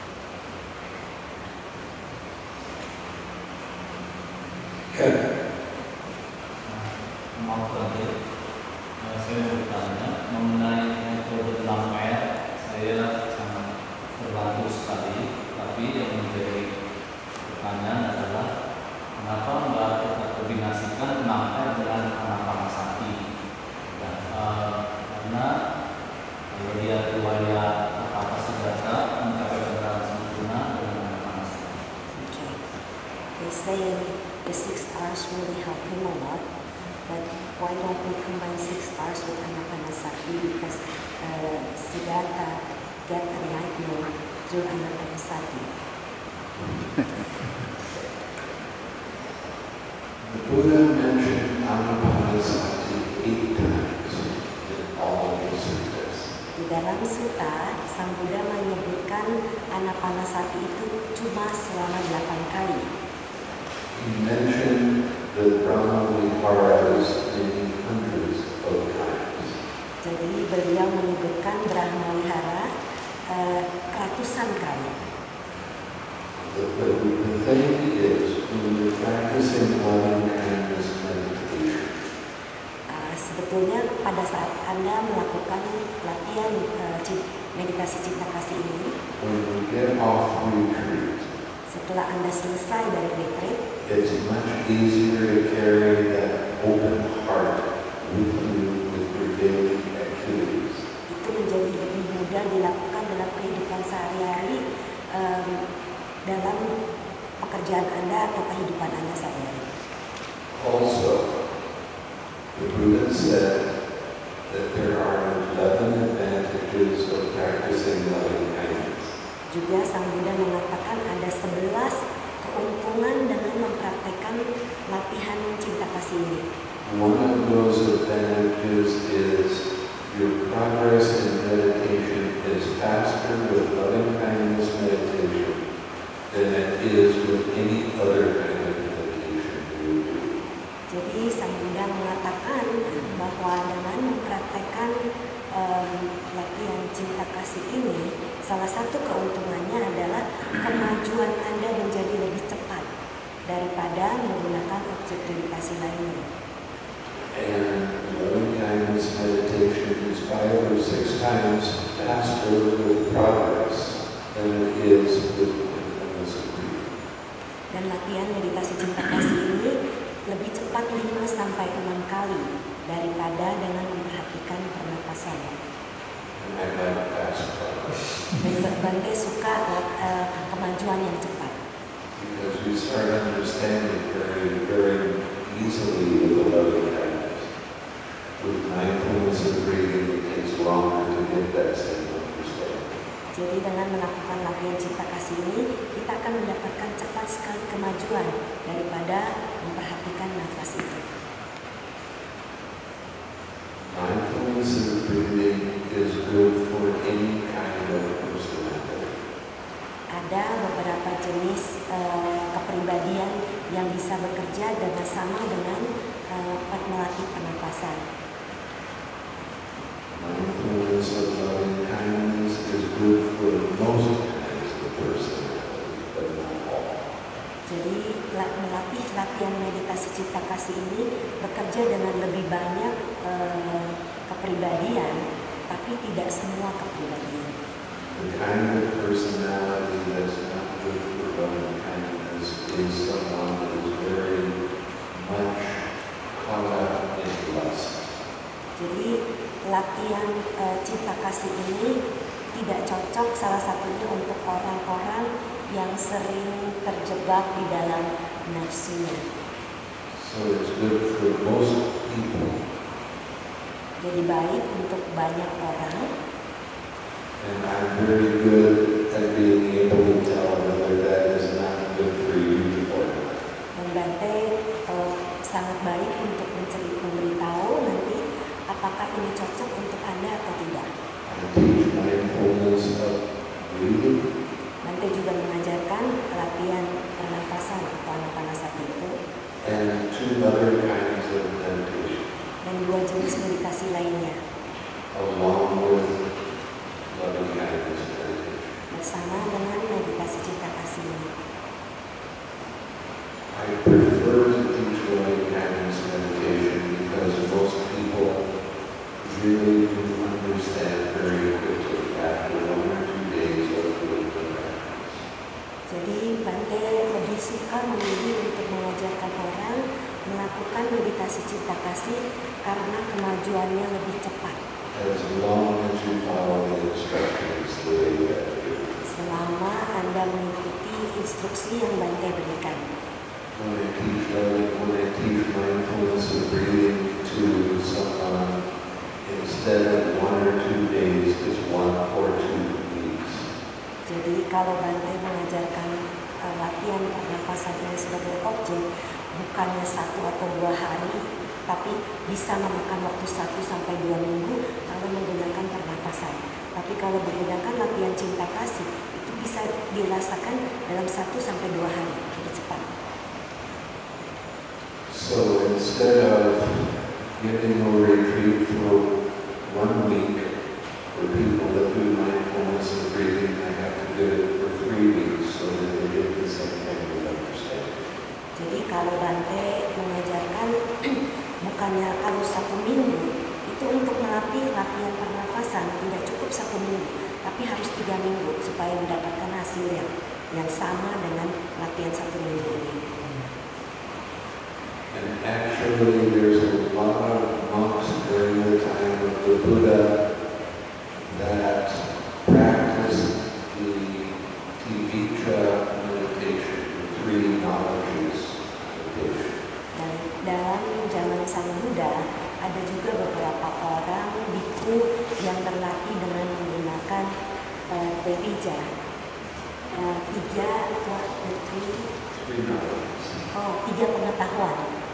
Speaker 1: Ya.
Speaker 6: Maaf tadi, saya mau bertanya mengenai metode penyampaian. Saya sangat terbantu sekali, tapi yang menjadi pertanyaan adalah kenapa Mbak kita kombinasikan penyampaian dengan anapanasati? Dan, uh, karena kalau dia riwayat apa senjata mencapai kebenaran sempurna dengan anapanasati.
Speaker 2: Okay. They say the six R's really help him a lot, but why don't we combine six R's with anapanasati, because uh, Siddhartha get enlightenment through anapanasati.
Speaker 1: The Buddha mentioned anapanasati eight times in all of his suttas.
Speaker 2: Di dalam sutta, Sang Buddha menyebutkan anapanasati itu cuma selama delapan kali.
Speaker 1: He mentioned the Brahma Viharas many hundreds of times.
Speaker 2: Jadi beliau menyebutkan Brahma Wihara uh, ratusan kali.
Speaker 1: The, the, the thing is, when you're practicing loving kindness meditation,
Speaker 2: Uh, sebetulnya pada saat Anda melakukan latihan uh, meditasi cinta kasih ini,
Speaker 1: when you get off retreat,
Speaker 2: setelah Anda selesai dari retreat,
Speaker 1: it's much easier to carry that open heart with you with your daily activities.
Speaker 2: itu menjadi lebih mudah dilakukan dalam kehidupan sehari-hari, um, dalam pekerjaan Anda atau kehidupan Anda sehari-hari.
Speaker 1: Also, the Buddha said that there are eleven advantages of practicing loving kindness.
Speaker 2: Juga Sang Buddha mengatakan ada sebelas keuntungan dengan mempraktekkan latihan cinta kasih ini.
Speaker 1: One of those advantages is your progress in meditation is faster with loving kindness meditation than it is with any other kind of meditation you do.
Speaker 2: Jadi Sang Buddha mengatakan bahwa dengan mempraktekkan um, latihan cinta kasih ini, salah satu keuntungannya adalah kemajuan Anda menjadi lebih cepat daripada menggunakan objek meditasi lainnya.
Speaker 1: And loving kindness meditation is five or six times faster with progress than it is with mindfulness of breathing.
Speaker 2: Dan latihan meditasi cinta kasih ini lebih cepat lima sampai enam kali daripada dengan memperhatikan pernapasan.
Speaker 1: And I like fast progress.
Speaker 2: Dan Bante suka uh, kemajuan yang cepat.
Speaker 1: Because we start understanding very, very easily with the loving kindness. With mindfulness of breathing, it takes longer to get that same understanding.
Speaker 2: Jadi dengan melakukan latihan cinta kasih ini, kita akan mendapatkan cepat sekali kemajuan daripada memperhatikan nafas itu.
Speaker 1: Mindfulness of breathing is good for any kind of personality.
Speaker 2: Ada beberapa jenis uh, kepribadian yang bisa bekerja dengan sama dengan uh, melatih pernapasan.
Speaker 1: Mindfulness of loving kindness is good for most kinds of personality, but not all.
Speaker 2: Jadi melatih latihan meditasi cinta kasih ini bekerja dengan lebih banyak uh, kepribadian, tapi tidak semua kepribadian.
Speaker 1: The kind of personality that's not good for loving kindness is someone that is very much caught up in lust.
Speaker 2: Jadi latihan uh, cinta kasih ini tidak cocok salah satunya untuk orang-orang yang sering terjebak di dalam nafsunya.
Speaker 1: So it's good for most people.
Speaker 2: Jadi baik untuk banyak orang.
Speaker 1: And I'm very good at being able to tell whether that is not good for you or not.
Speaker 2: Dan Bante uh, sangat baik untuk mencari memberitahu nanti apakah ini cocok untuk Anda atau tidak.
Speaker 1: I teach mindfulness of breathing.
Speaker 2: Bante juga mengajarkan latihan pernafasan atau anapanasati itu.
Speaker 1: And two other kinds of meditation.
Speaker 2: Dan dua jenis meditasi lainnya.
Speaker 1: Along with loving kindness meditation.
Speaker 2: Bersama dengan meditasi cinta kasih ini.
Speaker 1: I prefer to teach loving kindness meditation because most people really do understand very quickly after one or two days of doing the practice.
Speaker 2: Jadi Bante lebih suka memilih untuk mengajarkan orang melakukan meditasi cinta kasih karena kemajuannya lebih cepat.
Speaker 1: As long as you follow the instructions the way you have to.
Speaker 2: Selama Anda mengikuti instruksi yang Bante berikan.
Speaker 1: When I teach loving, when I teach mindfulness of breathing to someone, instead of one or two days, it's one or two weeks.
Speaker 2: Jadi kalau Bante mengajarkan uh, latihan pernafasan ini sebagai objek, bukannya satu atau dua hari, tapi bisa memakan waktu satu sampai dua minggu kalau menggunakan pernafasan. Tapi kalau menggunakan latihan cinta kasih, itu bisa dirasakan dalam satu sampai dua hari, lebih cepat.
Speaker 1: So instead of giving a retreat for one week for people that do mindfulness and breathing, I have to do it for three weeks so that they get the same kind of understanding.
Speaker 2: Jadi kalau Bante mengajarkan bukannya kalau satu minggu itu untuk melatih latihan pernafasan tidak cukup satu minggu, tapi harus tiga minggu supaya mendapatkan hasil yang yang sama dengan latihan satu minggu ini.
Speaker 1: And actually there's a lot of monks during the time of the Buddha that practiced the Tivitra meditation, the three knowledges meditation.
Speaker 2: Dan dalam zaman Sang Buddha ada juga beberapa orang biku yang berlatih dengan menggunakan uh, Devija, uh, tiga what, the three,
Speaker 1: Three knowledges.
Speaker 2: oh tiga pengetahuan.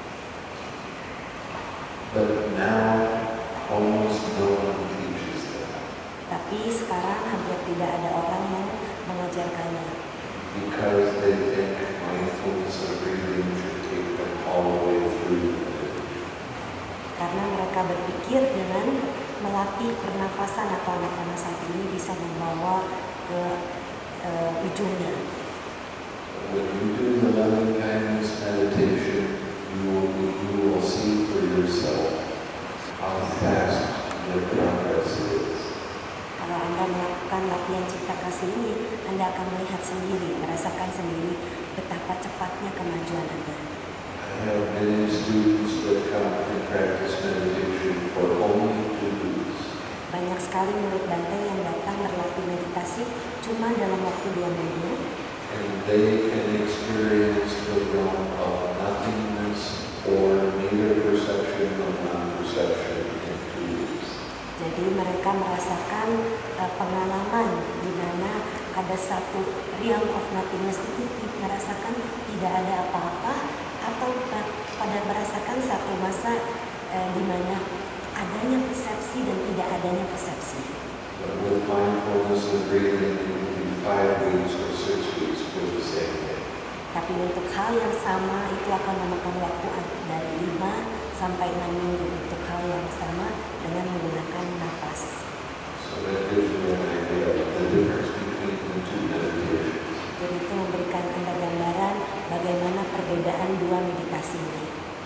Speaker 1: But now almost no one teaches that.
Speaker 2: Tapi sekarang hampir tidak ada orang yang mengajarkannya.
Speaker 1: Because they think mindfulness of breathing should take them all the way through.
Speaker 2: Karena mereka berpikir dengan melatih pernafasan atau anapanasati ini bisa membawa ke uh, ujungnya.
Speaker 1: When you do the loving kindness meditation, you will, you will see for yourself how fast your progress is.
Speaker 2: Kalau Anda melakukan latihan cinta kasih ini, Anda akan melihat sendiri, merasakan sendiri betapa cepatnya kemajuan Anda.
Speaker 1: I have many students that come and practice meditation for only two weeks.
Speaker 2: Banyak sekali murid Bante yang datang berlatih meditasi cuma dalam waktu dua minggu.
Speaker 1: And they can experience the realm of nothingness or neither perception nor non-perception in two weeks.
Speaker 2: Jadi mereka merasakan uh, pengalaman di mana ada satu realm of nothingness itu merasakan tidak ada apa-apa, atau uh, pada merasakan satu masa uh, di mana adanya persepsi dan tidak adanya persepsi.
Speaker 1: But with mindfulness and breathing, it will be five weeks or six weeks for the same thing.
Speaker 2: Tapi untuk hal yang sama itu akan memakan waktu dari lima sampai enam minggu untuk hal yang sama dengan menggunakan nafas.
Speaker 1: So that gives you an idea of the difference between the two meditations.
Speaker 2: Jadi itu memberikan Anda gambaran bagaimana perbedaan dua meditasi ini.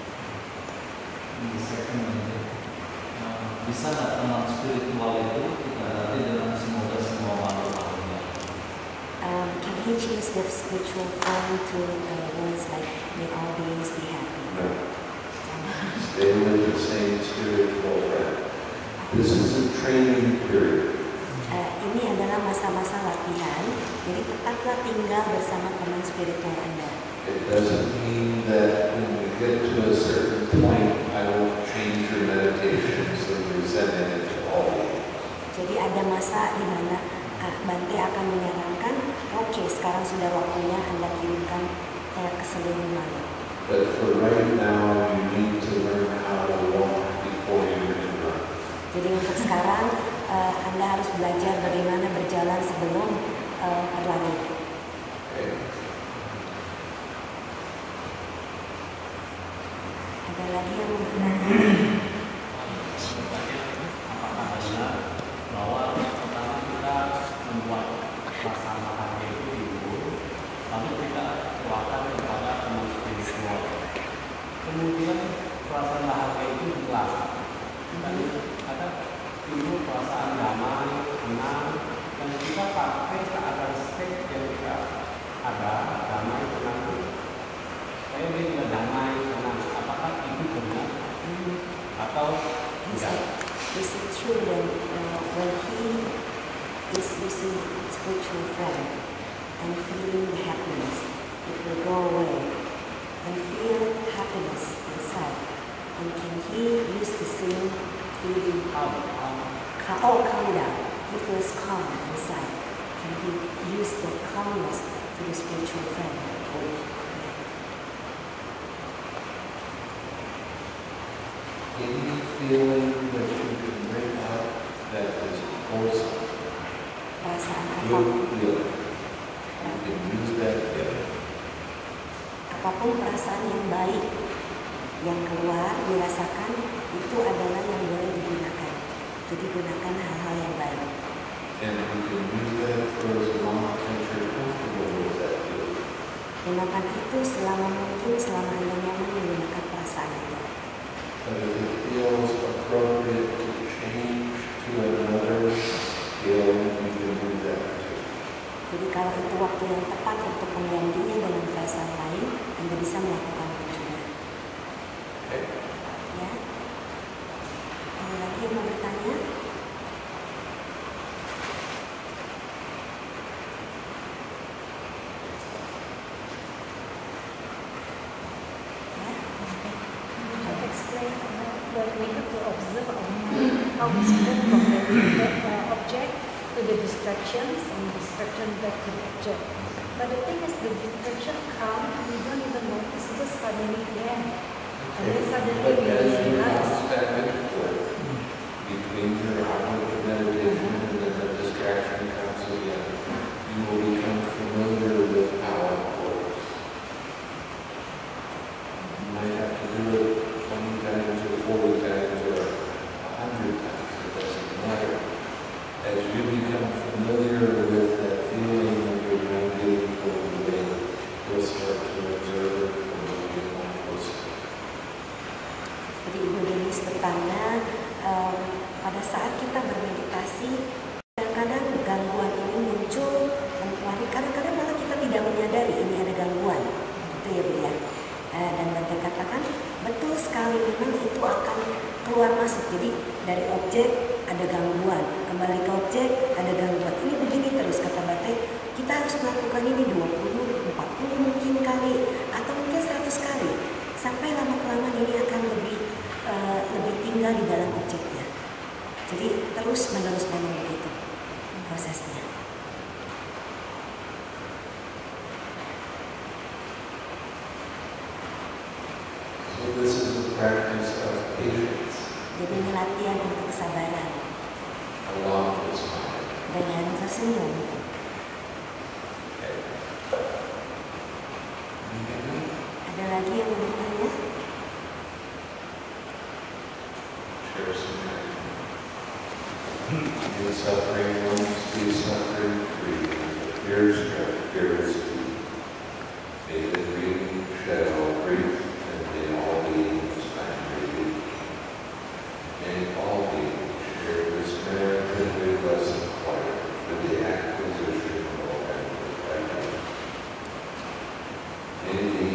Speaker 8: Bisa nggak kenal spiritual itu kita latih dalam semoga semua makhluk makhluknya?
Speaker 2: Um, can he choose the spiritual form to uh, words like may all beings be happy?
Speaker 1: No. Stay with the same spiritual friend. This is a training period.
Speaker 2: Uh, ini adalah masa-masa latihan, jadi tetaplah tinggal bersama teman spiritual Anda.
Speaker 1: It doesn't mean that when you get to a certain point, I will change your meditation so you're sending it to all of you.
Speaker 2: Jadi ada masa di mana uh, Bante akan menyarankan, oke okay, sekarang sudah waktunya Anda kirimkan uh, ke seluruh malam.
Speaker 1: But for right now, you need to learn how to walk before you can run.
Speaker 2: Jadi untuk sekarang uh, Anda harus belajar bagaimana berjalan sebelum uh, berlari.
Speaker 1: Okay.
Speaker 2: Ada lagi yang mau bertanya?
Speaker 6: Apakah benar bahwa pertama kita membuat perasaan bahagia itu timbul, lalu kita keluarkan kepada teman spiritual, kemudian perasaan bahagia itu hilang, dan ada timbul perasaan damai, tenang, dan kita pakai keadaan state yang kita ada damai, tenang itu supaya dia tidak damai, tenang. Apakah itu benar atau tidak?
Speaker 2: Is it true that uh, when he is using spiritual friend and feeling the happiness, it will go away and feel happiness inside? And can he use the same feeling?
Speaker 6: Calm, calm.
Speaker 2: Ca- oh, calm down. He feels calm inside. Can he use the calmness to the spiritual friend?
Speaker 1: Any feeling that you can bring out that is wholesome,
Speaker 2: Perasaan
Speaker 1: good
Speaker 2: apapun,
Speaker 1: feeling, you can use that feeling.
Speaker 2: apapun perasaan yang baik yang keluar dirasakan itu adalah yang boleh digunakan. Jadi gunakan hal-hal yang baik.
Speaker 1: And you can use that for as long as you're comfortable with that feeling.
Speaker 2: Gunakan itu selama mungkin, selama Anda nyaman menggunakan perasaan itu.
Speaker 1: But if it feels appropriate to change to another feeling, you can do that too.
Speaker 2: Jadi kalau itu waktu yang tepat untuk menggantinya dengan perasaan lain, Anda bisa melakukan itu juga.
Speaker 1: Okay.
Speaker 2: Ya. Ada lagi yang mau bertanya?
Speaker 3: Explain that we have to observe our mind, how we move from the uh, object to the distractions and distraction back to the object. But the thing is, the distraction comes, we don't even notice, it's just suddenly there. And then suddenly
Speaker 1: But
Speaker 3: we
Speaker 1: as you
Speaker 3: realize.
Speaker 1: bounce back and forth between your outward meditation and then the distraction comes again, you will become familiar with how it works. You might have to do it twenty times or forty times or a hundred times, it doesn't matter. As you become familiar with that feeling of your mind getting pulled away, you'll start to observe it and you'll get more closer.
Speaker 2: Jadi Ibu Denis bertanya, um, pada saat kita bermeditasi, kadang-kadang gangguan ini muncul dan kemarin kadang-kadang malah kita tidak menyadari ini ada gangguan, gitu ya Bu ya. Uh, dan Bante katakan betul sekali, memang itu akan keluar masuk. Jadi dari objek ada gangguan, kembali ke objek ada gangguan. Ini begini terus kata Bante. Kita harus melakukan ini dua puluh, empat puluh mungkin kali, atau mungkin seratus kali. Sampai lama-kelamaan ini akan lebih uh, lebih tinggal di dalam objeknya. Jadi
Speaker 1: practice of patience,
Speaker 2: Jadi ini latihan untuk kesabaran
Speaker 1: along with smile.
Speaker 2: dengan tersenyum. Ada lagi yang mau bertanya?
Speaker 1: Share some time. In suffering, one must be suffering free. The fear struck, fear is free. May the dream shed all grief, and may all beings find relief. May all beings share this merit and we bless acquire for the acquisition of all endless happiness. May the